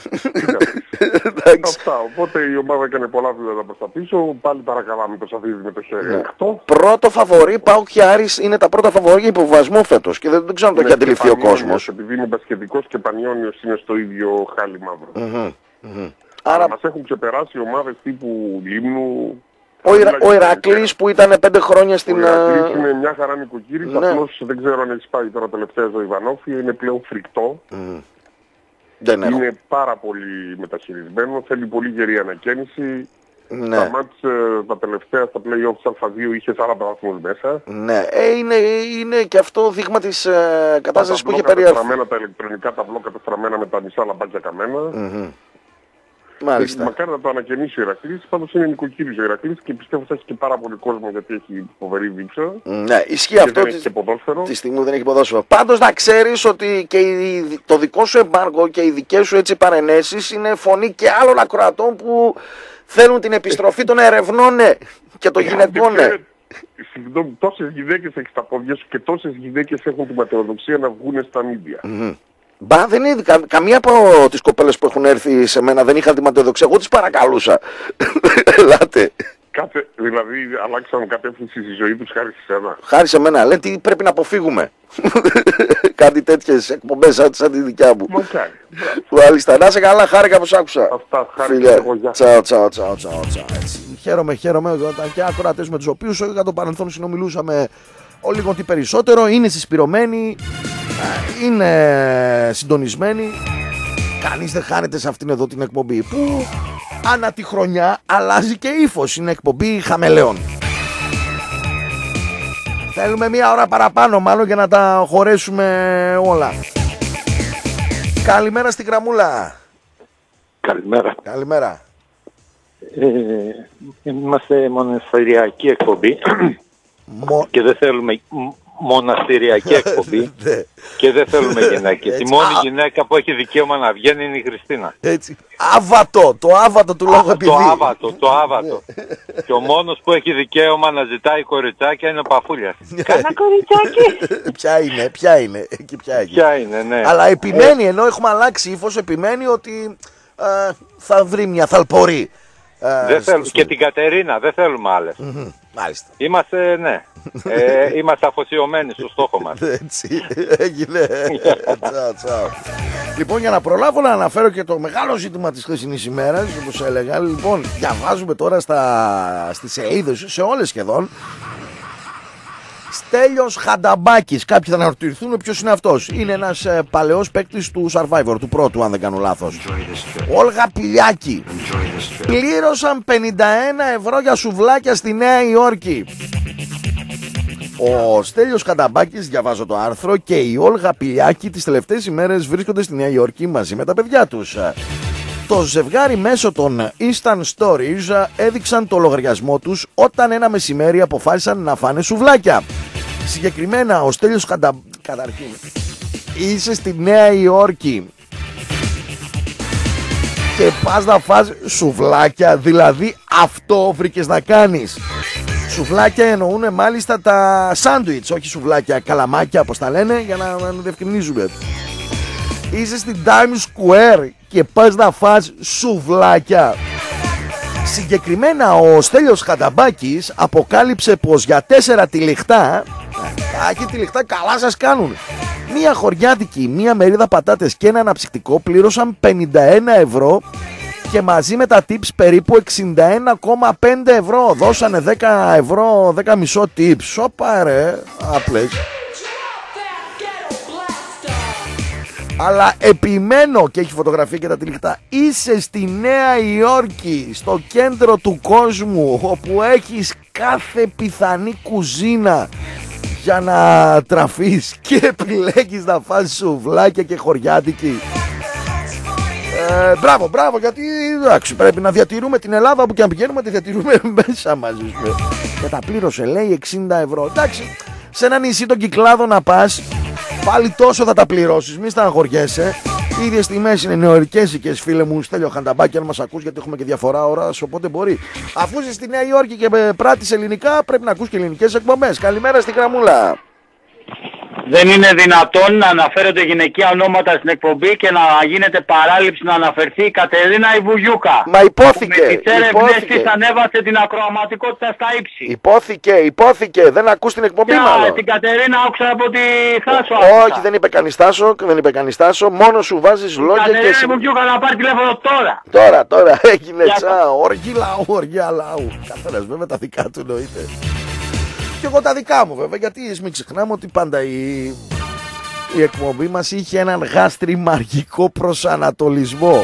Αυτά, οπότε η ομάδα έκανε πολλά βήματα προς τα πίσω, πάλι παρακαλάμε το σαφίδι με το χέρι ανοιχτό. Πρώτο φαβορί, ΠΑΟΚ και Άρης είναι τα πρώτα φαβορί για υποβασμό φέτος και δεν ξέρω αν το έχει αντιληφθεί ο κόσμος. Επειδή είναι μπασκετικός και Πανιόνιος είναι στο ίδιο χάλι μαύρο. Άρα μας έχουν ξεπεράσει ομάδες τύπου Λίμνου. Ο Ηρακλής που ήταν 5 χρόνια στην... Ο Ηρακλής είναι μια χαρά νοικοκύρης, απλώς δεν ξέρω αν έχει πάει τώρα τελευταία στο Ιβανόφι, είναι πλέον φρικτό. Είναι πάρα πολύ μεταχειρισμένο, θέλει πολύ γερή ανακαίνιση. Τα μάτς τα τελευταία στα play-offs Α2 είχε 40 βαθμούς μέσα. Ναι, είναι και αυτό δείγμα της κατάστασης που είχε περιέλθει. Τα ηλεκτρονικά ταμπλό καταστραμμένα με τα μισά λαμπάκια καμένα. Μάλιστα. Μακάρι να το ανακαινήσει ο Ηρακλής, πάντως είναι νοικοκύρης ο Ηρακλής και πιστεύω θα έχει και πάρα πολύ κόσμο γιατί έχει φοβερή δίψα. Ναι, ισχύει αυτό τη στιγμή που δεν έχει ποδόσφαιρο. Πάντως να ξέρεις ότι και το δικό σου εμπάργκο και οι δικές σου έτσι παρενέσεις είναι φωνή και άλλων ακροατών που θέλουν την επιστροφή των ερευνών και των γυναικών. Συγγνώμη, τόσες γυναίκες έχεις στα πόδια σου και τόσες γυναίκες έχουν τη ματαιοδοξία να βγουν στα μίντια. Μπα, δεν είναι καμία από τις κοπέλες που έχουν έρθει σε μένα δεν είχαν τη ματαιοδοξία. Εγώ τις παρακαλούσα. Ελάτε. Δηλαδή αλλάξαν κατεύθυνση στη ζωή τους χάρη σε σένα. Χάρη σε μένα. Λένε τι πρέπει να αποφύγουμε. Κάτι τέτοιες εκπομπές σαν τη δικιά μου. Μακάρι. Μάλιστα. Να σε καλά, χάρηκα που σ' άκουσα. Αυτά, χάρηκα. Τσαου. Χαίρομαι όταν και ακροατές με τους οποίους για το παρελθόν συνομιλούσαμε ο λίγο τι περισσότερο. Είναι συσπηρωμένοι, είναι συντονισμένοι. Κανείς δεν χάνεται σε αυτήν εδώ την εκπομπή που ανά τη χρονιά αλλάζει και ύφος. Είναι εκπομπή χαμελέων. Θέλουμε μία ώρα παραπάνω μάλλον για να τα χωρέσουμε όλα. Καλημέρα στην Κραμούλα. Καλημέρα. Είμαστε μοναστηριακή εκπομπή και δεν θέλουμε μοναστηριακή εκπομπή και δεν θέλουμε γυναίκες. Η μόνη γυναίκα που έχει δικαίωμα να βγαίνει είναι η Χριστίνα. Έτσι. Το άβατο του λόγου επειδή. Το άβατο. Και ο μόνος που έχει δικαίωμα να ζητάει κοριτσάκια είναι ο Παφούλιας. Κάνα κοριτσάκι. Ποια είναι, ναι. Αλλά επιμένει, ενώ έχουμε αλλάξει ύφος, επιμένει ότι θα βρει μια θαλπορή. Και την Κατερίνα, δεν θέλουμε άλλες. Μάλιστα. Είμαστε, είμαστε αφοσιωμένοι στο στόχο μας. Έτσι, έγινε. Τσαου. Λοιπόν, για να προλάβω να αναφέρω και το μεγάλο ζήτημα της χθεσινής ημέρας, όπως έλεγα, λοιπόν, διαβάζουμε τώρα στις σελίδες, σε όλες σχεδόν, Στέλιος Χανταμπάκης. Κάποιοι θα αναρωτηθούν ποιος είναι αυτός. Είναι ένας παλαιός παίκτης του Survivor, του πρώτου αν δεν κάνω λάθος. Όλγα Πηλιάκη. πλήρωσαν 51 ευρώ για σουβλάκια στη Νέα Υόρκη. Ο Στέλιος Χανταμπάκης, διαβάζω το άρθρο, και η Όλγα Πηλιάκη τις τελευταίες ημέρες βρίσκονται στη Νέα Υόρκη μαζί με τα παιδιά τους. Το ζευγάρι μέσω των Instant Stories έδειξαν το λογαριασμό τους όταν ένα μεσημέρι αποφάσισαν να φάνε σουβλάκια. Συγκεκριμένα ο Στέλιος Καταρχήν, είσαι στη Νέα Υόρκη και πας να φας σουβλάκια, δηλαδή αυτό βρήκες να κάνεις. Σουβλάκια εννοούν μάλιστα τα σάντουιτς, όχι σουβλάκια, καλαμάκια όπως τα λένε, για να διευκρινίζουμε. Είσαι στην Times Square και πας να φας σουβλάκια. Συγκεκριμένα ο Στέλιος Χανταμπάκης αποκάλυψε πως για 4 τυλιχτά, και τυλιχτά καλά σας κάνουν, μία χωριάτικη, μία μερίδα πατάτες και ένα αναψυκτικό πλήρωσαν 51 ευρώ και μαζί με τα tips περίπου 61,5 ευρώ. Δώσανε 10 ευρώ, 10,5 tips. Σοπα ρε, απλές. Αλλά επιμένω, και έχει φωτογραφία και τα τυλιχτά, είσαι στη Νέα Υόρκη, στο κέντρο του κόσμου, όπου έχεις κάθε πιθανή κουζίνα για να τραφείς και επιλέγεις να φας σουβλάκια και χωριάτικη. Μπράβο, γιατί εντάξει, πρέπει να διατηρούμε την Ελλάδα, όπου και αν πηγαίνουμε τη διατηρούμε μέσα μας. Και τα πλήρωσε, λέει, 60 ευρώ. Εντάξει, σε ένα νησί των Κυκλάδων να πας, πάλι τόσο θα τα πληρώσεις, μη στεναχωριέσαι. Οι ίδιες τιμές είναι νεοερικέζικες, φίλε μου Στέλιο Χανταμπάκη, αν μας ακούς, γιατί έχουμε και διαφορά ώρας, οπότε μπορεί. Αφού είσαι στη Νέα Υόρκη και πράττεις ελληνικά, πρέπει να ακούς και ελληνικές εκπομπές. Καλημέρα στη Γραμμούλα. Δεν είναι δυνατόν να αναφέρονται γυναικεία ονόματα στην εκπομπή και να γίνεται παράληψη να αναφερθεί η Κατερίνα η Βουγιούκα. Μα υπόθηκε. Με τις έρευνες της ανέβασε την ακροαματικότητα στα ύψη. Υπόθηκε. Δεν ακούς την εκπομπή μάλλον. Την Κατερίνα άκουσα από τη Θάσο. Όχι, δεν είπε κανείς Θάσο. Μόνο σου βάζεις λόγια και... Κατερίνα η Βουγιούκα να πάρει τηλέφωνο τώρα. Τώρα έγινε οργή λαού. Καθένας βέβαια τα δικά του εννοείται. Και εγώ τα δικά μου βέβαια, γιατί μην ξεχνάμε ότι πάντα η εκπομπή μας είχε έναν γαστριμαργικό προσανατολισμό.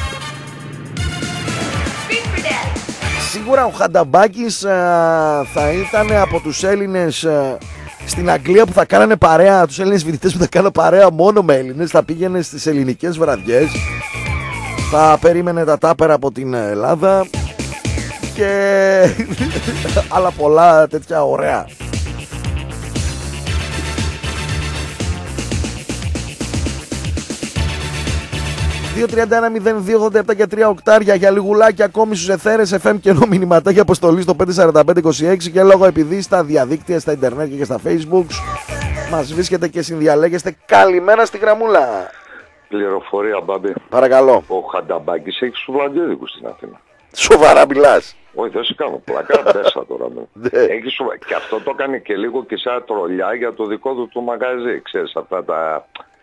Σίγουρα ο Χανταμπάκης θα ήταν από τους Έλληνες στην Αγγλία που θα κάνανε παρέα, τους Έλληνες φοιτητές που θα κάνανε παρέα μόνο με Έλληνες, θα πήγαινε στις ελληνικές βραδιές, θα περίμενε τα τάπερα από την Ελλάδα και άλλα πολλά τέτοια ωραία. 2-31-02-87 και 3 οκτάρια για λιγουλάκια ακόμη στους εθέρες FM και ενώ μηνυματάκια αποστολή στο 54526 και λόγω επειδή στα διαδίκτυα, στα ίντερνετ και στα facebook μας βρίσκεται και συνδιαλέγεστε. Καλημέρα στη Γραμμούλα. Πληροφορία, Μπάμπη. Παρακαλώ. Ο Χανταμπάκης έχει σουβλαντζίδικους στην Αθήνα. Σοβαρά μιλάς? Όχι, δεν σε κάνω πλάκα, πέσα τώρα. Και αυτό το έκανε και λίγο και σαν τρολιά για το δικό του μαγαζί. Ξέρεις, αυτά τα...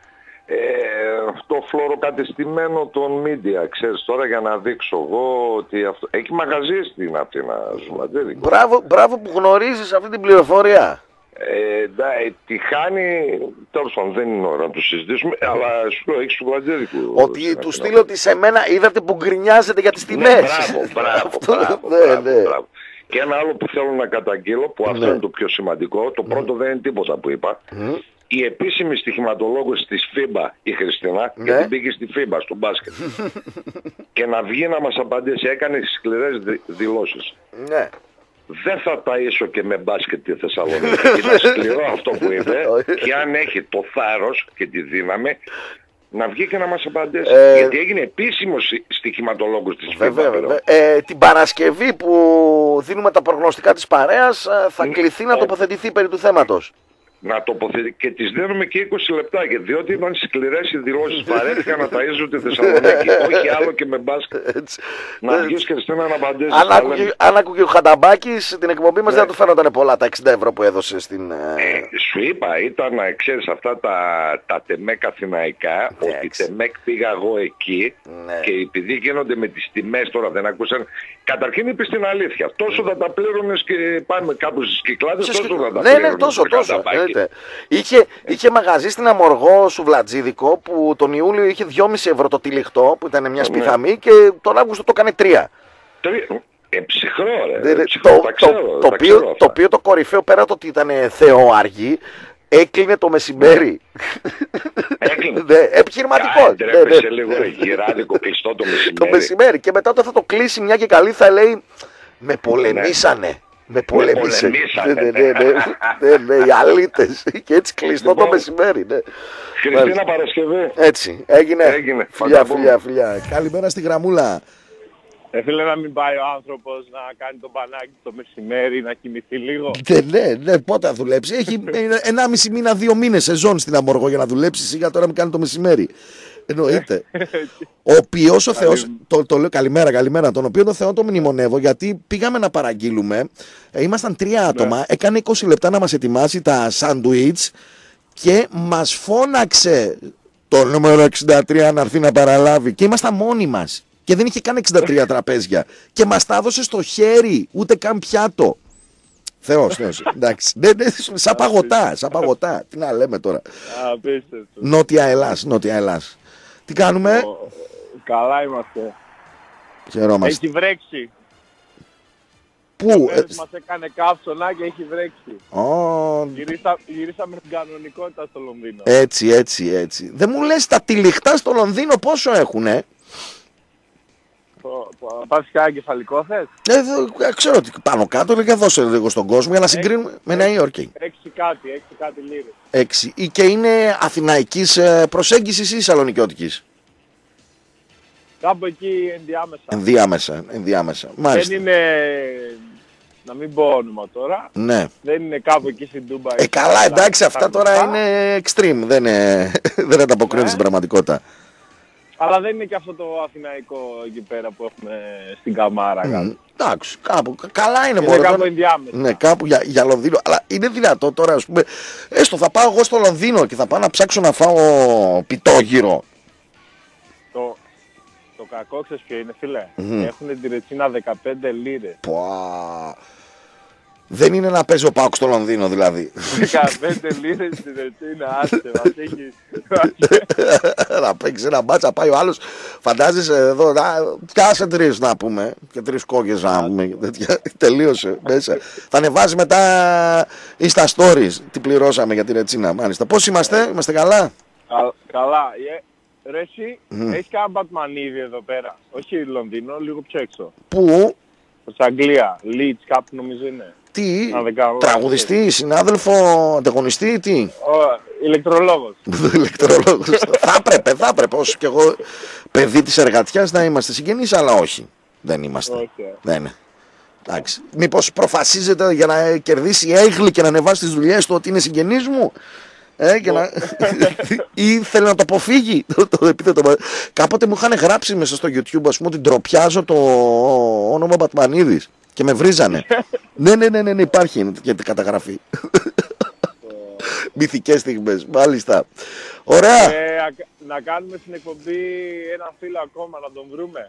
το φλωροκατεστημένο των media, ξέρεις, τώρα για να δείξω εγώ ότι αυτό... Έχει μαγαζί στην Αθήνα, σουβλαντζίδικο. Μπράβο που γνωρίζεις αυτή την πληροφορία. Τη χάνει, τέλος πάντων δεν είναι ώρα να το συζητήσουμε, αλλά σου λέω έχει σουβλαντζίδικο. Ότι του στείλω ότι σε μένα είδατε που γκρινιάζετε για τις τιμές. Μπράβο. Και ένα άλλο που θέλω να καταγγείλω, που αυτό είναι το πιο σημαντικό, το πρώτο δεν είναι τίποτα που είπα. Η επίσημη στοιχηματολόγος της FIBA, η Χριστίνα, γιατί πήγε στη FIBA, στο μπάσκετ. Και να βγει να μας απαντήσει, έκανε σκληρές δηλώσεις. Ναι. Δεν θα ταΐσω και με μπάσκετ τη Θεσσαλονίκη. Είναι σκληρό αυτό που είπε. Και αν έχει το θάρρος και τη δύναμη να βγει και να μας απαντήσει. Γιατί έγινε επίσημος στοιχηματολόγος της FIBA. Την Παρασκευή που δίνουμε τα προγνωστικά της παρέας θα κληθεί να τοποθετηθεί περί του θέματος. Να τοποθετεί και τις δίνουμε και 20 λεπτάκια, διότι ήταν σκληρές οι δηλώσεις, βαρέθηκα να ταΐζω τη Θεσσαλονίκη, όχι άλλο και με μπάσκετ. Να βγεις και να απαντήσεις. Αν άκουγε ο Χανταμπάκης την εκπομπή μας δεν θα του φαίνονταν πολλά τα 60 ευρώ που έδωσε στην... Σου είπα, ήταν, ξέρεις, αυτά τα τεμέκ αθηναϊκά, ότι τεμέκ πήγα εγώ εκεί και επειδή γίνονται με τις τιμές τώρα δεν ακούσαν. Καταρχήν είπες την αλήθεια, τόσο θα τα πλήρωνες και πάμε κάπου στις Κυκλάδες, τόσο θα τα πλήρωνες. Ναι, τόσο. Είχε μαγαζί στην Αμοργό σουβλατζίδικο που τον Ιούλιο είχε 2,5 ευρώ το τυλιχτό που ήταν μια σπιθαμή και τον Αύγουστο το έκανε 3. Ψυχρό, ρε. Το οποίο το κορυφαίο, πέρα το ότι ήταν θεοάργη, έκλεινε το μεσημέρι. Έκλεινε. Επιχειρηματικό. Ντρέπεσαι λίγο, γυράδικο κλειστό το μεσημέρι. Το μεσημέρι. Και μετά όταν θα το κλείσει μια και καλή θα λέει, με πολεμήσανε. Με πολεμήσανε. Οι αλήτες. Και έτσι κλειστό το μεσημέρι. Χριστίνα Παρασκευή. Έτσι. Έγινε. Φιλιά. Καλημέρα στη γραμμούλα. Φίλε, να μην πάει ο άνθρωπος να κάνει το μπανάκι το μεσημέρι, να κοιμηθεί λίγο. Ναι, πότε θα δουλέψει. Έχει 1,5 μήνα, 2 μήνες σεζόν στην Αμόργο για να δουλέψει. Σιγά τώρα μην κάνει το μεσημέρι. Εννοείται. Ο οποίος ο Θεός, το λέω καλημέρα, τον οποίο το Θεό το μνημονεύω, γιατί πήγαμε να παραγγείλουμε. Ήμασταν 3 άτομα, έκανε 20 λεπτά να μας ετοιμάσει τα σάντουιτς και μας φώναξε το νούμερο 63 να έρθει να παραλάβει. Και ήμασταν μόνοι μας. Και δεν είχε καν 63 τραπέζια. Και μας τα έδωσε στο χέρι, ούτε καν πιάτο. Θεός. Εντάξει. Σαν παγωτά. Τι να λέμε τώρα. Νότια Ελλάς. Τι κάνουμε? Καλά είμαστε. Χαιρόμαστε. Έχει βρέξει. Πού? Μας έκανε καύσωνα και έχει βρέξει. Γυρίσαμε στην κανονικότητα στο Λονδίνο. Έτσι. Δεν μου λες τα τυλιχτά στο Λονδίνο πόσο έχουνε? Πας και εγκεφαλικό θες? Ξέρω ότι πάνω κάτω είναι και δώσε λίγο στον κόσμο για να συγκρίνουμε με Νέα Υόρκη. 6 κάτι λίρες. 6. Και είναι αθηναϊκής προσέγγισης ή σαλονικιώτικης? Κάπου εκεί ενδιάμεσα. Μάλιστα. Δεν είναι, να μην πω όνομα τώρα, ναι. Δεν είναι κάπου εκεί στην Ντούμπαϊ. Καλά, εντάξει, αυτά τώρα είναι extreme, δεν ανταποκρίνεται στην πραγματικότητα. Αλλά δεν είναι και αυτό το αθηναϊκό εκεί πέρα που έχουμε στην Καμάρα. Εντάξει, κάπου. Καλά είναι μόνο. Είναι κάπου ενδιάμεσα. Ναι, κάπου για Λονδίνο. Αλλά είναι δυνατό τώρα, ας πούμε. Έστω θα πάω εγώ στο Λονδίνο και θα πάω να ψάξω να φάω πιτόγυρο. Το κακό ξέρεις ποιο είναι, φίλε? Έχουν τη ρετσίνα 15 λίρες. Δεν είναι να παίζει ο ΠΑΟΚ στο Λονδίνο δηλαδή. 15 λίρες στη ρετσίνα, άσε, μας έχει. Να παίξει ένα μπάτσα, πάει ο άλλος. Φαντάζεσαι εδώ, κάσε 3 να πούμε. Και 3 κόκκες να πούμε. Τελείωσε μέσα. Θα ανεβάζει μετά Insta Stories. Τι πληρώσαμε για τη ρετσίνα, μάλιστα. Πώς είμαστε? Είμαστε καλά? Καλά. Ρε εσύ, έχεις κανένα Μπατμανίδη εδώ πέρα? Όχι Λονδίνο, λίγο πιο έξω. Πού? Προς Αγγλία, Leeds κάπου νομίζω είναι. Τι, τραγουδιστή, συνάδελφο, ανταγωνιστή, τι? Ηλεκτρολόγος. Ηλεκτρολόγος. Θα έπρεπε, όσο και εγώ παιδί της εργατιάς να είμαστε συγγενείς, αλλά όχι. Δεν είμαστε. Δεν. Εντάξει. Μήπως προφασίζεται για να κερδίσει έγκλη και να ανεβάσει τις δουλειές του ότι είναι συγγενής μου? Ή θέλει να το αποφύγει το επίθετο. Κάποτε μου είχαν γράψει μέσα στο YouTube, ας πούμε, ότι ντροπιάζω το όνομα Μπατμανίδης και με βρίζανε. Ναι, υπάρχει και καταγραφή. Μυθικές στιγμές, μάλιστα. Ωραία. Να κάνουμε στην εκπομπή έναν φίλο ακόμα, να τον βρούμε.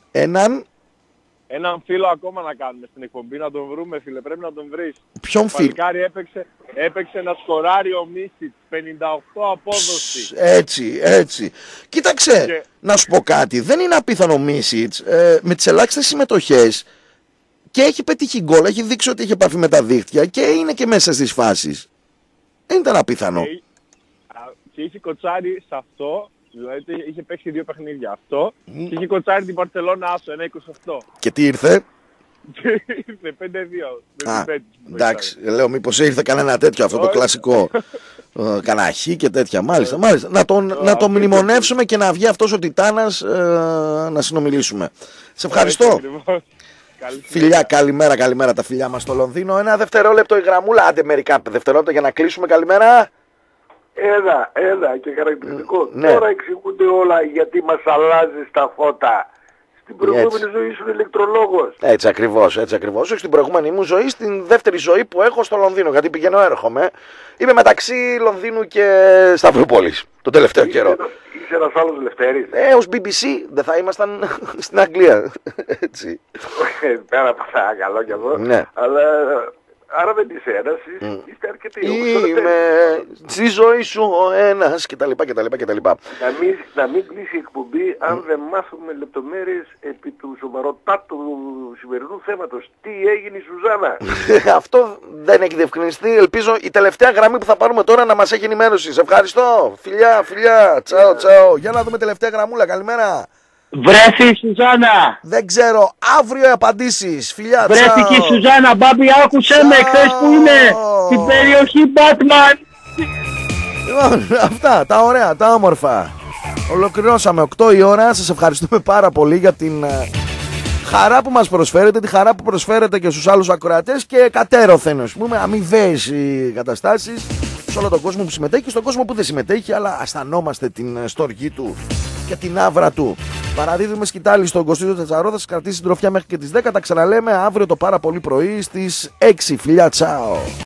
Έναν φίλο ακόμα να κάνουμε στην εκπομπή, να τον βρούμε, φίλε, πρέπει να τον βρεις. Ποιον φίλο? Το παλικάρι έπαιξε ένα σκοράριο Μίσιτς, 58 απόδοση. Έτσι. Κοίταξε, να σου πω κάτι, δεν είναι απίθανο Μίσιτς, με τις ελάχιστες συμμετοχές και έχει πετύχει γκολ, έχει δείξει ότι έχει επαφή με τα δίχτυα και είναι και μέσα στις φάσεις. Δεν ήταν απίθανο. Και είχε κοτσάρει σε αυτό. Δηλαδή είχε παίξει 2 παιχνίδια αυτό και είχε κοτσάρει την Μπαρσελόνα άσο, 1-28. Και τι ήρθε? Ήρθε 5-2. Εντάξει, λέω μήπως ήρθε κανένα τέτοιο, αυτό το κλασικό. Κανένα χ και τέτοια. Μάλιστα. Να τον μνημονεύσουμε και να βγει αυτός ο Τιτάνας να συνομιλήσουμε. Σε ευχαριστώ. Φιλιά, καλημέρα τα φιλιά μας στο Λονδίνο. Ένα δευτερόλεπτο η γραμμούλα, άντε μερικά δευτερόλεπτα για να κλείσουμε. Καλημέρα. Ένα και χαρακτηριστικό. Τώρα εξηγούνται όλα γιατί μας αλλάζεις τα φώτα. Στην προηγούμενη ζωή σου ηλεκτρολόγος. Έτσι ακριβώς. Όχι στην προηγούμενη μου ζωή, στην δεύτερη ζωή που έχω στο Λονδίνο. Γιατί πηγαίνω έρχομαι. Είμαι μεταξύ Λονδίνου και Σταυρούπολης τον τελευταίο καιρό. Είσαι ένας άλλος Λευτέρης. Ως BBC δεν θα ήμασταν στην Αγγλία. Έτσι. Πέρα από τα καλό κι αυτό. Ναι. Αλλά Άρα δεν είσαι ένας, είστε αρκετοί. Είμαι στη ζωή σου ο ένας κτλ. Να μην κλείσει η εκπομπή αν δεν μάθουμε λεπτομέρειες επί του σοβαροτάτου σημερινού θέματος. Τι έγινε η Σουζάνα? Αυτό δεν έχει διευκρινιστεί. Ελπίζω η τελευταία γραμμή που θα πάρουμε τώρα να μας έχει ενημέρωση. Σε ευχαριστώ. Φιλιά. Τσάω. Για να δούμε τελευταία γραμμούλα. Καλημέρα. Βρέθη η Σουζάνα. Δεν ξέρω. Αύριο οι απαντήσεις. Φιλιά. Βρέθηκε η Σουζάνα. Μπάμπη, άκουσε με χθες που είναι στην περιοχή Batman. Λοιπόν, αυτά τα ωραία, τα όμορφα. Ολοκληρώσαμε 8 η ώρα. Σας ευχαριστούμε πάρα πολύ για την χαρά που μας προσφέρετε, τη χαρά που προσφέρετε και στους άλλους ακροατές και κατέρωθεν, ας πούμε, αμοιβαίες οι καταστάσεις σε όλο τον κόσμο που συμμετέχει και στον κόσμο που δεν συμμετέχει, αλλά αισθανόμαστε την στοργή του και την άβρα του. Παραδίδουμε σκητάλη στον Κωστίδιο Τετσαρό, θα σας κρατήσει συντροφιά μέχρι και τις 10. Τα ξαναλέμε αύριο το πάρα πολύ πρωί στις 6. Φιλιά, τσάω.